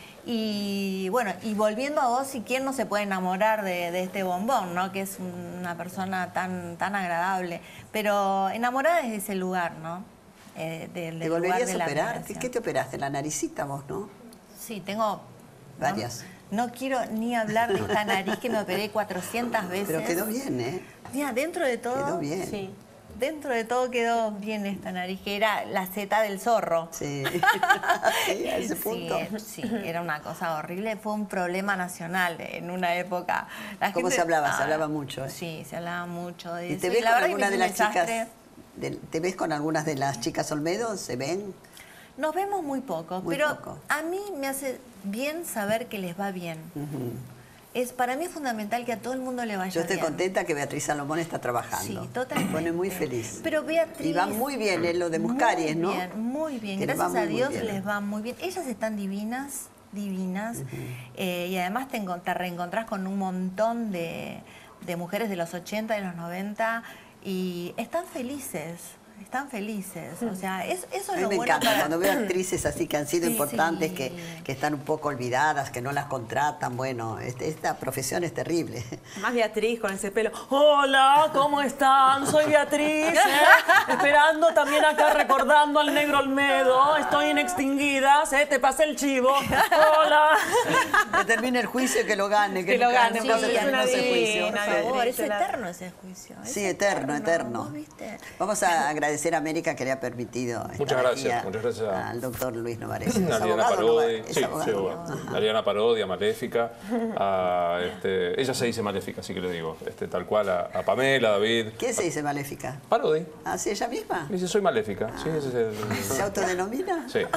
Y bueno, y volviendo a vos, ¿y quién no se puede enamorar de, de este bombón, ¿no? Que es una persona tan, tan agradable? Pero enamorada desde ese lugar, ¿no? Eh, del- ¿Te del lugar volverías de a la operar? ¿Qué, admiración. qué te operaste? La naricita vos, ¿no? Sí, tengo... Varias. No, no quiero ni hablar de esta nariz que me operé cuatrocientas veces. Pero quedó bien, ¿eh? Mira, dentro de todo... Quedó bien. Sí. Dentro de todo quedó bien esta nariz, que era la zeta del zorro. Sí. Sí, a ese punto. Sí, sí, era una cosa horrible. Fue un problema nacional en una época. La ¿Cómo gente- se hablaba? Se Ah, hablaba mucho, ¿eh? Sí, se hablaba mucho de ¿Y eso. te ves la con verdad que alguna fue de un las chicas? desastre. de- ¿Te ves con algunas de las chicas Olmedo? ¿Se ven? Nos vemos muy poco, Muy pero poco. a mí me hace bien saber que les va bien. Ujú. es, para mí es fundamental que a todo el mundo le vaya Yo estoy bien. contenta que Beatriz Salomón está trabajando. Sí, totalmente. Me pone muy feliz. Pero Beatriz... Y va muy bien en lo de Muscaries, muy ¿no? Bien, muy bien, Que les va gracias a muy, muy Dios bien. les va muy bien. Ellas están divinas, divinas, eh, y además te, encon- te reencontrás con un montón de, de mujeres de los ochenta, de los noventa, y están felices. Están felices, o sea, es, eso A es mí lo me bueno encanta para... cuando veo actrices así que han sido Sí, importantes, sí. que, que están un poco olvidadas, que no las contratan. Bueno, este- esta profesión es terrible. Más Beatriz con ese pelo. Hola, ¿cómo están? Soy Beatriz, ¿eh? Esperando también acá recordando al negro Olmedo. Estoy en Extinguidas, ¿eh? Te pasé el chivo. Hola. Que termine el juicio y que lo gane. Que, Que lo nunca- gane, nunca sí, se es terminó una ese juicio. divina, Por favor, Beatriz, es la- eterno ese juicio. es Sí, eterno, eterno. ¿vos viste? Vamos a agradecer a América que le ha permitido estar Muchas aquí gracias, a- muchas gracias a- al doctor Luis Novares. ¿Es Ariana abogado, Parodi, Novares? sí, ¿Es abogado? sí, abogado. Ariana Parodi, a Maléfica, a, este, ella se dice Maléfica, así que le digo, este, tal cual, a, a Pamela, a David. ¿Quién se dice maléfica? Parodi. ¿Ah, sí, ella misma? Dice, soy Maléfica. Sí, ese es el- ¿Se autodenomina? Sí.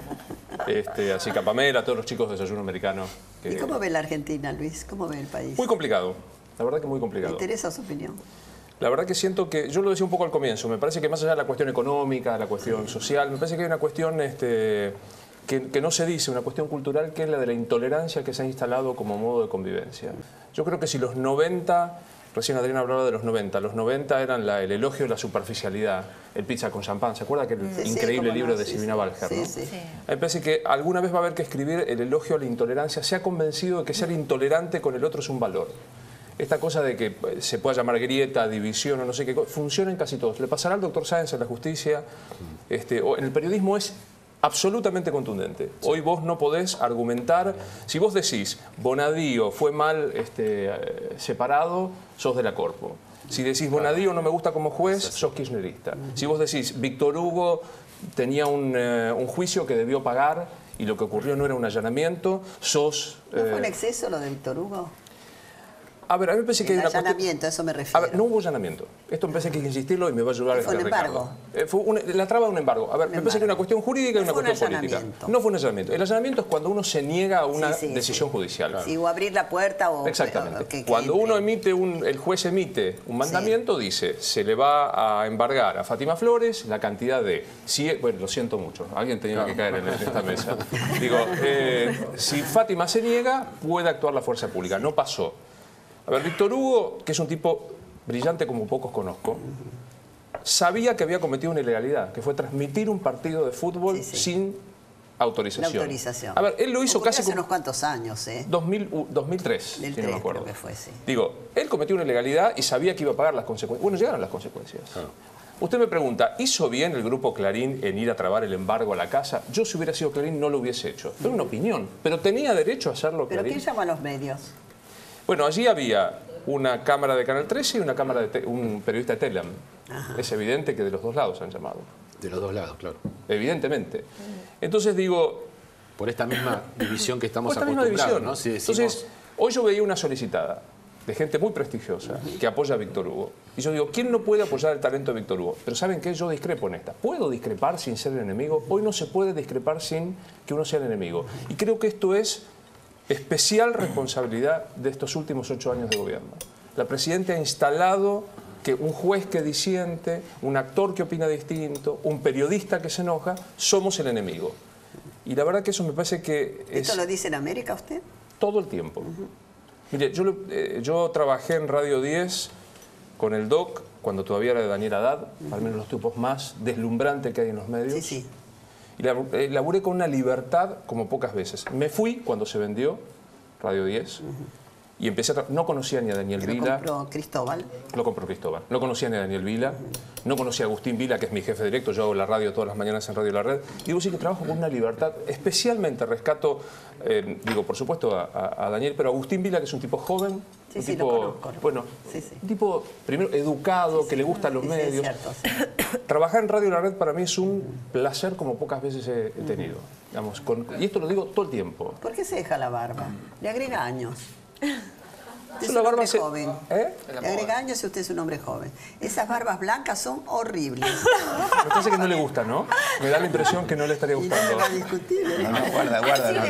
Este, así que a Pamela, a todos los chicos de Desayuno Americano. que- ¿Y cómo ve la Argentina, Luis? ¿Cómo ve el país? Muy complicado, la verdad que muy ¿Me complicado. interesa su opinión? La verdad que siento que, yo lo decía un poco al comienzo, me parece que más allá de la cuestión económica, la cuestión social, me parece que hay una cuestión este, que, que no se dice, una cuestión cultural, que es la de la intolerancia que se ha instalado como modo de convivencia. Yo creo que si los noventa, recién Adriana hablaba de los noventa, los noventa eran la- el elogio de la superficialidad, el pizza con champán, ¿se acuerda que el Sí, sí, increíble cómo libro no, de sí, Silvina sí. Balger? Sí, ¿no? sí. Sí. Me parece que alguna vez va a haber que escribir el elogio a la intolerancia, se ha convencido de que ser intolerante con el otro es un valor. Esta cosa de que eh, se pueda llamar grieta, división o no sé qué cosa, funciona en casi todos. Le pasará al doctor Sáenz en la justicia, este, o en el periodismo es absolutamente contundente. Hoy vos no podés argumentar, si vos decís Bonadío fue mal este, eh, separado, sos de la Corpo. Si decís Bonadío no me gusta como juez, sos kirchnerista. Si vos decís Víctor Hugo tenía un, eh, un juicio que debió pagar y lo que ocurrió no era un allanamiento, sos... ¿No fue un eh, exceso lo de Víctor Hugo? A ver, a mí me parece que El hay una cuestión- allanamiento, a eso me refiero. A ver, no hubo allanamiento. Esto me parece que hay que insistirlo y me va a ayudar Fue este un Ricardo. embargo. Eh, fue una- la traba de un embargo. A ver, me parece que hay una cuestión jurídica y una No fue un cuestión política. allanamiento. No fue un allanamiento. El allanamiento es cuando uno se niega a una Sí, sí, decisión judicial. Sí, o abrir la puerta o... Exactamente. o que- que Cuando entre. uno emite un, el juez emite un mandamiento, dice, se le va a embargar a Fátima Flores la cantidad de... Si, bueno, lo siento mucho, alguien tenía que caer en, esta mesa. Digo, eh, si Fátima se niega, puede actuar la fuerza pública. No pasó. A ver, Víctor Hugo, que es un tipo brillante como pocos conozco, sabía que había cometido una ilegalidad, que fue transmitir un partido de fútbol sin La autorización. autorización. A ver, él lo hizo Ocurrió casi hace como... unos cuantos años, ¿eh? dos mil, uh, dos mil tres, Del si no me tres acuerdo. creo que fue, sí. Digo, él cometió una ilegalidad y sabía que iba a pagar las consecuencias. Bueno, llegaron las consecuencias. Usted me pregunta, ¿hizo bien el grupo Clarín en ir a trabar el embargo a la casa? Yo, si hubiera sido Clarín, no lo hubiese hecho. Era una opinión, pero tenía derecho a hacerlo ¿Pero Clarín. quién llama a los medios? Bueno, allí había una cámara de Canal trece y una cámara de te- un periodista de Telam. Es evidente que de los dos lados han llamado. De los dos lados, claro. Evidentemente. Entonces digo... Por esta misma división que estamos Por esta misma acostumbrados, división. ¿no? Si decimos- Entonces, hoy yo veía una solicitada de gente muy prestigiosa que apoya a Víctor Hugo. Y yo digo, ¿quién no puede apoyar el talento de Víctor Hugo? Pero ¿saben qué? Yo discrepo en esta. ¿Puedo discrepar sin ser el enemigo? Hoy no se puede discrepar sin que uno sea el enemigo. Y creo que esto es especial responsabilidad de estos últimos ocho años de gobierno. La Presidenta ha instalado que un juez que disiente, un actor que opina distinto, un periodista que se enoja, somos el enemigo. Y la verdad que eso me parece que es... ¿Esto lo dice en América usted? Todo el tiempo. Mire, yo, lo- eh, yo trabajé en Radio diez con el D O C cuando todavía era de Daniel Haddad, al menos los tipos más deslumbrantes que hay en los medios. Sí, sí. Y lab- eh, laburé con una libertad como pocas veces. Me fui cuando se vendió Radio diez y empecé a... tra- No conocía ni a Daniel Que lo Vila. compró Cristóbal. Lo compró Cristóbal. No conocía ni a Daniel Vila, no conocía a Agustín Vila, que es mi jefe directo, yo hago la radio todas las mañanas en Radio La Red. Y digo, sí que trabajo con una libertad, especialmente rescato, eh, digo, por supuesto, a, a- a Daniel, pero a Agustín Vila, que es un tipo joven, Sí, un sí, tipo, lo conozco, lo bueno, un tipo, primero, educado, que le gustan los Sí, sí, es medios. cierto, sí. Trabajar en Radio La Red para mí es un placer como pocas veces he, he tenido. Digamos, con- y esto lo digo todo el tiempo. ¿Por qué se deja la barba? Le agrega años. Usted es la un barba hombre se- joven. ¿Eh? Le agrega años y usted es un hombre joven. Esas barbas blancas son horribles. Me parece que no le gusta, ¿no? Me da la impresión que no le estaría gustando. No, no, guarda, guarda. No,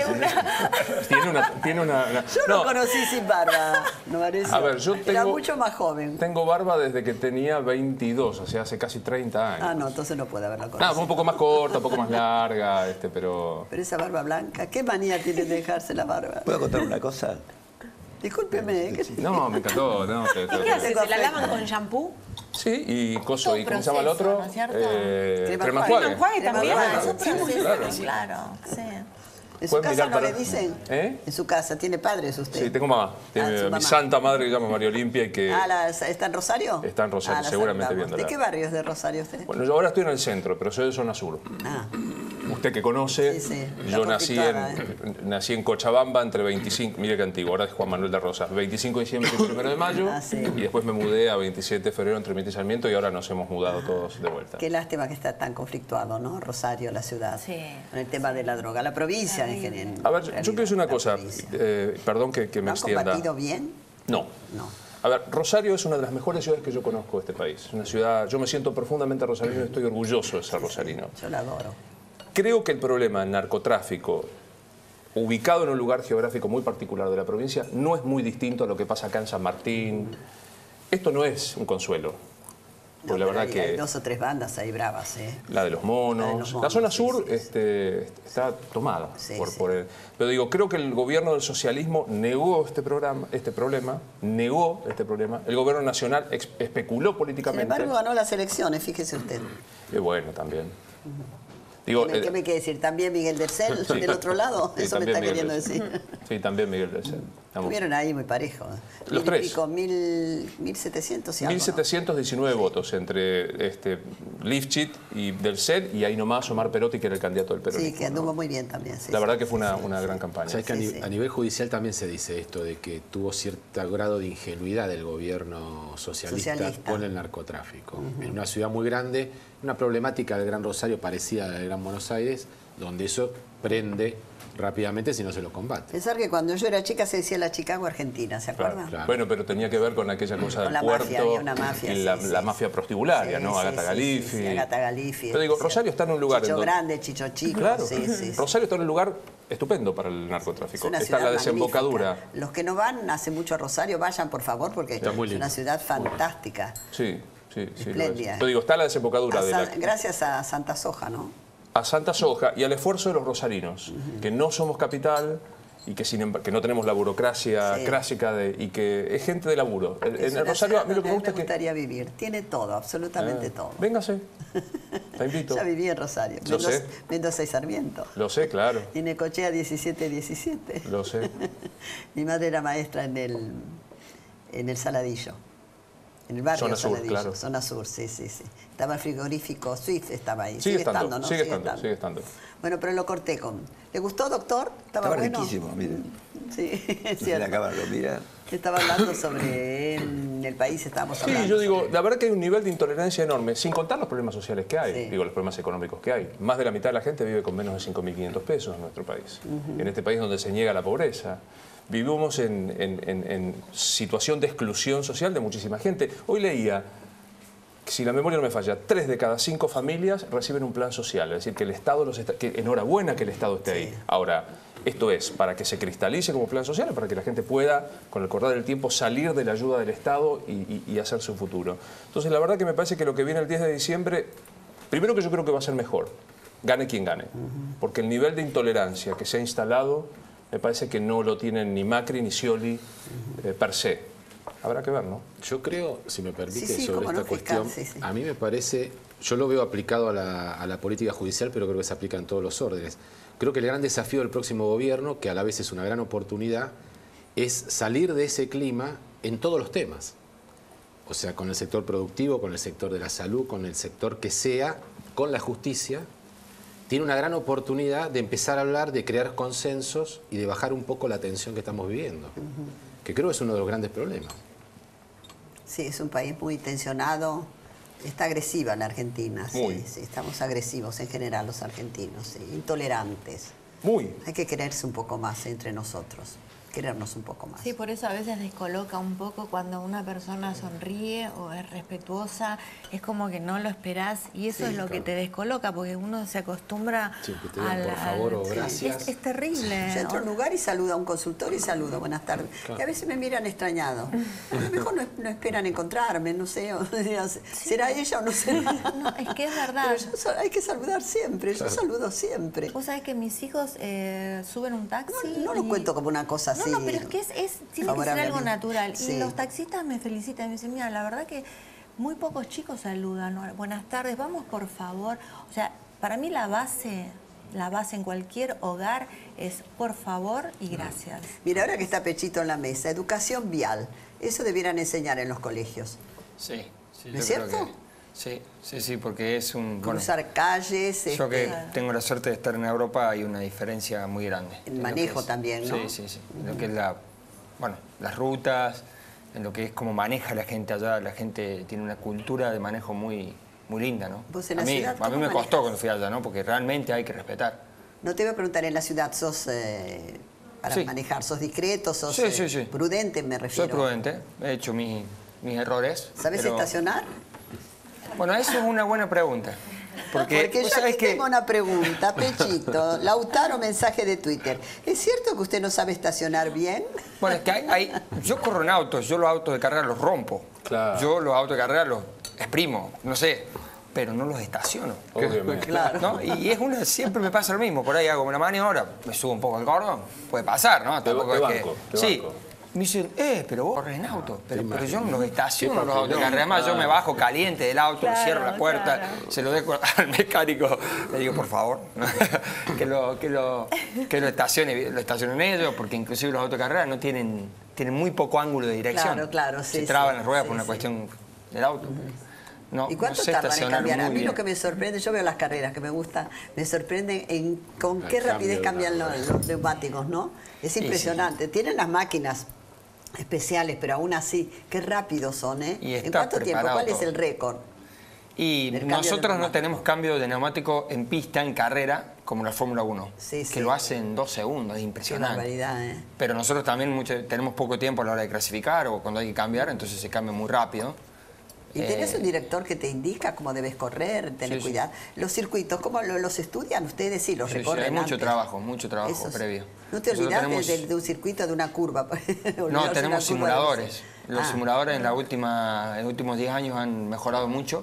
Tiene una... Tiene una, una- Yo lo no, conocí sin barba, ¿no parece? A ver, yo Era tengo- mucho más joven. tengo barba desde que tenía veintidós, o sea, hace casi treinta años. Ah, no, entonces no puede haberla Ah, conocido. un poco más corta, un poco más larga, este, pero... Pero esa barba blanca, ¿qué manía tiene de dejarse la barba? ¿Puedo contar una cosa? Discúlpeme. ¿eh? No, me encantó. No, te- te- ¿Qué hace? ¿Se la lavan con shampoo? Sí, y coso, Todo ¿y cómo se llama el proceso, otro? ¿no es cierto? Eh, Crema crema enjuague. enjuague. Crema enjuague también. Claro, Eso sí, proceso, claro. Claro, sí. ¿En su Pueden casa mirar no para- le dicen? ¿Eh? En su casa, ¿tiene padres usted? Sí, tengo mamá. Tiene Ah, su mi mamá. santa madre que se llama María Olimpia y que Ah, la- ¿está en Rosario? está en Rosario, Ah, la seguramente saludamos. viéndola. ¿De qué barrio es de Rosario usted? Bueno, yo ahora estoy en el centro, pero soy de zona sur. Ah. Usted que conoce, Sí, sí, yo está nací conflictuada, en, nací en Cochabamba entre veinticinco, mire que antiguo, ahora es Juan Manuel de Rosas, veinticinco de diciembre y primero de mayo, Ah, sí. y después me mudé a veintisiete de febrero entre Mitre y Sarmiento y ahora nos hemos mudado todos de vuelta. Qué lástima que está tan conflictuado, ¿no? Rosario, la ciudad. Sí. Con el tema de la droga. La provincia en general. A ver, yo quiero decir una cosa, eh, perdón que, que me ¿Lo han extienda. combatido bien? No. No. A ver, Rosario es una de las mejores ciudades que yo conozco de este país. Es una ciudad, yo me siento profundamente rosarino y estoy orgulloso de ser rosarino. Yo la adoro. Creo que el problema del narcotráfico, ubicado en un lugar geográfico muy particular de la provincia, no es muy distinto a lo que pasa acá en San Martín. Esto no es un consuelo. Porque la pero verdad hay, que hay dos o tres bandas ahí bravas, ¿eh? la de los monos, La de los la monos, zona sí, sur sí, sí. este, está tomada Sí, por, sí. por el... Pero digo, creo que el gobierno del socialismo negó este programa, este problema, negó este problema. El gobierno nacional ex- especuló Sin políticamente. embargo, ganó las elecciones, fíjese usted. Y bueno, también. Digo, ¿Qué me, eh, qué me quiere decir? ¿También Miguel del Cel, Sí. del otro lado? Sí, Eso me también está Miguel queriendo del Cel. decir. Sí, también Miguel del Cel. Estamos- Estuvieron ahí muy parejo. Los Mil y tres. pico, mil, mil setecientos y algo, mil setecientos diecinueve votos entre este, Lifchit y Del Cel y ahí nomás Omar Perotti, que era el candidato del ¿no? peronismo. Sí, que anduvo muy bien también. Sí, La sí. verdad que fue una, una gran campaña. Sabes que a, Sí, ni- sí. a nivel judicial también se dice esto de que tuvo cierto grado de ingenuidad del gobierno socialista, Socialista. con el narcotráfico. En una ciudad muy grande, una problemática del Gran Rosario parecida a la del Gran Buenos Aires, donde eso prende rápidamente si no se lo combate. Pensar que cuando yo era chica se decía la Chicago Argentina, ¿se acuerdan? Claro. Bueno, pero tenía que ver con aquella cosa Con del la puerto mafia, había una mafia, y sí, la, sí, la sí. mafia prostibularia, Sí, ¿no? sí, Agata sí, Galifi. sí, sí, Agata Galifi. Pero digo, es Rosario está en un lugar Chicho en donde... Grande, Chicho Chico, Claro, sí, sí, sí. Rosario está en un lugar estupendo para el Es narcotráfico. una Está ciudad la desembocadura. magnífica. Los que no van hace mucho a Rosario, vayan por favor, porque Está muy es lindo. una ciudad fantástica. Sí, sí, sí. lo es. Espléndida. Pero digo, está la desembocadura A de la... San- Gracias a Santa Soja, ¿no? a Santa Soja y al esfuerzo de los rosarinos, que no somos capital y que, sin embargo, que no tenemos la burocracia Sí. clásica de, y que es gente de laburo. En, Es en una el Rosario a ciudad mí lo que me donde gusta es que... gustaría vivir. Tiene todo, absolutamente Ah, todo. Véngase, te invito. Ya viví en Rosario. Lo Mendoza, sé. Mendoza y Sarmiento. Lo sé, claro, Y Necochea diecisiete diecisiete. lo sé. Mi madre era maestra en el, en el Saladillo. En el barrio Zona sur, Saladillo. claro. Zona sur, sí, sí, sí. Estaba el frigorífico Swift, estaba ahí. Sigue, estando, ¿no? sigue estando, sigue estando. Bueno, pero lo corté con... ¿Le gustó, doctor? ¿Estaba, Estaba bueno? riquísimo, miren. Sí, es Se le cierto. acaba de mira. Estaba hablando sobre en el país, estábamos hablando. Sí, yo digo, la verdad que hay un nivel de intolerancia enorme, sin contar los problemas sociales que hay, Sí. digo, los problemas económicos que hay. Más de la mitad de la gente vive con menos de cinco mil quinientos pesos en nuestro país. Ujú. En este país donde se niega la pobreza. Vivimos en, en- en- en situación de exclusión social de muchísima gente. Hoy leía, que si la memoria no me falla, tres de cada cinco familias reciben un plan social. Es decir, que el Estado los está... que enhorabuena que el Estado esté ahí. Ahora, esto es para que se cristalice como plan social, para que la gente pueda, con el correr del tiempo, salir de la ayuda del Estado y, y- y hacer su futuro. Entonces, la verdad que me parece que lo que viene el diez de diciembre, primero que yo creo que va a ser mejor, gane quien gane, porque el nivel de intolerancia que se ha instalado, me parece que no lo tienen ni Macri ni Scioli eh, per se. Habrá que ver, ¿no? Yo creo, si me permite, Sí, sí, sobre cómo esta no, fiscal, cuestión, sí, sí. a mí me parece, yo lo veo aplicado a la, a la política judicial, pero creo que se aplica en todos los órdenes. Creo que el gran desafío del próximo gobierno, que a la vez es una gran oportunidad, es salir de ese clima en todos los temas. O sea, con el sector productivo, con el sector de la salud, con el sector que sea, con la justicia, tiene una gran oportunidad de empezar a hablar, de crear consensos y de bajar un poco la tensión que estamos viviendo, que creo que es uno de los grandes problemas. Sí, es un país muy tensionado. Está agresiva la Argentina, sí, Muy. sí, estamos agresivos en general los argentinos, sí, intolerantes. Muy. Hay que quererse un poco más entre nosotros. querernos un poco más. Sí, por eso a veces descoloca un poco cuando una persona sonríe o es respetuosa, es como que no lo esperás y eso Sí, es lo claro. que te descoloca porque uno se acostumbra Sí, que te digan al- por favor o al- gracias. Es, es terrible. Yo entro a un lugar y saludo a un consultorio y saludo, buenas tardes. Claro. Y a veces me miran extrañado. A lo mejor no, no esperan encontrarme, no sé, o sea, ¿será ella o no será? No, es que es verdad. Pero yo so- hay que saludar siempre, yo saludo siempre. Vos sabés que mis hijos eh, suben un taxi. No lo y- cuento como una cosa así. No, no, pero es que es, es- tiene que ser favorable a algo mí. natural. Sí. Y los taxistas me felicitan, me dicen, mira, la verdad que muy pocos chicos saludan. ¿no? Buenas tardes, vamos por favor. O sea, para mí la base, la base en cualquier hogar es por favor y gracias. Mira, ahora que está Pechito en la mesa, educación vial, eso debieran enseñar en los colegios. Sí, sí, ¿No es yo creo cierto? que- sí, sí, sí, porque es un... bueno, Cruzar calles. yo que este, tengo la suerte de estar en Europa hay una diferencia muy grande. El en lo manejo que es- también, ¿no? Sí, sí, sí. En lo que es la, bueno, las rutas, en lo que es cómo maneja la gente allá. La gente tiene una cultura de manejo muy, muy linda, ¿no? ¿Vos en a la mí, ciudad a mí cómo me costó manejas? cuando fui allá, ¿no? Porque realmente hay que respetar. No te voy a preguntar, en la ciudad, ¿sos eh, para Sí. manejar? ¿Sos discreto? ¿Sos Sí, eh, sí, sí. prudente, me refiero? Soy prudente, he hecho mi- mis errores. ¿Sabes pero- estacionar? Bueno, eso es una buena pregunta. Porque, Porque vos yo sabés aquí que... tengo una pregunta, Pechito. Lautaro, mensaje de Twitter. ¿Es cierto que usted no sabe estacionar bien? Bueno, es que hay, hay- yo corro en autos, yo los autos de carrera los rompo. Yo los autos de carrera los exprimo, no sé, pero no los estaciono. Obviamente. Claro. ¿No? Y es una, siempre me pasa lo mismo. Por ahí hago una maniobra, me subo un poco al cordón, puede pasar, ¿no? Te- Tampoco te es que- banco, te sí. banco. Me dicen, eh, pero vos corres en auto. Pero, pero yo no los Qué estaciono los autos de papelón. carrera. Además, yo me bajo caliente del auto, Claro, cierro la puerta, claro. se lo dejo al mecánico. Le digo, por favor, que lo, que lo, que lo estacione, lo estacionen ellos, porque inclusive los autos de carrera no tienen, tienen muy poco ángulo de dirección. Claro, claro, sí, Se traban sí, las ruedas sí, por una sí. cuestión del auto. No, ¿Y cuánto no sé tardan en estacionar cambiar? A muy mí bien. lo que me sorprende, yo veo las carreras que me gustan, me sorprende en con El qué cambio rapidez de cambian una los, los neumáticos, ¿no? Es Sí, impresionante. Tienen las máquinas especiales, pero aún así, qué rápidos son, ¿eh? Y ¿En está cuánto tiempo? preparado ¿Cuál es todo. el récord? Y del cambio de nosotros no neumático? tenemos cambio de neumático en pista, en carrera, como la Fórmula uno, Sí, que sí. lo hace en dos segundos, es Qué impresionante. barbaridad, ¿eh? Pero nosotros también mucho- tenemos poco tiempo a la hora de clasificar o cuando hay que cambiar, entonces se cambia muy rápido. ¿Y tenés Eh, un director que te indica cómo debes correr, tener Sí, sí. cuidado? Los circuitos, ¿cómo lo- los estudian ustedes? Sí, los sí, sí, recorren hay mucho antes. trabajo, mucho trabajo Eso sí. previo. ¿No te Nosotros olvidaste tenemos- de, de un circuito, de una curva? Olvidarse No, una tenemos curva de simuladores. Los Ah. simuladores en, la última, en los últimos diez años han mejorado mucho,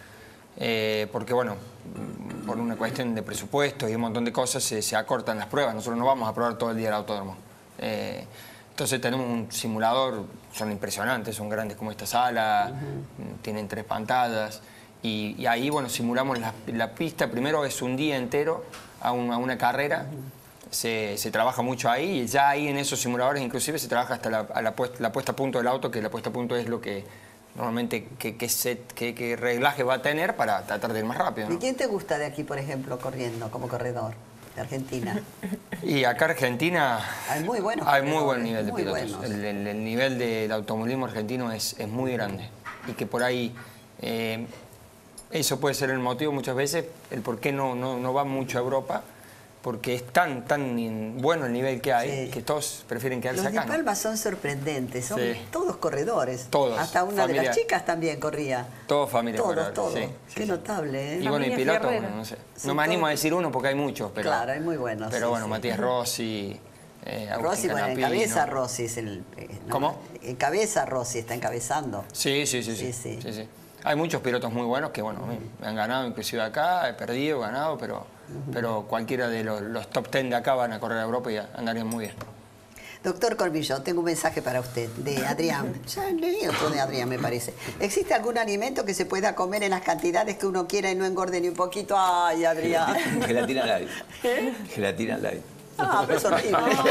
eh, porque bueno, mm, por una cuestión de presupuesto y un montón de cosas se, se acortan las pruebas. Nosotros no vamos a probar todo el día el autódromo. Eh, entonces tenemos un simulador, son impresionantes, son grandes como esta sala, mm, tienen tres pantallas. Y, y ahí, bueno, simulamos la, la pista. Primero es un día entero a, un- a una carrera. Se, se trabaja mucho ahí y ya ahí en esos simuladores inclusive se trabaja hasta la, a la, puesta, la puesta a punto del auto, que la puesta a punto es lo que normalmente qué que set, que, que reglaje va a tener para tratar de ir más rápido, ¿Y ¿no? quién te gusta de aquí, por ejemplo, corriendo como corredor? De Argentina. Y acá Argentina Hay muy buenos hay muy buen corredores, nivel de muy pilotos. buenos. El, el- el nivel del automovilismo argentino es, es muy grande y que por ahí eh, eso puede ser el motivo muchas veces, el por qué no, no, no va mucho a Europa, porque es tan, tan in- bueno el nivel que hay Sí. que todos prefieren quedarse Los de acá, ¿no? Palma son sorprendentes, son Sí. todos corredores. Todos, Hasta una de familia. las chicas también corría. Todos familia Todos, corredores, todos. sí, sí, Qué sí. notable, ¿eh? Y bueno, y Familia pilotos, Fierrera. bueno, no sé. Son No me animo todos- a decir uno porque hay muchos, pero... Claro, hay muy buenos, Pero sí, bueno, sí. Matías Rossi, eh, Agustín Rossi, bueno, Canapino. encabeza Rossi. Es el, eh, no, ¿Cómo? Encabeza Rossi, está encabezando. Sí, sí, sí, sí, sí, sí. Hay muchos pilotos muy buenos que, bueno, me han ganado inclusive acá, he perdido, ganado, pero, pero cualquiera de los, los top ten de acá van a correr a Europa y andarían muy bien. Doctor Corbillo, tengo un mensaje para usted, de Adrián. Ya leí otro de Adrián, me parece. ¿Existe algún alimento que se pueda comer en las cantidades que uno quiera y no engorde ni un poquito? Ay, Adrián. Gelatina light. ¿Eh? Gelatina light. Ah, pero es horrible.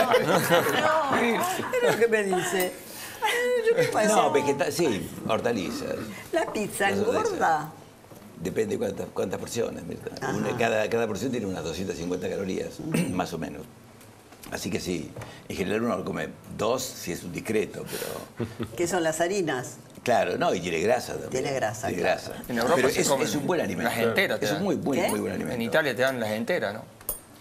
No, es lo que me dice. Yo qué pasa. No, vegetal, sí, hortalizas. La pizza Las engorda. Depende de cuántas, cuántas porciones, Mirta. Una- cada, cada porción tiene unas doscientas cincuenta calorías, más o menos. Así que sí, en general uno come dos si es un discreto, pero... ¿Qué son las harinas? Claro, no, y tiene grasa también. Tiene grasa, Tiene claro. grasa. En Europa pero se es, comen es un buen alimento. Las enteras te Es un dan. muy, muy, ¿Qué? muy buen alimento. En Italia te dan las enteras, ¿no?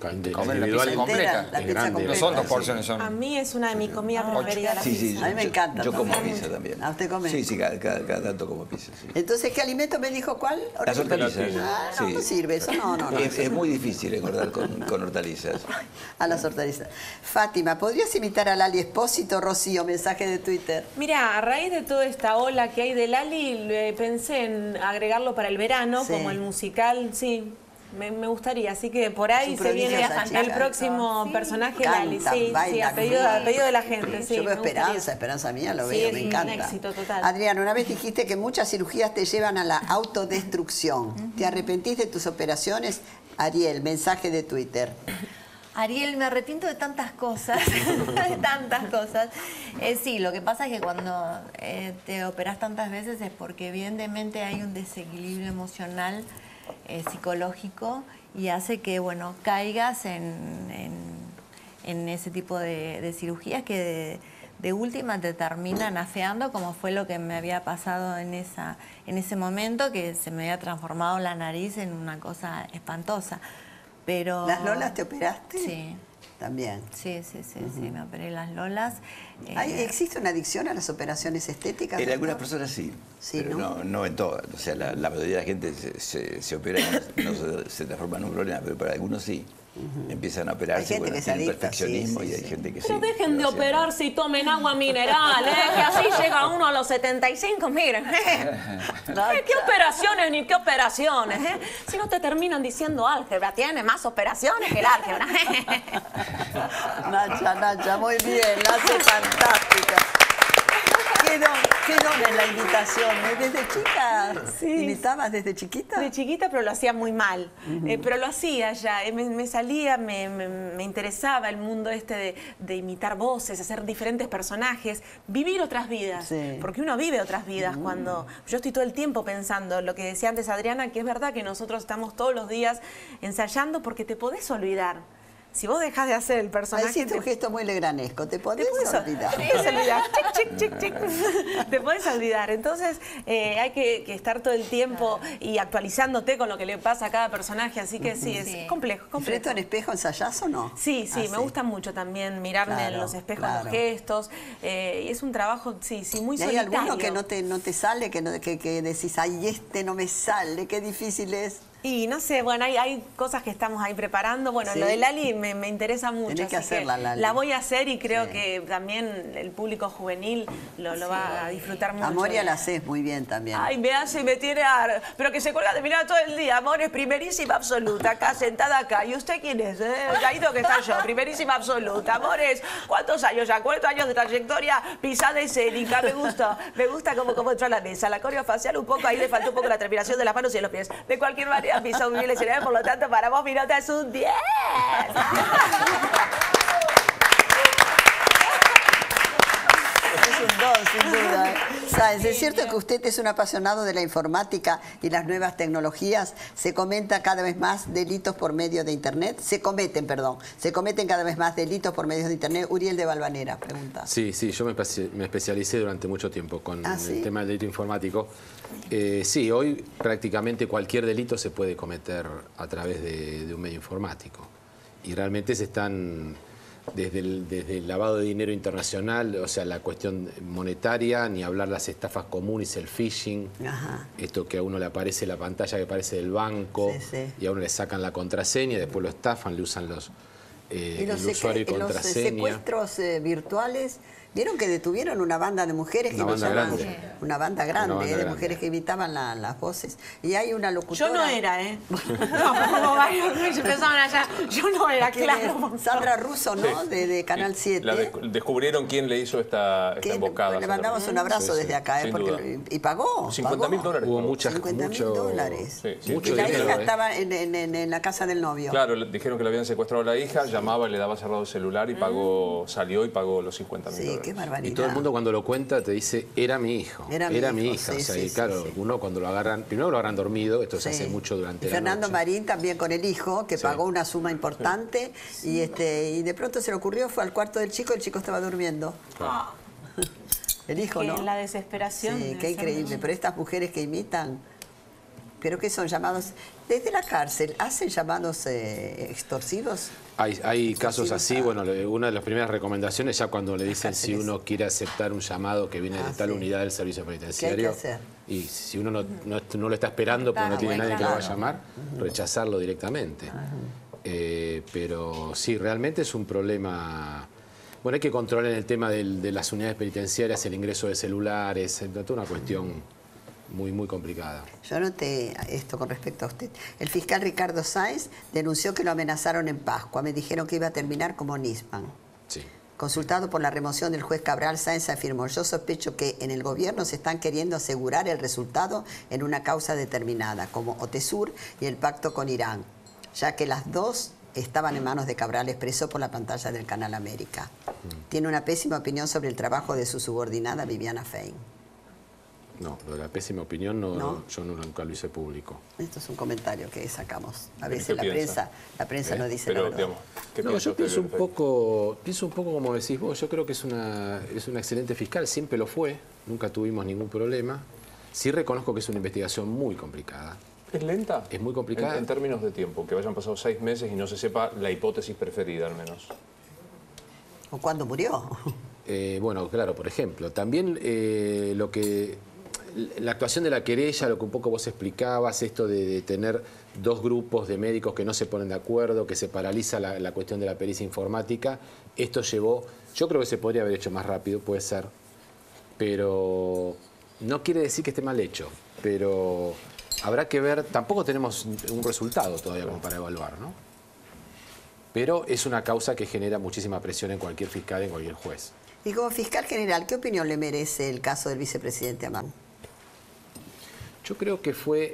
De Comer la pizza completa. La es pizza grande. No son dos porciones, son... A mí es una de mis comidas preferidas la Sí, sí, pizza. A mí me yo- encanta Yo como también. pizza también. ¿A usted come? Sí, sí, cada, cada, cada tanto como pizza, sí. Entonces, ¿qué alimento me dijo cuál? Las hortalizas. Ah, no, sí. no sirve eso, no, no, no. Es, es muy difícil engordar con, con hortalizas. A las hortalizas. Fátima, ¿podrías imitar a Lali Espósito, Rocío? Mensaje de Twitter. Mira, a raíz de toda esta ola que hay de Lali, eh, pensé en agregarlo para el verano, Sí. como el musical, sí. Me, me gustaría, así que por ahí Es un se prodigio viene esa chica. el próximo personaje Canta, Lali, sí, sí, baila, a pedido, a pedido de la gente, sí. Yo veo me gustaría. esperanza, esperanza mía, lo Sí, veo, es me un encanta. éxito total. Adriana, una vez dijiste que muchas cirugías te llevan a la autodestrucción. ¿Te arrepentís de tus operaciones? Ariel, mensaje de Twitter. Ariel, me arrepiento de tantas cosas, de tantas cosas. Eh, sí, lo que pasa es que cuando eh, te operas tantas veces es porque evidentemente hay un desequilibrio emocional, eh, psicológico, y hace que, bueno, caigas en, en, en ese tipo de, de cirugías que de, de última te terminan afeando, como fue lo que me había pasado en, esa, en ese momento, que se me había transformado la nariz en una cosa espantosa. Pero... ¿Las lolas te operaste? Sí. También. Sí, sí, sí, sí, me operé las lolas. ¿Hay, Eh, ¿Existe una adicción a las operaciones estéticas? En doctor? algunas personas sí, Sí, pero ¿no? no, no en todas. O sea, la, la mayoría de la gente se, se, se opera y no, no se, se transforma en un problema, pero para algunos sí. Empiezan a operarse, Hay gente bueno, que se tienen adicta, perfeccionismo sí, sí, y hay sí. gente que Pero sí. dejen de lo hacen. operarse y tomen agua mineral, ¿eh? Que así llega uno a los setenta y cinco, miren. ¿eh? ¿Qué operaciones ni qué operaciones? ¿eh? Si no te terminan diciendo álgebra, tiene más operaciones que el álgebra. Nacha, Nacha, muy bien, Nacha es fantástica. ¿Qué don, qué don es la invitación? ¿Desde chica? Sí. ¿Imitabas desde chiquita? De chiquita, pero lo hacía muy mal. Eh, pero lo hacía ya, eh, me, me salía, me, me- me interesaba el mundo este de, de imitar voces, hacer diferentes personajes, vivir otras vidas. Sí. Porque uno vive otras vidas cuando... Yo estoy todo el tiempo pensando, lo que decía antes Adriana, que es verdad que nosotros estamos todos los días ensayando porque te podés olvidar. Si vos dejás de hacer el personaje... Ahí hiciste un gesto muy legranesco, te podés olvidar. Te podés olvidar. Chic, chic, chic, chic. Te podés olvidar. Entonces, eh, hay que, que estar todo el tiempo y actualizándote con lo que le pasa a cada personaje. Así que sí, es Sí. complejo, complejo. ¿Frente a un espejo ensayás o no? Sí, sí, Ah, me gusta mucho también mirarme Claro, en los espejos, claro. los gestos. eh, y es un trabajo, sí, sí, muy ¿Y hay solitario. alguno que no te, no te sale, que, no- que, que decís, ay, este no me sale, qué difícil es? Y no sé, bueno, hay, hay cosas que estamos ahí preparando. Bueno, Sí. lo de Lali me, me interesa mucho. Tenés que así hacerla, Lali. La voy a hacer y creo Sí. que también el público juvenil lo, lo va a disfrutar mucho. A Moria la haces muy bien también. Ay, me hace y me tiene ar... Pero que se cuelga de mirar todo el día. Amor, es primerísima absoluta, acá, sentada acá. ¿Y usted quién es? Eh? Caído que está yo, primerísima absoluta. Amores, ¿cuántos años ya? ¿Cuántos años de trayectoria pisada escénica? Me gusta, me gusta cómo, cómo entró a la mesa. La coreo facial un poco, ahí le faltó un poco la transpiración de las manos y de los pies. De cualquier manera, pisó muy bien el escenario, por lo tanto, para vos, mi nota es un diez. Es un don, sin duda. ¿eh? Sáenz, ¿es cierto que usted es un apasionado de la informática y las nuevas tecnologías? ¿Se comenta cada vez más delitos por medio de Internet? Se cometen, perdón, se cometen cada vez más delitos por medio de Internet. Uriel de Valvanera pregunta. Sí, sí, yo me, espe- me especialicé durante mucho tiempo con ¿Ah, el sí? tema del delito informático. Eh, sí, hoy prácticamente cualquier delito se puede cometer a través de, de un medio informático. Y realmente se están, desde el, desde el lavado de dinero internacional, o sea, la cuestión monetaria, ni hablar las estafas comunes, el phishing, Ajá. esto que a uno le aparece la pantalla que aparece del banco, Sí, sí. y a uno le sacan la contraseña, después lo estafan, le usan los, eh, Y los, el usuario y secre- los, eh, contraseña. secuestros eh, virtuales, ¿vieron que detuvieron una banda de mujeres que Una lo banda llamaban- grande. Una banda grande, Una banda eh, de grande. mujeres que imitaban la- las voces. Y hay una locutora... Yo no era, ¿eh? No, como varios que empezaban allá. Yo no era, ¿Quién claro. es? Sandra Russo, ¿no? Sí. De, de Canal siete. La des- descubrieron quién le hizo esta, esta Que embocada. le mandamos un abrazo Sí, sí, desde acá, ¿eh? sin Porque, duda. y pagó. cincuenta mil dólares. Hubo pagó. muchas, cincuenta mil mucho, dólares. Sí, sí. mucho Y la dinero, hija ¿eh? estaba en, en- en- en la casa del novio. Claro, le dijeron que le habían secuestrado a la hija, llamaba, le daba cerrado el celular y pagó, salió y pagó los cincuenta mil Sí, dólares. qué barbaridad. Y todo el mundo cuando lo cuenta te dice, era mi hijo, Era era, mi mi, hijo, hija. sí, o sea, sí, y sí, claro, sí. uno cuando lo agarran, primero lo agarran dormido, esto se Sí. hace mucho durante Y la Fernando noche. Marín también con el hijo, que Sí. pagó una suma importante, y este y de pronto se le ocurrió, fue al cuarto del chico, el chico estaba durmiendo. Ah, El hijo, que ¿no? la desesperación. Sí, debe qué ser increíble. mucho. Pero estas mujeres que imitan, ¿Pero qué son llamados? Desde la cárcel, ¿hacen llamados eh, extorsivos? Hay, hay casos así, bueno, una de las primeras recomendaciones ya cuando le dicen si uno quiere aceptar un llamado que viene Ah, de tal sí. unidad del servicio ¿Qué hay que penitenciario. hacer? Y si uno no, no, no lo está esperando porque Claro, no tiene bueno, nadie que lo va a claro. llamar, rechazarlo directamente. Eh, pero sí, realmente es un problema. Bueno, hay que controlar el tema del- de las unidades penitenciarias, el ingreso de celulares, es toda una cuestión muy, muy complicada. Yo noté esto con respecto a usted. El fiscal Ricardo Sáenz denunció que lo amenazaron en Pascua. Me dijeron que iba a terminar como Nisman. Sí. Consultado por la remoción del juez Cabral, Sáenz afirmó: yo sospecho que en el gobierno se están queriendo asegurar el resultado en una causa determinada, como Otesur y el pacto con Irán, ya que las dos estaban en manos de Cabral, expresó por la pantalla del Canal América. Tiene una pésima opinión sobre el trabajo de su subordinada Viviana Fein. No, lo de la pésima opinión no, ¿No? yo no, nunca lo hice público. Esto es un comentario que sacamos. A ¿Qué veces la piensa? prensa, la prensa ¿Eh? no dice Pero, la verdad. digamos, ¿Qué No, piensa yo usted pienso un del- poco, pienso un poco como decís vos. Yo creo que es una, es una excelente fiscal, siempre lo fue, nunca tuvimos ningún problema. Sí reconozco que es una investigación muy complicada. ¿Es lenta? Es muy complicada. En, en términos de tiempo, que hayan pasado seis meses y no se sepa la hipótesis preferida al menos. ¿O cuándo murió? Eh, bueno, claro, por ejemplo. También eh, lo que la actuación de la querella, lo que un poco vos explicabas, esto de, de tener dos grupos de médicos que no se ponen de acuerdo, que se paraliza la, la cuestión de la pericia informática, esto llevó, yo creo que se podría haber hecho más rápido, puede ser, pero no quiere decir que esté mal hecho, pero habrá que ver, tampoco tenemos un resultado todavía como para evaluar, ¿no? Pero es una causa que genera muchísima presión en cualquier fiscal, en cualquier juez. Y como fiscal general, ¿qué opinión le merece el caso del vicepresidente Amán? Yo creo que fue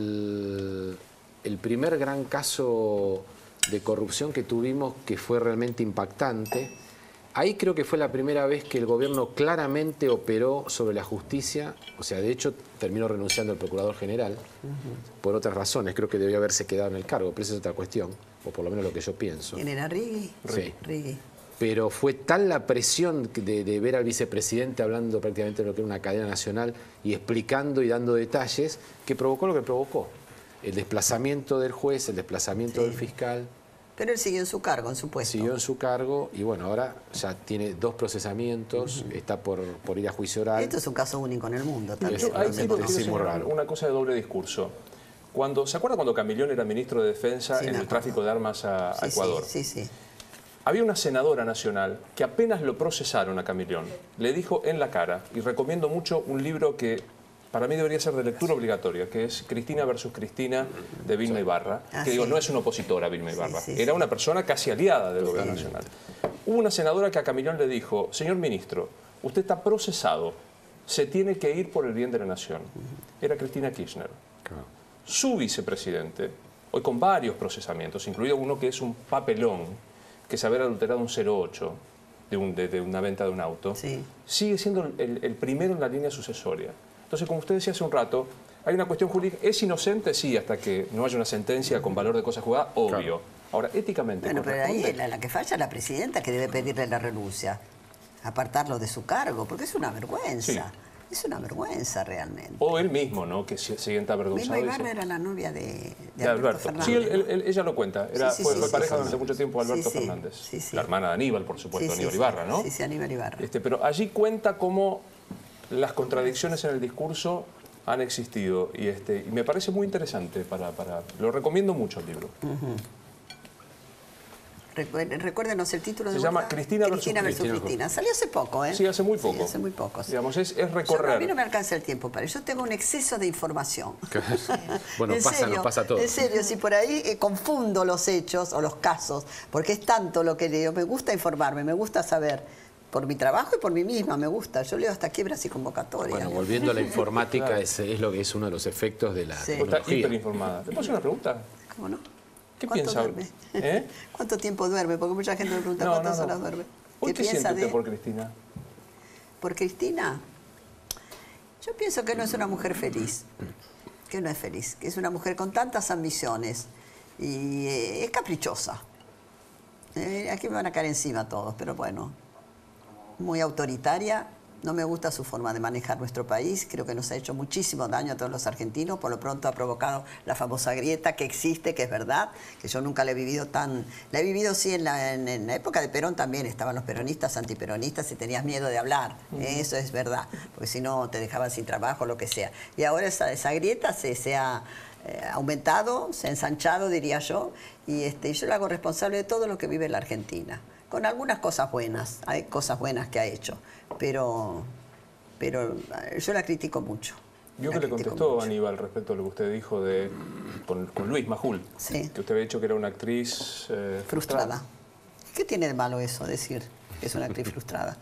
el, el primer gran caso de corrupción que tuvimos que fue realmente impactante. Ahí creo que fue la primera vez que el gobierno claramente operó sobre la justicia. O sea, de hecho, terminó renunciando el procurador general por otras razones. Creo que debió haberse quedado en el cargo, pero esa es otra cuestión, o por lo menos lo que yo pienso. ¿Quién era Rigui? Sí. Rigui. Pero fue tal la presión de, de ver al vicepresidente hablando prácticamente de lo que era una cadena nacional y explicando y dando detalles, que provocó lo que provocó. El desplazamiento del juez, el desplazamiento Sí. del fiscal. Pero él siguió en su cargo, en su puesto. Siguió en su cargo y bueno, ahora ya tiene dos procesamientos, está por, por ir a juicio oral. Esto es un caso único en el mundo también. Es- Ahí realmente quiero- quiero sí, muy señalar raro. una cosa de doble discurso. Cuando, ¿se acuerda cuando Camillón era ministro de Defensa Sí, en me el acuerdo. tráfico de armas a, a Sí, Ecuador? Sí, sí, sí. Había una senadora nacional que apenas lo procesaron a Camillón, le dijo en la cara, y recomiendo mucho un libro que para mí debería ser de lectura obligatoria, que es Cristina versus Cristina de Vilma Ibarra, Ah, que digo, sí. no es una opositora a Vilma Ibarra, sí, era sí. una persona casi aliada del gobierno nacional. Hubo una senadora que a Camillón le dijo: señor ministro, usted está procesado, se tiene que ir por el bien de la nación. Era Cristina Kirchner. Su vicepresidente, hoy con varios procesamientos, incluido uno que es un papelón, que es haber adulterado un cero ocho de, un- de- de una venta de un auto, sigue siendo el, el primero en la línea sucesoria. Entonces, como usted decía hace un rato, hay una cuestión jurídica. ¿Es inocente? Sí, hasta que no haya una sentencia con valor de cosa jugada, obvio. Ahora, éticamente, Bueno, pero ahí ¿corresponde? la, la que falla es la presidenta, que debe pedirle la renuncia, apartarlo de su cargo, porque es una vergüenza. Es una vergüenza realmente. O él mismo, ¿no? Que se sienta avergonzado. Vilma y dice- Ibarra era la novia de, de De Alberto, Alberto. Fernández. Sí, él- ¿no? él- él- ella lo cuenta. Era, Sí, sí, fue sí, fue sí, pareja sí, durante sí. mucho tiempo de Alberto Sí, sí, Fernández. sí, sí. La hermana de Aníbal, por supuesto, Sí, sí, Aníbal sí. Ibarra, ¿no? Sí, sí, Aníbal Ibarra. Este, pero allí cuenta cómo las contradicciones en el discurso han existido. Y, este, y me parece muy interesante. Para, para, lo recomiendo mucho el libro. Ujú. Recuer- Recuérdenos el título de Se llama vuelta. Cristina versus Cristina versus Cristina. Cristina. Salió hace poco, ¿eh? Sí, hace muy poco. Sí, hace muy poco. sí. Digamos, es, es Yo- a mí recorrer. no me alcanza el tiempo para eso. Yo tengo un exceso de información. Bueno, En pasa, serio, nos pasa a todos. En serio, si por ahí eh, confundo los hechos o los casos, porque es tanto lo que leo, me gusta informarme, me gusta saber, por mi trabajo y por mí misma, me gusta. Yo leo hasta quiebras y convocatorias. Bueno, volviendo a la informática, es, es lo que es uno de los efectos de la Sí. Está tecnología. hiperinformada. ¿Le puedo hacer una pregunta? ¿Cómo no? ¿Qué ¿Cuánto piensa? duerme? ¿Eh? ¿Cuánto tiempo duerme? Porque mucha gente me pregunta No, cuántas no, no. horas duerme. ¿Hoy ¿Qué qué siente piensa usted de por Cristina? por Cristina? Yo pienso que no es una mujer feliz, que no es feliz, que es una mujer con tantas ambiciones y eh, es caprichosa. Eh, aquí me van a caer encima todos, pero bueno, muy autoritaria No me gusta su forma de manejar nuestro país. Creo que nos ha hecho muchísimo daño a todos los argentinos. Por lo pronto ha provocado la famosa grieta que existe, que es verdad, que yo nunca la he vivido tan... La he vivido, sí, en la, en, en la época de Perón también. Estaban los peronistas, antiperonistas y tenías miedo de hablar. Uh-huh. Eso es verdad, porque si no te dejaban sin trabajo, lo que sea. Y ahora esa, esa grieta se, se ha eh, aumentado, se ha ensanchado, diría yo, y este, yo la hago responsable de todo lo que vive la Argentina. Con algunas cosas buenas, hay cosas buenas que ha hecho, pero, pero yo la critico mucho. Yo que le contestó mucho. Aníbal respecto a lo que usted dijo de, con, con Luis Majul, sí. que usted había dicho que era una actriz eh, frustrada. ¿Qué tiene de malo eso, decir que es una actriz frustrada?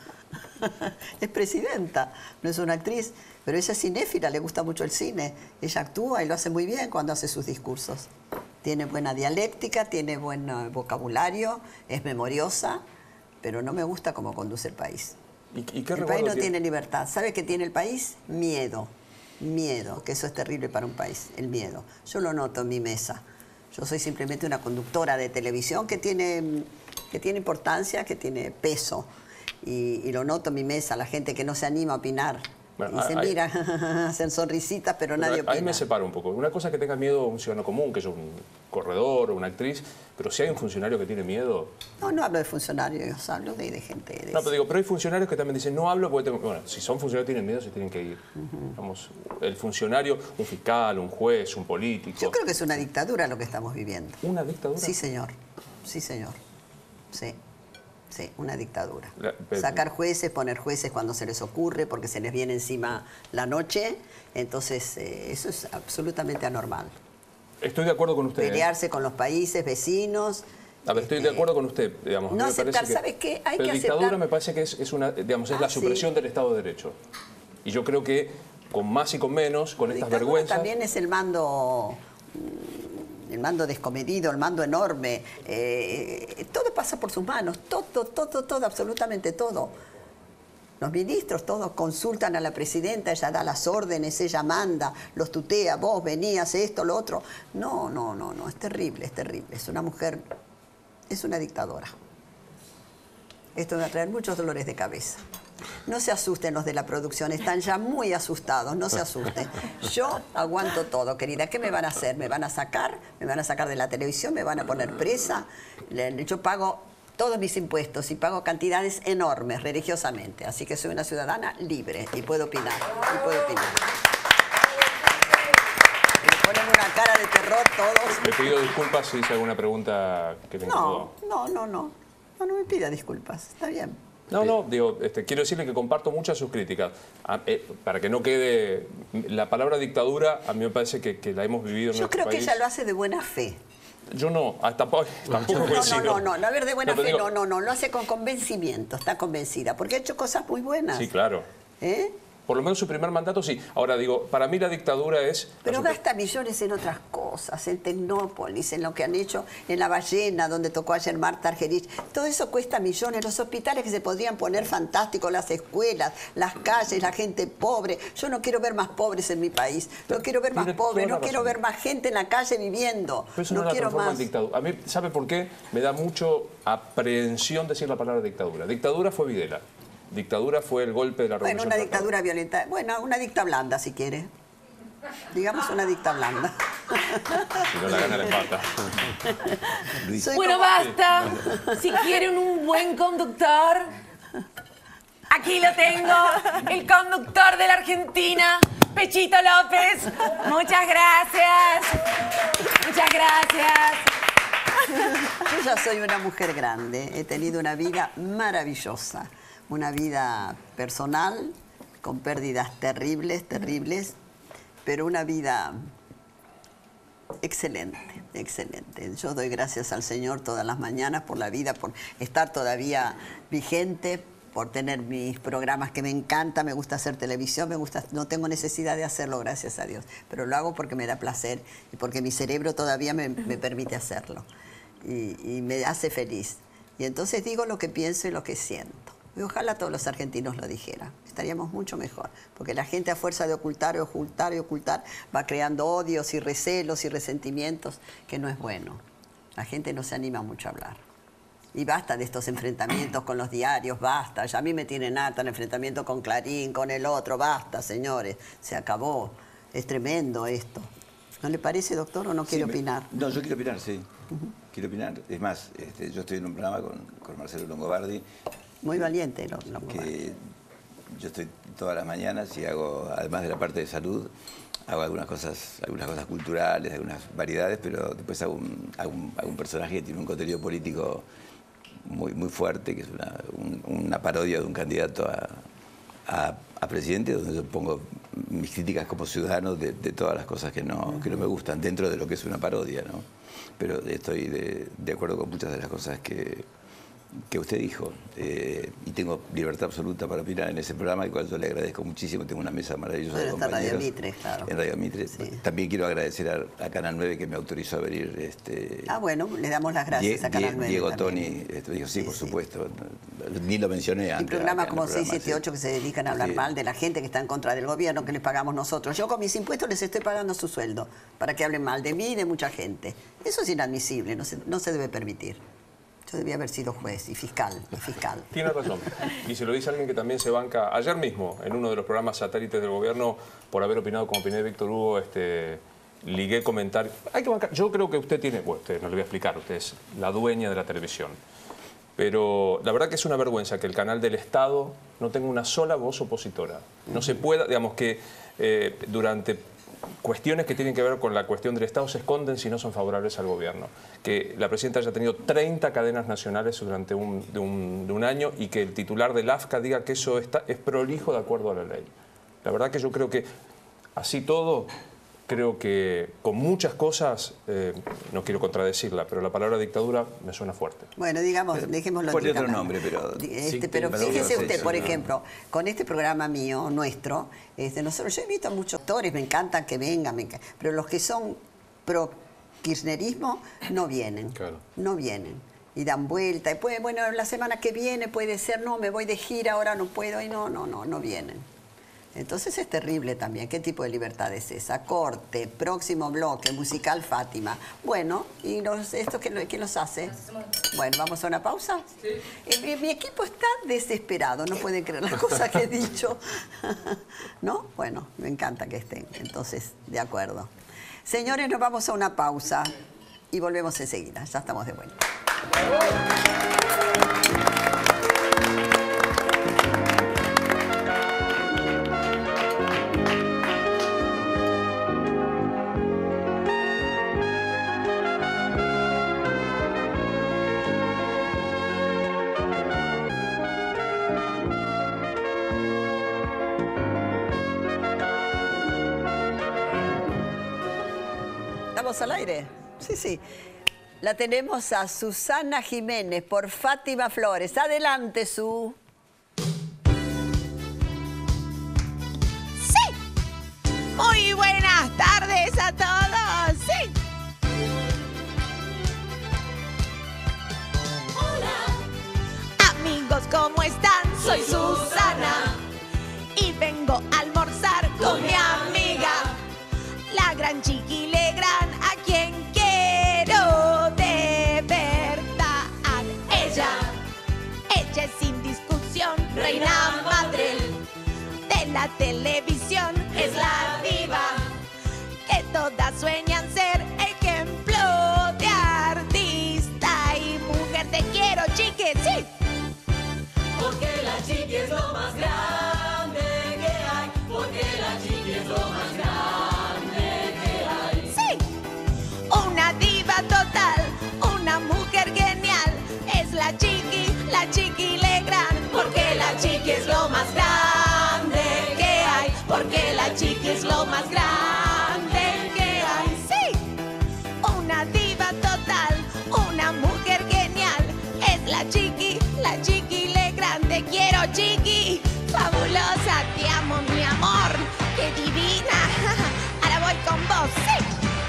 Es presidenta, no es una actriz, pero ella es cinéfila, le gusta mucho el cine. Ella actúa y lo hace muy bien cuando hace sus discursos. Tiene buena dialéctica, tiene buen vocabulario, es memoriosa, pero no me gusta cómo conduce el país. ¿Y, y qué el país no tiene? tiene libertad. ¿Sabe qué tiene el país? Miedo. Miedo, que eso es terrible para un país, el miedo. Yo lo noto en mi mesa. Yo soy simplemente una conductora de televisión que tiene, que tiene importancia, que tiene peso. Y, y lo noto en mi mesa, la gente que no se anima a opinar. Bueno, y se hay, mira, hacen sonrisitas, pero, pero nadie opina. Ahí me separo un poco. Una cosa es que tenga miedo un ciudadano común, que es un corredor o una actriz, pero si hay un funcionario que tiene miedo... No, no hablo de funcionarios, hablo de, de gente... De no, pero digo, pero hay funcionarios que también dicen, no hablo porque tengo... Bueno, si son funcionarios que tienen miedo, se tienen que ir. Uh-huh. Vamos, el funcionario, un fiscal, un juez, un político... Yo creo que es una dictadura lo que estamos viviendo. ¿Una dictadura? Sí, señor. Sí, señor. Sí. Sí, una dictadura. La, pero... Sacar jueces, poner jueces cuando se les ocurre, porque se les viene encima la noche. Entonces, eh, eso es absolutamente anormal. Estoy de acuerdo con usted. Pelearse ¿eh? con los países vecinos. A ver, estoy este, de acuerdo con usted. Digamos, no me aceptar, que, ¿sabe qué? Hay pero que dictadura aceptar... me parece que es, es, una, digamos, es ah, la supresión sí. del Estado de Derecho. Y yo creo que con más y con menos, con la estas dictadura vergüenzas... también es el mando... el mando descomedido, el mando enorme, eh, todo pasa por sus manos, todo, todo, todo, absolutamente todo. Los ministros todos consultan a la presidenta, ella da las órdenes, ella manda, los tutea, vos venías, esto, lo otro. No, no, no, no, es terrible, es terrible. Es una mujer, es una dictadora. Esto me va a traer muchos dolores de cabeza. No se asusten los de la producción, están ya muy asustados, no se asusten. Yo aguanto todo, querida. ¿Qué me van a hacer? ¿Me van a sacar? ¿Me van a sacar de la televisión? ¿Me van a poner presa? Yo pago todos mis impuestos y pago cantidades enormes religiosamente. Así que soy una ciudadana libre y puedo opinar. Y puedo opinar. Me ponen una cara de terror todos. Le pido disculpas si hice alguna pregunta que le incomodó. No, no, no, no. No, no me pida disculpas. Está bien. No, no, digo, este, quiero decirle que comparto muchas sus críticas. A, eh, para que no quede... La palabra dictadura, a mí me parece que, que la hemos vivido en Yo nuestro creo país. que ella lo hace de buena fe. Yo no, tampoco, tampoco no, coincido. no, no, no, a ver, de buena no, fe, digo... no, no, no, lo hace con convencimiento, está convencida, porque ha hecho cosas muy buenas. Sí, claro. ¿Eh? Por lo menos su primer mandato sí. Ahora digo, para mí la dictadura es... Pero gasta millones en otras cosas, en Tecnópolis, en lo que han hecho en La Ballena, donde tocó ayer Marta Argerich. Todo eso cuesta millones. Los hospitales que se podrían poner fantásticos, las escuelas, las calles, la gente pobre. Yo no quiero ver más pobres en mi país. No quiero ver más pobres, no quiero ver más gente en la calle viviendo. Pero eso no, no la quiero transforma más. en dictadura. A mí, ¿sabe por qué? Me da mucho aprehensión decir la palabra dictadura. Dictadura fue Videla. Dictadura fue el golpe de la revolución. Bueno, una dictadura violenta. Bueno, una dicta blanda, si quiere. Digamos una dicta blanda. Si no la gana, la empata. Bueno, basta. Si quieren un buen conductor, aquí lo tengo. El conductor de la Argentina, Pechito López. Muchas gracias. Muchas gracias. Yo ya soy una mujer grande. He tenido una vida maravillosa. Una vida personal, con pérdidas terribles, terribles, pero una vida excelente, excelente. Yo doy gracias al Señor todas las mañanas por la vida, por estar todavía vigente, por tener mis programas que me encanta, me gusta hacer televisión, me gusta, no tengo necesidad de hacerlo, gracias a Dios, pero lo hago porque me da placer y porque mi cerebro todavía me, me permite hacerlo y, y me hace feliz. Y entonces digo lo que pienso y lo que siento. Y ojalá todos los argentinos lo dijeran, estaríamos mucho mejor, porque la gente a fuerza de ocultar y ocultar y ocultar va creando odios y recelos y resentimientos, que no es bueno. La gente no se anima mucho a hablar. Y basta de estos enfrentamientos con los diarios, basta. Ya a mí me tienen harta el enfrentamiento con Clarín, con el otro, basta, señores. Se acabó. Es tremendo esto. ¿No le parece, doctor, o no quiere Sí, me- opinar? No, yo quiero opinar, sí. Quiero opinar. Es más, este, yo estoy en un programa con, con Marcelo Longobardi. Muy valiente, lo, lo- Que yo estoy todas las mañanas y hago, además de la parte de salud, hago algunas cosas, algunas cosas culturales, algunas variedades, pero después hago un, hago un, hago un personaje que tiene un contenido político muy, muy fuerte, que es una, un- una parodia de un candidato a, a- a presidente, donde yo pongo mis críticas como ciudadano de, de todas las cosas que no, que no me gustan, dentro de lo que es una parodia, ¿no? Pero estoy de, de acuerdo con muchas de las cosas que, que usted dijo, eh, y tengo libertad absoluta para opinar en ese programa, al cual yo le agradezco muchísimo. Tengo una mesa maravillosa de Bueno, está Radio compañeros. Mitre, claro. En Radio Mitre. También quiero agradecer a, a Canal nueve que me autorizó a venir. Este, Ah, bueno, le damos las gracias Die- a Canal Die- nueve Diego también. Toni, este, dijo, sí, por supuesto. Ni lo mencioné Y antes. programas acá en como el programa, seis siete ocho que se dedican a hablar Sí. mal de la gente que está en contra del gobierno, que les pagamos nosotros. Yo con mis impuestos les estoy pagando su sueldo para que hablen mal de mí y de mucha gente. Eso es inadmisible, no se, no se debe permitir. Yo debía haber sido juez y fiscal, y fiscal. Tiene razón. Y se lo dice alguien que también se banca ayer mismo en uno de los programas satélites del gobierno por haber opinado como opiné Víctor Hugo, este, ligué comentarios. Hay que bancar. Yo creo que usted tiene, bueno, usted no le voy a explicar, usted es la dueña de la televisión. Pero la verdad que es una vergüenza que el canal del Estado no tenga una sola voz opositora. No se pueda, digamos que eh, durante cuestiones que tienen que ver con la cuestión del Estado se esconden si no son favorables al gobierno. Que la presidenta haya tenido treinta cadenas nacionales durante un, de, un, de un año y que el titular del A F C A diga que eso está, es prolijo de acuerdo a la ley. La verdad que yo creo que así todo, creo que con muchas cosas, eh, no quiero contradecirla, pero la palabra dictadura me suena fuerte. Bueno, digamos, dejémoslo en Ponle tu otro canal. nombre, pero... Este, Sí, pero perdón, fíjese sí, usted, sí, por no. ejemplo, con este programa mío, nuestro, este, nosotros, yo invito a muchos actores, me encantan que vengan, me encan- pero los que son pro kirchnerismo no vienen, no vienen. Y dan vuelta, y puede, bueno, la semana que viene puede ser, no, me voy de gira, ahora no puedo, y no, no, no, no vienen. Entonces es terrible también. ¿Qué tipo de libertad es esa? Corte, próximo bloque, musical Fátima. Bueno, ¿y los, estos quién, quién los hace? Bueno, ¿vamos a una pausa? Eh, mi, mi equipo está desesperado, no pueden creer las cosas que he dicho. ¿No? Bueno, me encanta que estén. Entonces, de acuerdo. Señores, nos vamos a una pausa y volvemos enseguida. Ya estamos de vuelta. ¿Estamos al aire? Sí, sí. La tenemos a Susana Jiménez por Fátima Flores. Adelante, Su. ¡Sí! Muy buenas tardes a todos. ¡Sí! Hola. Amigos, ¿cómo están? Soy Susana y vengo a almorzar con mi amiga, la gran Chiqui Legrand, a quien quiero de verdad. Ella, ella es sin discusión, reina madre de la televisión, es la diva que todas sueñan ser ejemplo de artista y mujer. Te quiero, Chiqui, sí. Porque la Chiqui es lo más grande que hay. Porque la Chiqui es lo más grande que hay. Sí, una diva total, una mujer genial, es la Chiqui, la Chiqui Legrand. Porque la Chiqui es lo más grande que hay. Porque la Chiqui es lo más grande que hay. Sí, una diva total, una mujer genial, es la Chiqui, la Chiqui Legrand. Te quiero, Chiqui, fabulosa, te amo, mi amor, qué divina. Ahora voy con vos, sí.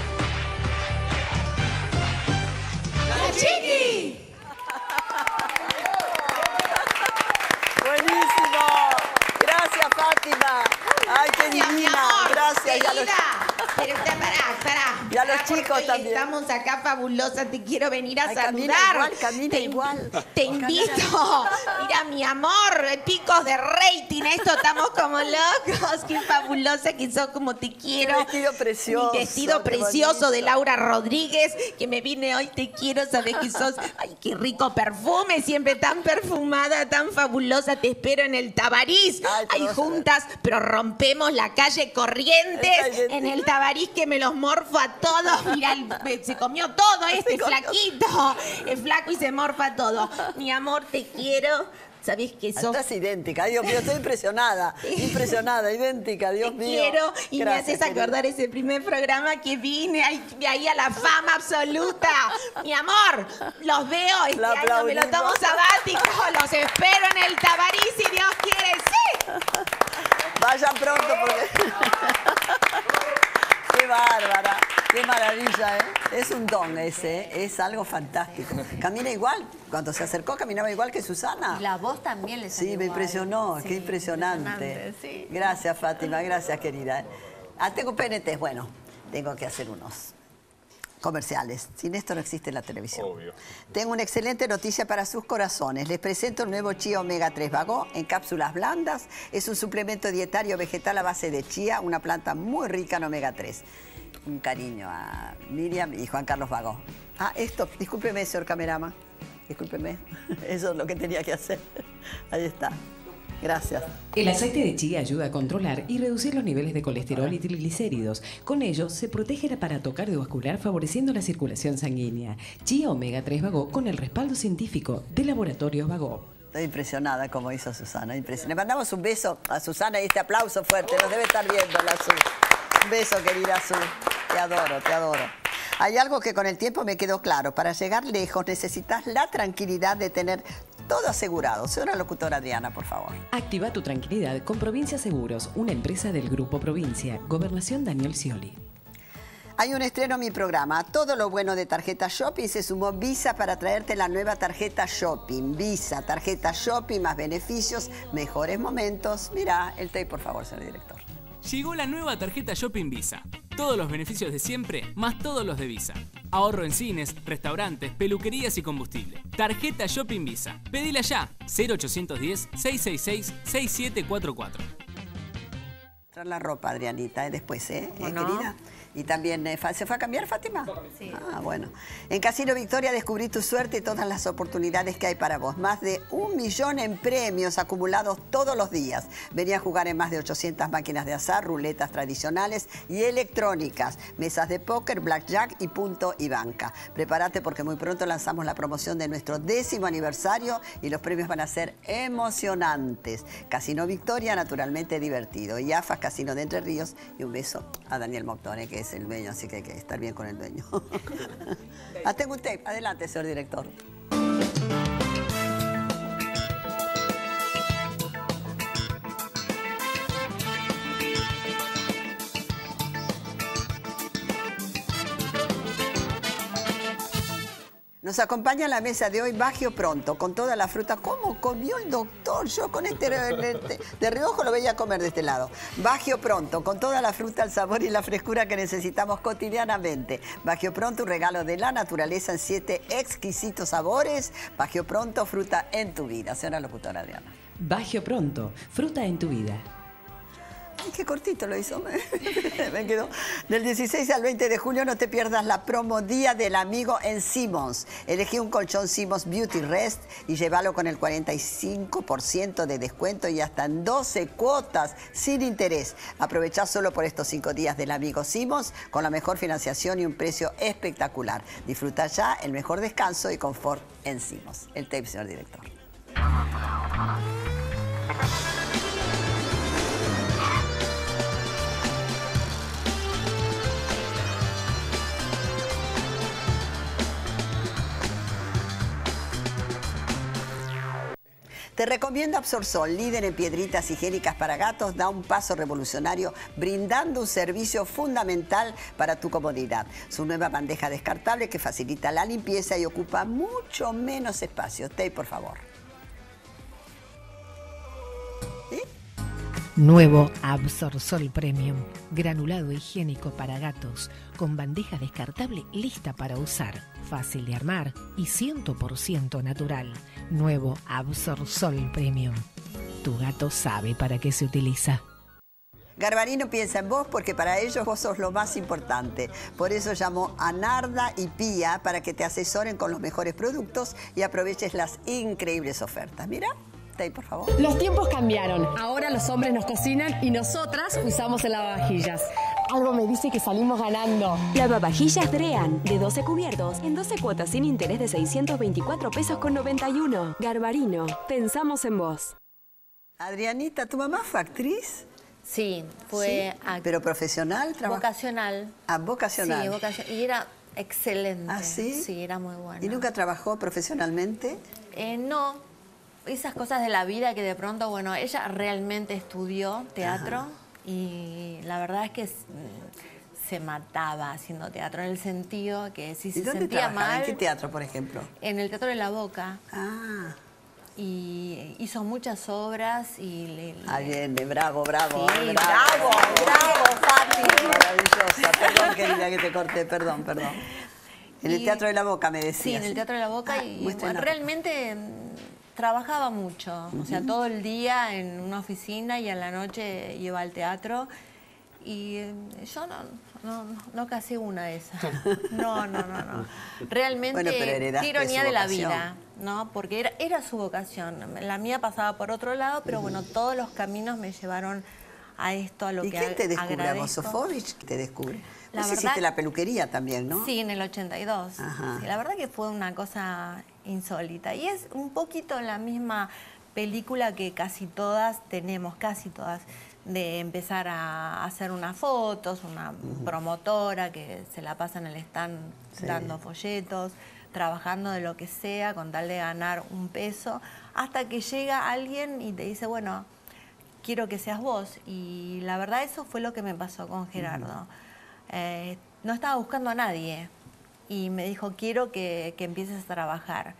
¡La Chiqui! Buenísimo. Gracias, Fátima. Ay, qué Gracias, mi divina. amor, Gracias. Ya lo- querida. Pero usted, pará, pará. Y a los Ah, chicos porque también. Estamos acá fabulosa, te quiero venir a Ay, saludar. camina igual, camina te, igual. Te invito. Mira, mi amor, picos de rating, esto estamos como locos. Qué fabulosa que sos, como te quiero. Qué vestido precioso. Mi vestido qué precioso bonito. de Laura Rodríguez, que me vine hoy, te quiero, sabes que sos. Ay, qué rico perfume, siempre tan perfumada, tan fabulosa. Te espero en el Tabarís. Ay, te Ahí vas a ver. juntas, pero rompemos la calle Corrientes en el Tabarís, que me los morfo a todos. Mira, el- se comió todo este flaquito. Es flaco y se morfa todo. Mi amor, te quiero. ¿Sabés que sos? Estás idéntica, Dios mío, estoy impresionada. Impresionada, idéntica, Dios Te mío. quiero y Gracias, me haces querida. acordar ese primer programa que vine ahí, ahí a la fama absoluta. Mi amor, los veo este La año, me lo tomo aplaudimos. sabático, los espero en el Tabarís si Dios quiere, sí. Vayan pronto porque... Qué bárbara, qué maravilla, ¿eh? Es un don ese, ¿eh? Es algo fantástico. Camina igual, cuando se acercó caminaba igual que Susana. Y la voz también le salió Sí, me igual. impresionó, Sí, qué impresionante. impresionante, sí. Gracias, Fátima, gracias, querida. Ah, tengo P N T, bueno, tengo que hacer unos comerciales. Sin esto no existe la televisión. Obvio. Tengo una excelente noticia para sus corazones. Les presento el nuevo Chía Omega tres Vago en cápsulas blandas. Es un suplemento dietario vegetal a base de chía, una planta muy rica en omega tres. Un cariño a Miriam y Juan Carlos Vago. Ah, esto, discúlpeme, señor camerama. Discúlpeme. Eso es lo que tenía que hacer. Ahí está. Gracias. El aceite de chía ayuda a controlar y reducir los niveles de colesterol y triglicéridos. Con ello, se protege el aparato cardiovascular favoreciendo la circulación sanguínea. Chía Omega tres Vago con el respaldo científico de Laboratorios Vago. Estoy impresionada como hizo Susana. Impresionante. Le mandamos un beso a Susana y este aplauso fuerte. Nos debe estar viendo la Su. Un beso, querida Su. Te adoro, te adoro. Hay algo que con el tiempo me quedó claro. Para llegar lejos necesitas la tranquilidad de tener todo asegurado. Señora locutora Adriana, por favor. Activa tu tranquilidad con Provincia Seguros, una empresa del Grupo Provincia. Gobernación Daniel Scioli. Hay un estreno en mi programa. A todo lo bueno de tarjeta Shopping se sumó Visa para traerte la nueva tarjeta Shopping. Visa, tarjeta Shopping, más beneficios, mejores momentos. Mira, el tape, por favor, señor director. Llegó la nueva tarjeta Shopping Visa. Todos los beneficios de siempre, más todos los de Visa. Ahorro en cines, restaurantes, peluquerías y combustible. Tarjeta Shopping Visa. Pedila ya. cero ochocientos diez, seiscientos sesenta y seis, sesenta y siete cuarenta y cuatro. Traer la ropa, Adrianita, ¿eh? Después, ¿eh? ¿Cómo ¿Eh, no? querida? Y también, eh, ¿se fue a cambiar, Fátima? Sí. Ah, bueno. En Casino Victoria descubrí tu suerte y todas las oportunidades que hay para vos. Más de un millón en premios acumulados todos los días. Vení a jugar en más de ochocientas máquinas de azar, ruletas tradicionales y electrónicas, mesas de póker, blackjack y punto y banca. Prepárate porque muy pronto lanzamos la promoción de nuestro décimo aniversario y los premios van a ser emocionantes. Casino Victoria, naturalmente divertido. Y A F A Casino de Entre Ríos. Y un beso a Daniel Moctone, que es el dueño, así que hay que estar bien con el dueño. Ah, tengo un tape. Adelante, señor director. Nos acompaña a la mesa de hoy Bagio Pronto, con toda la fruta. ¿Cómo comió el doctor? Yo con este de, de reojo lo veía comer de este lado. Bagio Pronto, con toda la fruta, el sabor y la frescura que necesitamos cotidianamente. Bagio Pronto, un regalo de la naturaleza en siete exquisitos sabores. Bagio Pronto, fruta en tu vida. Señora locutora Adriana. Bagio Pronto, fruta en tu vida. Ay, qué cortito lo hizo, me, me quedó. Del dieciséis al veinte de julio no te pierdas la promo Día del Amigo en Simmons. Elegí un colchón Simmons Beauty Rest y llévalo con el cuarenta y cinco por ciento de descuento y hasta en doce cuotas sin interés. Aprovechá solo por estos cinco días del Amigo Simmons con la mejor financiación y un precio espectacular. Disfruta ya el mejor descanso y confort en Simmons. El tape, señor director. Te recomiendo Absorsol, líder en piedritas higiénicas para gatos, da un paso revolucionario brindando un servicio fundamental para tu comodidad. Su nueva bandeja descartable que facilita la limpieza y ocupa mucho menos espacio. Tape, por favor. Nuevo Absorsol Premium, granulado higiénico para gatos, con bandeja descartable lista para usar, fácil de armar y cien por ciento natural. Nuevo Absorsol Premium. Tu gato sabe para qué se utiliza. Garbarino piensa en vos porque para ellos vos sos lo más importante. Por eso llamó a Narda y Pía para que te asesoren con los mejores productos y aproveches las increíbles ofertas. Mira. Ahí, por favor. Los tiempos cambiaron. Ahora los hombres nos cocinan y nosotras usamos el lavavajillas. Algo me dice que salimos ganando. Lavavajillas Drean, de doce cubiertos, en doce cuotas sin interés de seiscientos veinticuatro pesos con noventa y uno. Garbarino, pensamos en vos. Adrianita, ¿tu mamá fue actriz? Sí, fue... ¿Sí? ¿Pero profesional? Vocacional. Ah, vocacional. Sí, vocacional. Y era excelente. ¿Ah, sí? Sí, era muy buena. ¿Y nunca trabajó profesionalmente? Eh, no. Esas cosas de la vida que de pronto, bueno, ella realmente estudió teatro. Ajá. Y la verdad es que se mataba haciendo teatro en el sentido que si se sentía mal... ¿En qué teatro, por ejemplo? En el Teatro de la Boca. Ah. Y hizo muchas obras y... Le, le... Ah, bien, bravo, bravo. Sí, bravo, bravo, bravo, Fati. Maravillosa. Perdón, querida, que te corté, perdón, perdón. En y, el Teatro de la Boca, me decías. Sí, en el Teatro de la Boca. Ah, y bueno, realmente trabajaba mucho. Uh-huh. O sea, todo el día en una oficina y a la noche iba al teatro. Y yo no, no, no casi una de esas. No, no, no, no. Realmente, bueno, qué ironía de la vida, ¿no? Porque era, era su vocación. La mía pasaba por otro lado, pero uh-huh. bueno, todos los caminos me llevaron a esto, a lo ¿Y que quién te descubre? agradezco. ¿A Sofovich te descubre? La Vos verdad, hiciste la peluquería también, ¿no? Sí, en el ochenta y dos. Sí, la verdad que fue una cosa insólita. Y es un poquito la misma película que casi todas tenemos, casi todas, de empezar a hacer unas fotos, una uh-huh. promotora que se la pasa en el stand sí. dando folletos, trabajando de lo que sea con tal de ganar un peso, hasta que llega alguien y te dice, bueno, quiero que seas vos. Y la verdad eso fue lo que me pasó con Gerardo. Uh-huh. eh, no estaba buscando a nadie y me dijo, quiero que, que empieces a trabajar.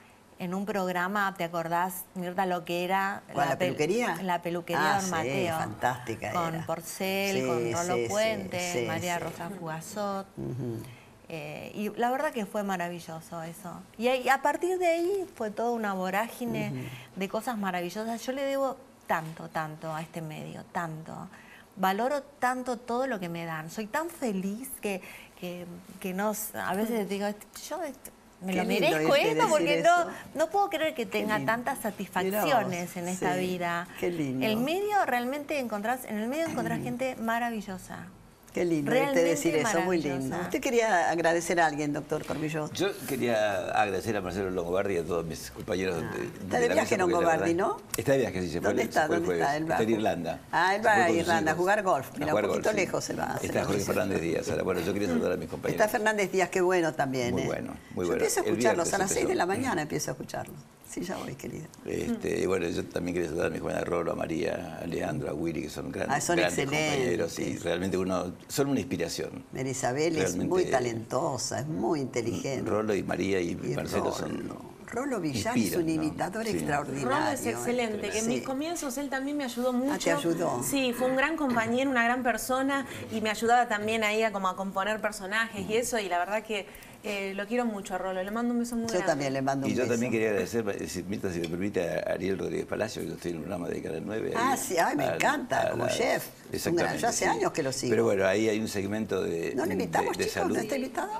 En un programa, ¿te acordás, Mirta, lo que era? ¿Cuál, la, la peluquería? La peluquería ah, Don Mateo. Sí, fantástica Con era. Porcel, sí, con Rolo sí, Puente, sí, María sí. Rosa Fugazot. Uh-huh. eh, y la verdad que fue maravilloso eso. Y, y a partir de ahí fue toda una vorágine uh-huh. de cosas maravillosas. Yo le debo tanto, tanto a este medio, tanto. Valoro tanto todo lo que me dan. Soy tan feliz que, que, que no, a veces digo, yo... Me Qué lo merezco esto porque no, no puedo creer que tenga tantas satisfacciones en esta sí. vida. Qué lindo. El medio realmente encontrás, en el medio encontrás gente maravillosa. Qué lindo de decir eso, muy lindo. ¿Usted quería agradecer a alguien, doctor Cormillot? Yo quería agradecer a Marcelo Longobardi y a todos mis compañeros. Ah, de, de está de viaje Longobardi, ¿no? Está de viaje, sí, se fue. ¿Dónde está? Se fue ¿Dónde está? Él va está en Irlanda. Ah, él va a Irlanda a jugar golf. Mira, un poquito golf, lejos sí. él va. Está Jorge Fernández Díaz. Ahora, bueno, yo quería saludar a mis compañeros. Está Fernández Díaz, qué bueno también. Muy eh. bueno, muy yo bueno. empiezo a escucharlos a las seis de la mañana, empiezo a escucharlos. Sí, ya voy, querida. Este, bueno, yo también quería saludar a mi compañera Rolo, a María, a Leandro, a Willy, que son grandes, ah, son grandes excelentes. compañeros y realmente uno, son una inspiración. Isabel es muy talentosa, es muy inteligente. Rolo y María y, y Marcelo Rolo. son... Rolo Villar es un imitador ¿no? extraordinario. Rolo es excelente, que en sí. mis comienzos él también me ayudó mucho. Ah, ¿te ayudó? Sí, fue un gran compañero, una gran persona y me ayudaba también ahí a, como a componer personajes y eso, y la verdad que eh, lo quiero mucho a Rolo, le mando un beso muy yo grande. Yo también le mando un beso. Y yo beso. también quería agradecer, si, Mirta, si me permite, a Ariel Rodríguez Palacio, que yo estoy en un programa de Canal nueve. Ah, ahí, sí, ay, me a, encanta, a como la, chef. Exactamente. Yo hace sí. años que lo sigo. Pero bueno, ahí hay un segmento de ¿No le invitamos, de, de chicos? salud. ¿No está invitado?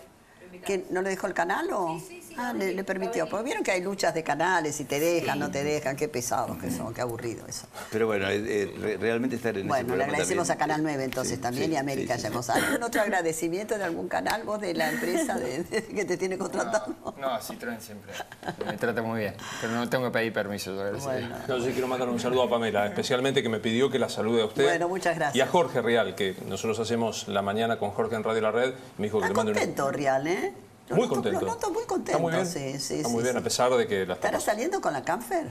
¿Que no le dejó el canal o...? Sí, sí, sí, ah, le, le permitió. Porque vieron que hay luchas de canales y te dejan, sí. no te dejan. Qué pesados que son, qué aburrido eso. Pero bueno, eh, eh, realmente estar en bueno, ese programa le agradecemos también. a Canal nueve entonces sí, también sí, y a América sí, Yacosa. Sí. ¿Algún otro agradecimiento de algún canal vos de la empresa de, de, que te tiene contratado? No, no Citroën siempre me trata muy bien. Pero no tengo que pedir permiso. Bueno. No, yo quiero mandar un saludo a Pamela, especialmente que me pidió que la salude a usted. Bueno, muchas gracias. Y a Jorge Rial, que nosotros hacemos la mañana con Jorge en Radio La Red. Me dijo que Está le mande contento, un... Rial, ¿eh? Lo muy noto, contento. Lo noto muy contento. Está muy bien, sí, sí, está sí, muy bien sí. a pesar de que... La ¿Estará saliendo con la Canfer?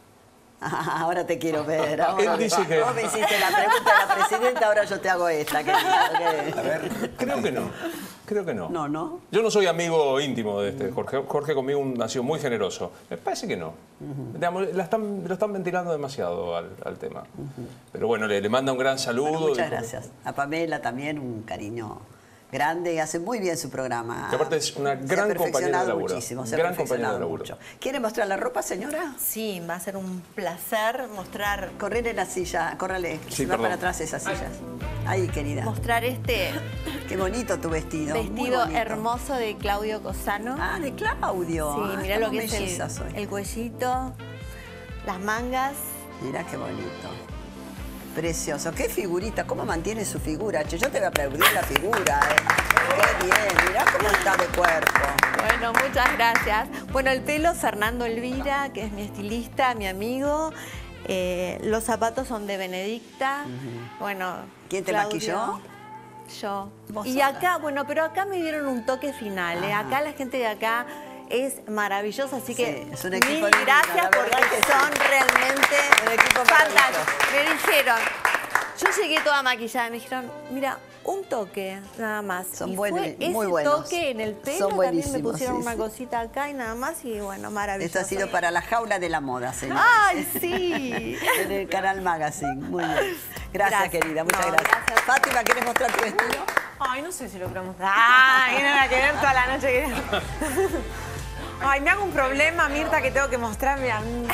Ah, ahora te quiero ver. Ahora Él dice que... Vos me hiciste la pregunta de la presidenta, ahora yo te hago esta. Que, que... A ver, creo que no. Creo que no. No, no. Yo no soy amigo íntimo de este Jorge. Jorge conmigo un- ha sido muy generoso. Me parece que no. Digamos, la están, lo están ventilando demasiado al, al tema. Pero bueno, le, le manda un gran saludo. Bueno, muchas Dijo- gracias. A Pamela también un cariño grande y hace muy bien su programa. Que aparte es una Se ha gran compañera de perfeccionado laburo. muchísimo, se ha Gran compañera de perfeccionado laburo. mucho. ¿Quiere mostrar la ropa, señora? Sí, va a ser un placer mostrar. Correr en la silla, córrale, que Sí, se va perdón. para atrás esas sillas. Ahí, querida. Mostrar este Qué bonito tu vestido. muy vestido bonito. hermoso de Claudio Cosano. Ah, de Claudio. Sí, Ah, mirá lo estamos que es mellizas hoy. el, el cuellito, las mangas. Mirá qué bonito. Precioso. Qué figurita, cómo mantiene su figura. Che, yo te voy a aplaudir la figura. eh. Qué bien, mirá cómo está de cuerpo. Bueno, muchas gracias. Bueno, el pelo, Fernando Elvira, que es mi estilista, mi amigo. Eh, los zapatos son de Benedicta. Bueno, ¿Quién te Claudio, maquilló? Yo. Vos Y sola. acá, bueno, pero acá me dieron un toque final. ¿eh? Acá la gente de acá es maravillosa, así que Sí, es un equipo mil divino, gracias la verdad porque que sí. son realmente Un equipo fantásticos. Me dijeron, yo llegué toda maquillada, me dijeron, mira, un toque nada más. Son y buenos, fue muy ese buenos. toque en el pelo, Son también me buenísimos, pusieron sí, una sí. cosita acá y nada más, y bueno, maravilloso. Esto ha sido para la jaula de la moda, señor. ¡Ay, sí! En el Canal Magazine. Muy bien. Gracias, Gracias. querida. Muchas No, gracias. Fátima, ¿quieres mostrar tu vestido? Ay, no sé si lo queremos. Ay, no la que ver toda la noche. que- Ay, me hago un problema, Mirta, que tengo que mostrarme a mí.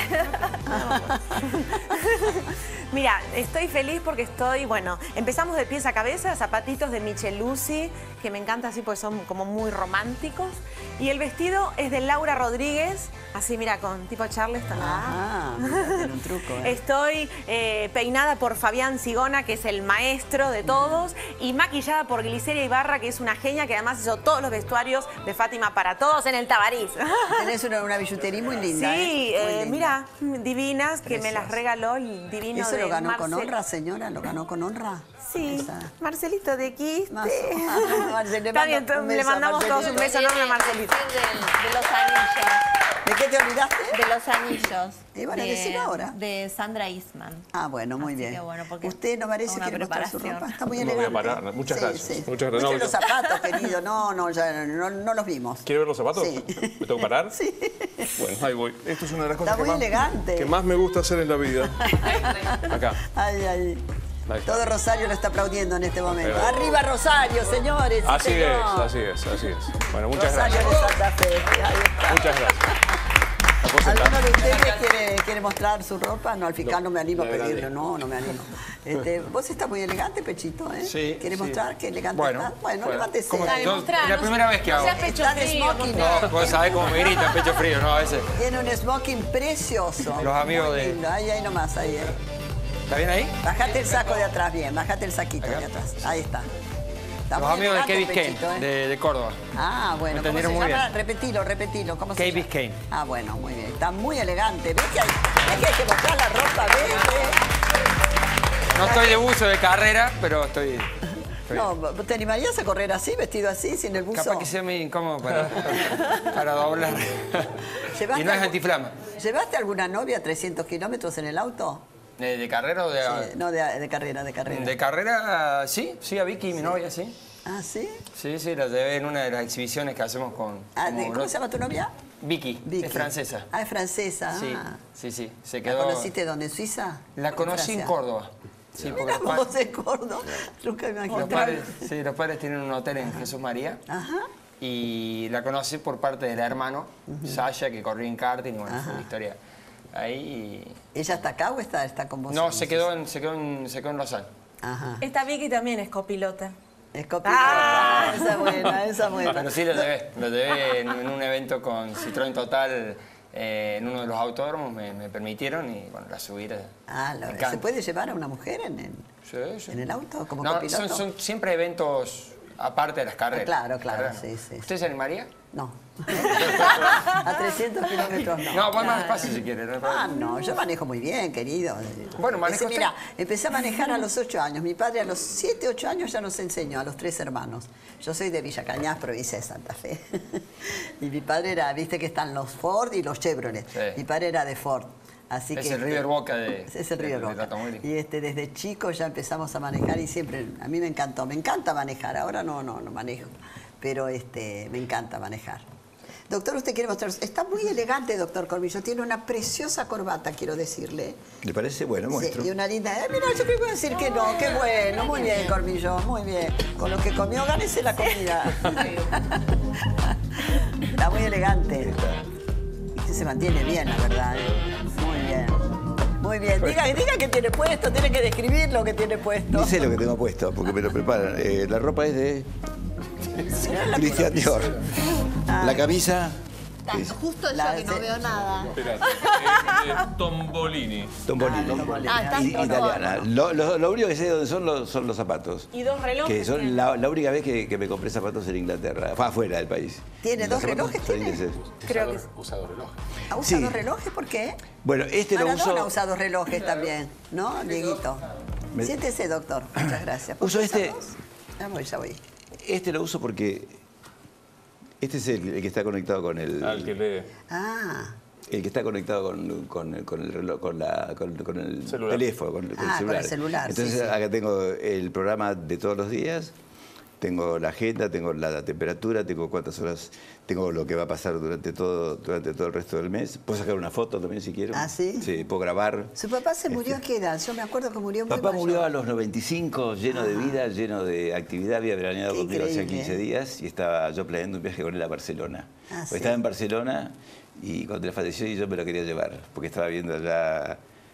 Mira, estoy feliz porque estoy, bueno, empezamos de pies a cabeza, zapatitos de Michelucci, que me encanta así porque son como muy románticos. Y el vestido es de Laura Rodríguez, así mira, con tipo Charleston. Ah, mira, tiene un truco. ¿eh? Estoy eh, peinada por Fabián Sigona, que es el maestro de todos, y maquillada por Gliceria Ibarra, que es una genia, que además hizo todos los vestuarios de Fátima para todos en el Tabarís. Tenés una, una billutería muy linda. Sí, ¿eh? Muy eh, linda. mira, divinas, que me las Preciosas. regaló el divino ¿Eso de lo ganó con Marcel- honra, señora? ¿Lo ganó con honra? Sí, Esa. Marcelito de Quiste. Más- Marcel, le Está bien, mando un le beso a mandamos todos un beso enorme a Marcelito. De los anillos. ¿De qué te olvidaste? De los anillos. Iban a de- decir ahora. De Sandra Eastman. Ah, bueno, muy Así bien. que bueno, porque Usted no merece una que mostrar su preparación. ropa. Está muy No voy a elegante. parar. Muchas Sí, gracias. sí. Muchas gracias. Muestre No, los yo- zapatos, querido. No, no, ya no, no los vimos. ¿Quiere ver los zapatos? Sí. ¿Me tengo que parar? Sí. Bueno, ahí voy. Esto es una de las cosas Está que muy más, elegante. que más me gusta hacer en la vida. Acá. Ay, ay. Ahí está. Todo Rosario lo está aplaudiendo en este momento. Ahí va. ¡Arriba Rosario, señores! sí, Así es, señor. así es, así es. Bueno, muchas Rosario gracias. de Santa Fe. Ahí está. Muchas gracias. ¿La puedo sentar? ¿Alguno de ustedes quiere, quiere mostrar su ropa? No, al fiscal no, me animo a la grande. pedirlo. No, no me animo. Este, vos estás muy elegante, Pechito, ¿eh? Sí, ¿Quieres sí. mostrar qué elegante Bueno, estás? Bueno, bueno. levántese. ¿Cómo- Dale, yo- mostrá, es la no- primera vez que no hago. seas pecho Está de frío, smoking. No, vos sabés cómo me grita, pecho frío, ¿no? A veces. Tiene un smoking precioso. Los amigos Muy de- lindo. Ahí, ahí nomás, ahí. eh. ¿Está bien ahí? Bajate el saco de atrás, bien. Bajate el saquito de atrás. Ahí está. Está Los muy amigos de elegante, Key Biscayne, Pechito, ¿eh? de, de Córdoba. Ah, bueno. Me ¿Cómo se entendieron muy llama? bien. Repetilo, repetilo. ¿Cómo se Key llama? Biscayne. Ah, bueno, muy bien. Está muy elegante. ¿Ves que hay, ves que, hay que mostrar la ropa? ¿Ves? ¿Ves? No estoy de buzo de carrera, pero estoy... estoy- No, ¿te animarías a correr así, vestido así, sin el buzo? Capaz que sea muy incómodo para, para doblar. ¿Llevaste Y no es algo- antiflama. ¿Llevaste alguna novia a trescientos kilómetros en el auto? ¿De, de carrera o de...? Sí, no, de, de carrera, de carrera. De carrera, sí, sí, a Vicky, mi novia, sí. Ah, ¿sí? Sí, sí, la llevé en una de las exhibiciones que hacemos con... Ah, como de- ¿Cómo lo- se llama tu novia? Vicky, Vicky. es francesa. Ah, es francesa. Sí, ah. sí, sí, se ¿La quedó... conociste dónde? ¿En Suiza? La conocí en Francia. Córdoba. Sí, porque Mira los, pa- vos en Córdoba. Nunca me los imaginé. padres, sí, los padres tienen un hotel en Jesús María. Ajá. Y la conocí por parte del hermano, Sasha, que corrió en karting y bueno, fue una historia ahí. y- ¿Ella está acá o está, está con vos? No, en se quedó en, se quedó en, se quedó en Lausanne. Ajá. Esta Vicky también es copilota. Es copilota. Esa es buena, esa es buena. Pero sí lo llevé, lo llevé en, en un evento con Citroën Total, eh, en uno de los autódromos, me, me permitieron y bueno, la subí. era- Ah, me la- encanta. ¿se puede llevar a una mujer en el, Sí, sí. en el auto como No, copiloto? son, son siempre eventos aparte de las carreras. Ah, claro, claro, Carreras. sí, sí. ¿Usted se animaría? No. A trescientos kilómetros no. No, voy más Claro. despacio si quiere. no hay Ah, problema. no, yo manejo muy bien, querido. Bueno, manejo Empecé, mira, empecé a manejar a los ocho años. Mi padre a los siete, ocho años ya nos enseñó, a los tres hermanos. Yo soy de Villa Cañas, provincia de Santa Fe. Y mi padre era, viste que están los Ford y los Chevrolet. Sí. Mi padre era de Ford. Así Es que, el River Boca de- Es el de- River del Boca. automóvil. Y este, desde chico ya empezamos a manejar y siempre, a mí me encantó. Me encanta manejar, ahora no, no, no manejo. pero este, me encanta manejar. Doctor, usted quiere mostrar... Está muy elegante, doctor Corbillo. Tiene una preciosa corbata, quiero decirle. ¿Le parece? Bueno, muestro. Sí, y una linda... Eh, mira, yo creo que decir que no. Qué bueno. Muy bien, Corbillo. Muy bien. Con lo que comió, gánese la comida. Está muy elegante. Y que se mantiene bien, la verdad. ¿eh? Muy bien. Muy bien. Diga, diga qué tiene puesto. Tiene que describir lo que tiene puesto. No sé lo que tengo puesto, porque me lo preparan. Eh, la ropa es de... Christian Dior. Ah. La camisa... Justo yo que no veo nada. Espérate. Eh, eh, Tombolini. Tombolini. Ah, está I- en italiana. Lo, lo- lo único que sé de dónde son los, son los zapatos. Y dos relojes. Que son la, la única vez que, que me compré zapatos en Inglaterra. Fue afuera del país. ¿Tiene Los dos zapatos relojes? son ¿Tiene? ingleses. Creo que... Usado reloj. ¿Ha usado Sí. relojes? ¿Por qué? Bueno, este lo Maradona uso... ha usado relojes también, ¿no, Dieguito? Me- Siéntese, doctor. Muchas gracias. ¿Por Uso qué este- usamos? Ya voy, ya voy. Este lo uso porque... Este es el, el que está conectado con el... Al que lee. Ah, El que está conectado con, con, con el reloj, con, la, con, con el Celular. teléfono, con, con Ah, el con celular. el celular, Entonces sí, sí. acá tengo el programa de todos los días, tengo la agenda, tengo la temperatura, tengo cuántas horas, tengo lo que va a pasar durante todo, durante todo el resto del mes. Puedo sacar una foto también si quiero. ¿Ah, sí? Sí, puedo grabar. su papá se murió a qué edad? Yo me acuerdo que murió muy Papá mayor. murió a los noventa y cinco, lleno de vida, lleno de actividad. Había veraneado Qué conmigo hacía increíble. quince días y estaba yo planeando un viaje con él a Barcelona. Ah, Pues sí. Estaba en Barcelona y cuando le falleció y yo me lo quería llevar, porque estaba viendo allá...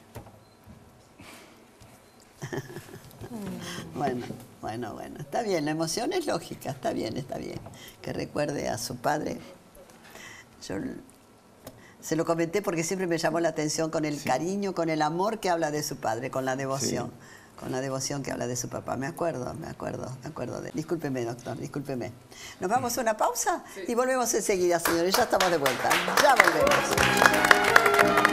Bueno, bueno, bueno. Está bien, la emoción es lógica. Está bien, está bien. Que recuerde a su padre. Yo se lo comenté porque siempre me llamó la atención con el cariño, con el amor que habla de su padre, con la devoción. Con la devoción que habla de su papá. Me acuerdo, me acuerdo, me acuerdo de... Discúlpeme, doctor, discúlpeme. Nos vamos a una pausa y volvemos enseguida, señores. Ya estamos de vuelta. Ya volvemos.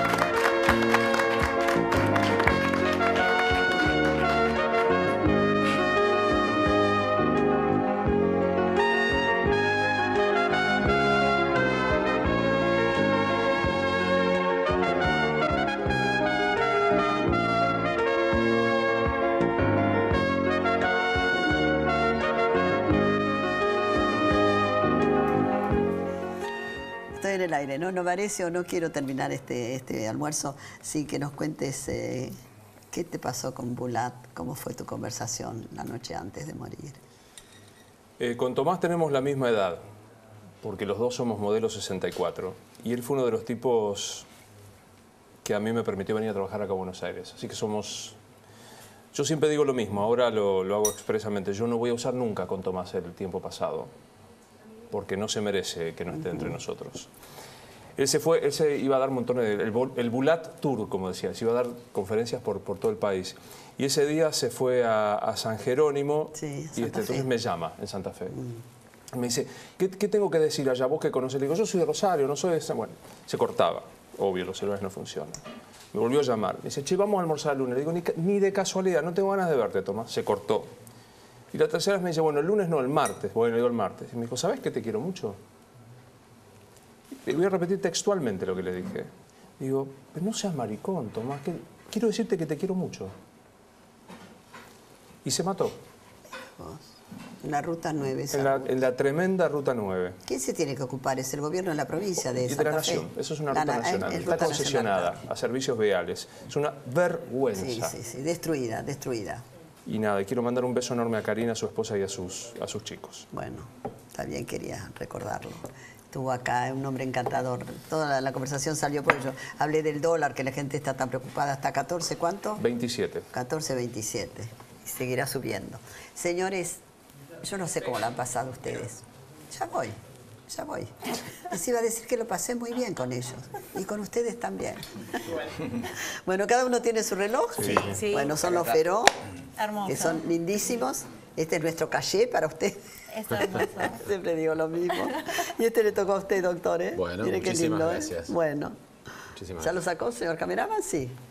Estoy en el aire, ¿no? No parece o no quiero terminar este, este almuerzo sin que nos cuentes eh, qué te pasó con Bulat, cómo fue tu conversación la noche antes de morir. Eh, con Tomás tenemos la misma edad, porque los dos somos modelo sesenta y cuatro. Y él fue uno de los tipos que a mí me permitió venir a trabajar acá a Buenos Aires. Así que somos... Yo siempre digo lo mismo, ahora lo, lo hago expresamente. Yo no voy a usar nunca con Tomás el tiempo pasado, porque no se merece que no esté entre nosotros. Él se fue, él se iba a dar montones de... El, Bol- el Bulat Tour, como decía, se iba a dar conferencias por, por todo el país. Y ese día se fue a, a San Jerónimo Sí, y Santa este, entonces Fe. me llama en Santa Fe. Me dice, ¿qué, qué tengo que decir allá? ¿Vos que conocés? Le digo, yo soy de Rosario, no soy de... San-". Bueno, se cortaba. Obvio, los celulares no funcionan. Me volvió a llamar. Me dice, che, vamos a almorzar el lunes. Le digo, ni, ca- ni de casualidad, no tengo ganas de verte, Tomás. Se cortó. Y la tercera vez me dice, bueno, el lunes no, el martes. Bueno, le digo el martes. Y me dijo, ¿sabes que te quiero mucho? Le voy a repetir textualmente lo que le dije. Digo, pero no seas maricón, Tomás, que quiero decirte que te quiero mucho. Y se mató. En la ruta nueve. esa En la, ruta. en la tremenda Ruta nueve. ¿Quién se tiene que ocupar? Es el gobierno de la provincia de Y de Santa la Nación. Fe. Eso es una La ruta na- nacional. es Está ruta concesionada nacional. a servicios viales. Es una vergüenza. Sí, sí, sí. Destruida, destruida. Y nada, y quiero mandar un beso enorme a Karina, a su esposa y a sus, a sus chicos. Bueno, también quería recordarlo. Estuvo acá, un hombre encantador. Toda la, la conversación salió por ello. Hablé del dólar, que la gente está tan preocupada. ¿Hasta catorce cuánto? veintisiete. catorce veintisiete. Y seguirá subiendo. Señores, yo no sé cómo la han pasado ustedes. Ya voy, ya voy. Les iba a decir que lo pasé muy bien con ellos. Y con ustedes también. Bueno, cada uno tiene su reloj. Sí. Sí. Bueno, son los Feró, Hermoso. que son lindísimos. Este es nuestro caché para usted. Es hermoso. Siempre digo lo mismo. Y este le tocó a usted, doctor, ¿eh? Bueno, Mire qué muchísimas lindo, ¿eh? gracias. Bueno. Muchísimas ¿Ya lo sacó, señor cameraman? Sí.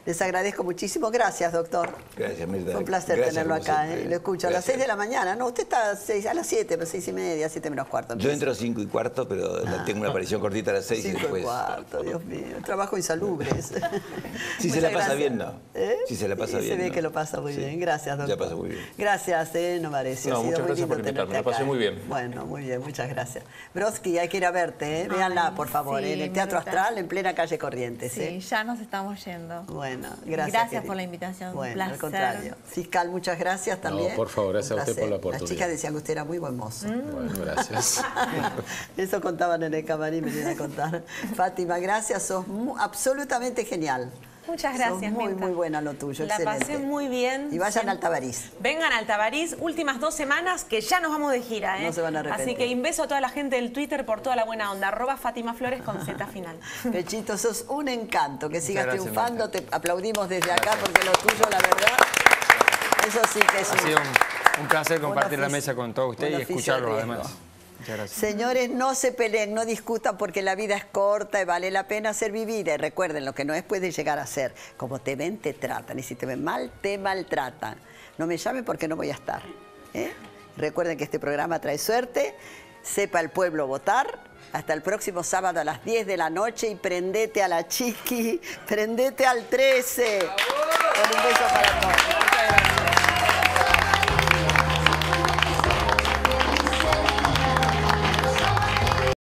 Les agradezco muchísimo. Gracias, doctor. Gracias, Mirta. Fue un placer Gracias tenerlo a acá. vosotros. ¿eh? Lo escucho a las Gracias. seis de la mañana. No, usted está a, seis, a las siete, pero seis y media, siete menos cuarto. Yo entro a cinco y cuarto, pero tengo una aparición cortita a las seis y Cinco después... y cuarto, Dios mío. Trabajo insalubre. Si se la pasa bien, no. ¿Eh? Si se la pasa Sí, bien, se ve no. que lo pasa muy Sí. bien. Gracias, doctor. Ya pasa muy bien. Gracias, eh, Novarecio. No, ha sido muchas muy gracias lindo por invitarme, tenerte la pasé acá, muy ¿eh? bien. Bueno, muy bien, muchas gracias. Brodsky, hay que ir a verte, ¿eh? Véanla, por favor, sí, en el Teatro Mirta. Astral, en plena calle Corrientes. Sí, ¿eh? ya nos estamos yendo. Bueno, gracias. Gracias querida. por la invitación. Bueno, un placer. al contrario. Fiscal, muchas gracias también. No, por favor, gracias Un a usted por placer. la oportunidad. Las chicas decían que usted era muy buen mozo. Bueno, gracias. Eso contaban en el camarín, me vienen a contar. Fátima, gracias, sos mu- absolutamente genial. Muchas Sos gracias, muy, Mirta. muy buena lo tuyo, La excelente. pasé muy bien. Y vayan Siempre- a Altabarís. Vengan a Altabarís, últimas dos semanas que ya nos vamos de gira, ¿eh? No se van a arrepentir. Así que un beso a toda la gente del Twitter por toda la buena onda. Arroba Fátima Flores con Z final. Pechito, sos un encanto. Que sigas gracias, triunfando. Te aplaudimos desde acá porque lo tuyo, la verdad, eso sí que es Ha un... sido un, un placer compartir la oficio- mesa con todos ustedes un y oficio escucharlos de riesgo. además. Muchas gracias. Señores, no se peleen, no discutan porque la vida es corta y vale la pena ser vivida. Y recuerden, lo que no es puede llegar a ser. Como te ven, te tratan. Y si te ven mal, te maltratan. No me llamen porque no voy a estar. ¿eh? Recuerden que este programa trae suerte. Sepa el pueblo votar. Hasta el próximo sábado a las diez de la noche. Y prendete a la chiqui. Prendete al trece. Con un beso para todos. Muchas gracias.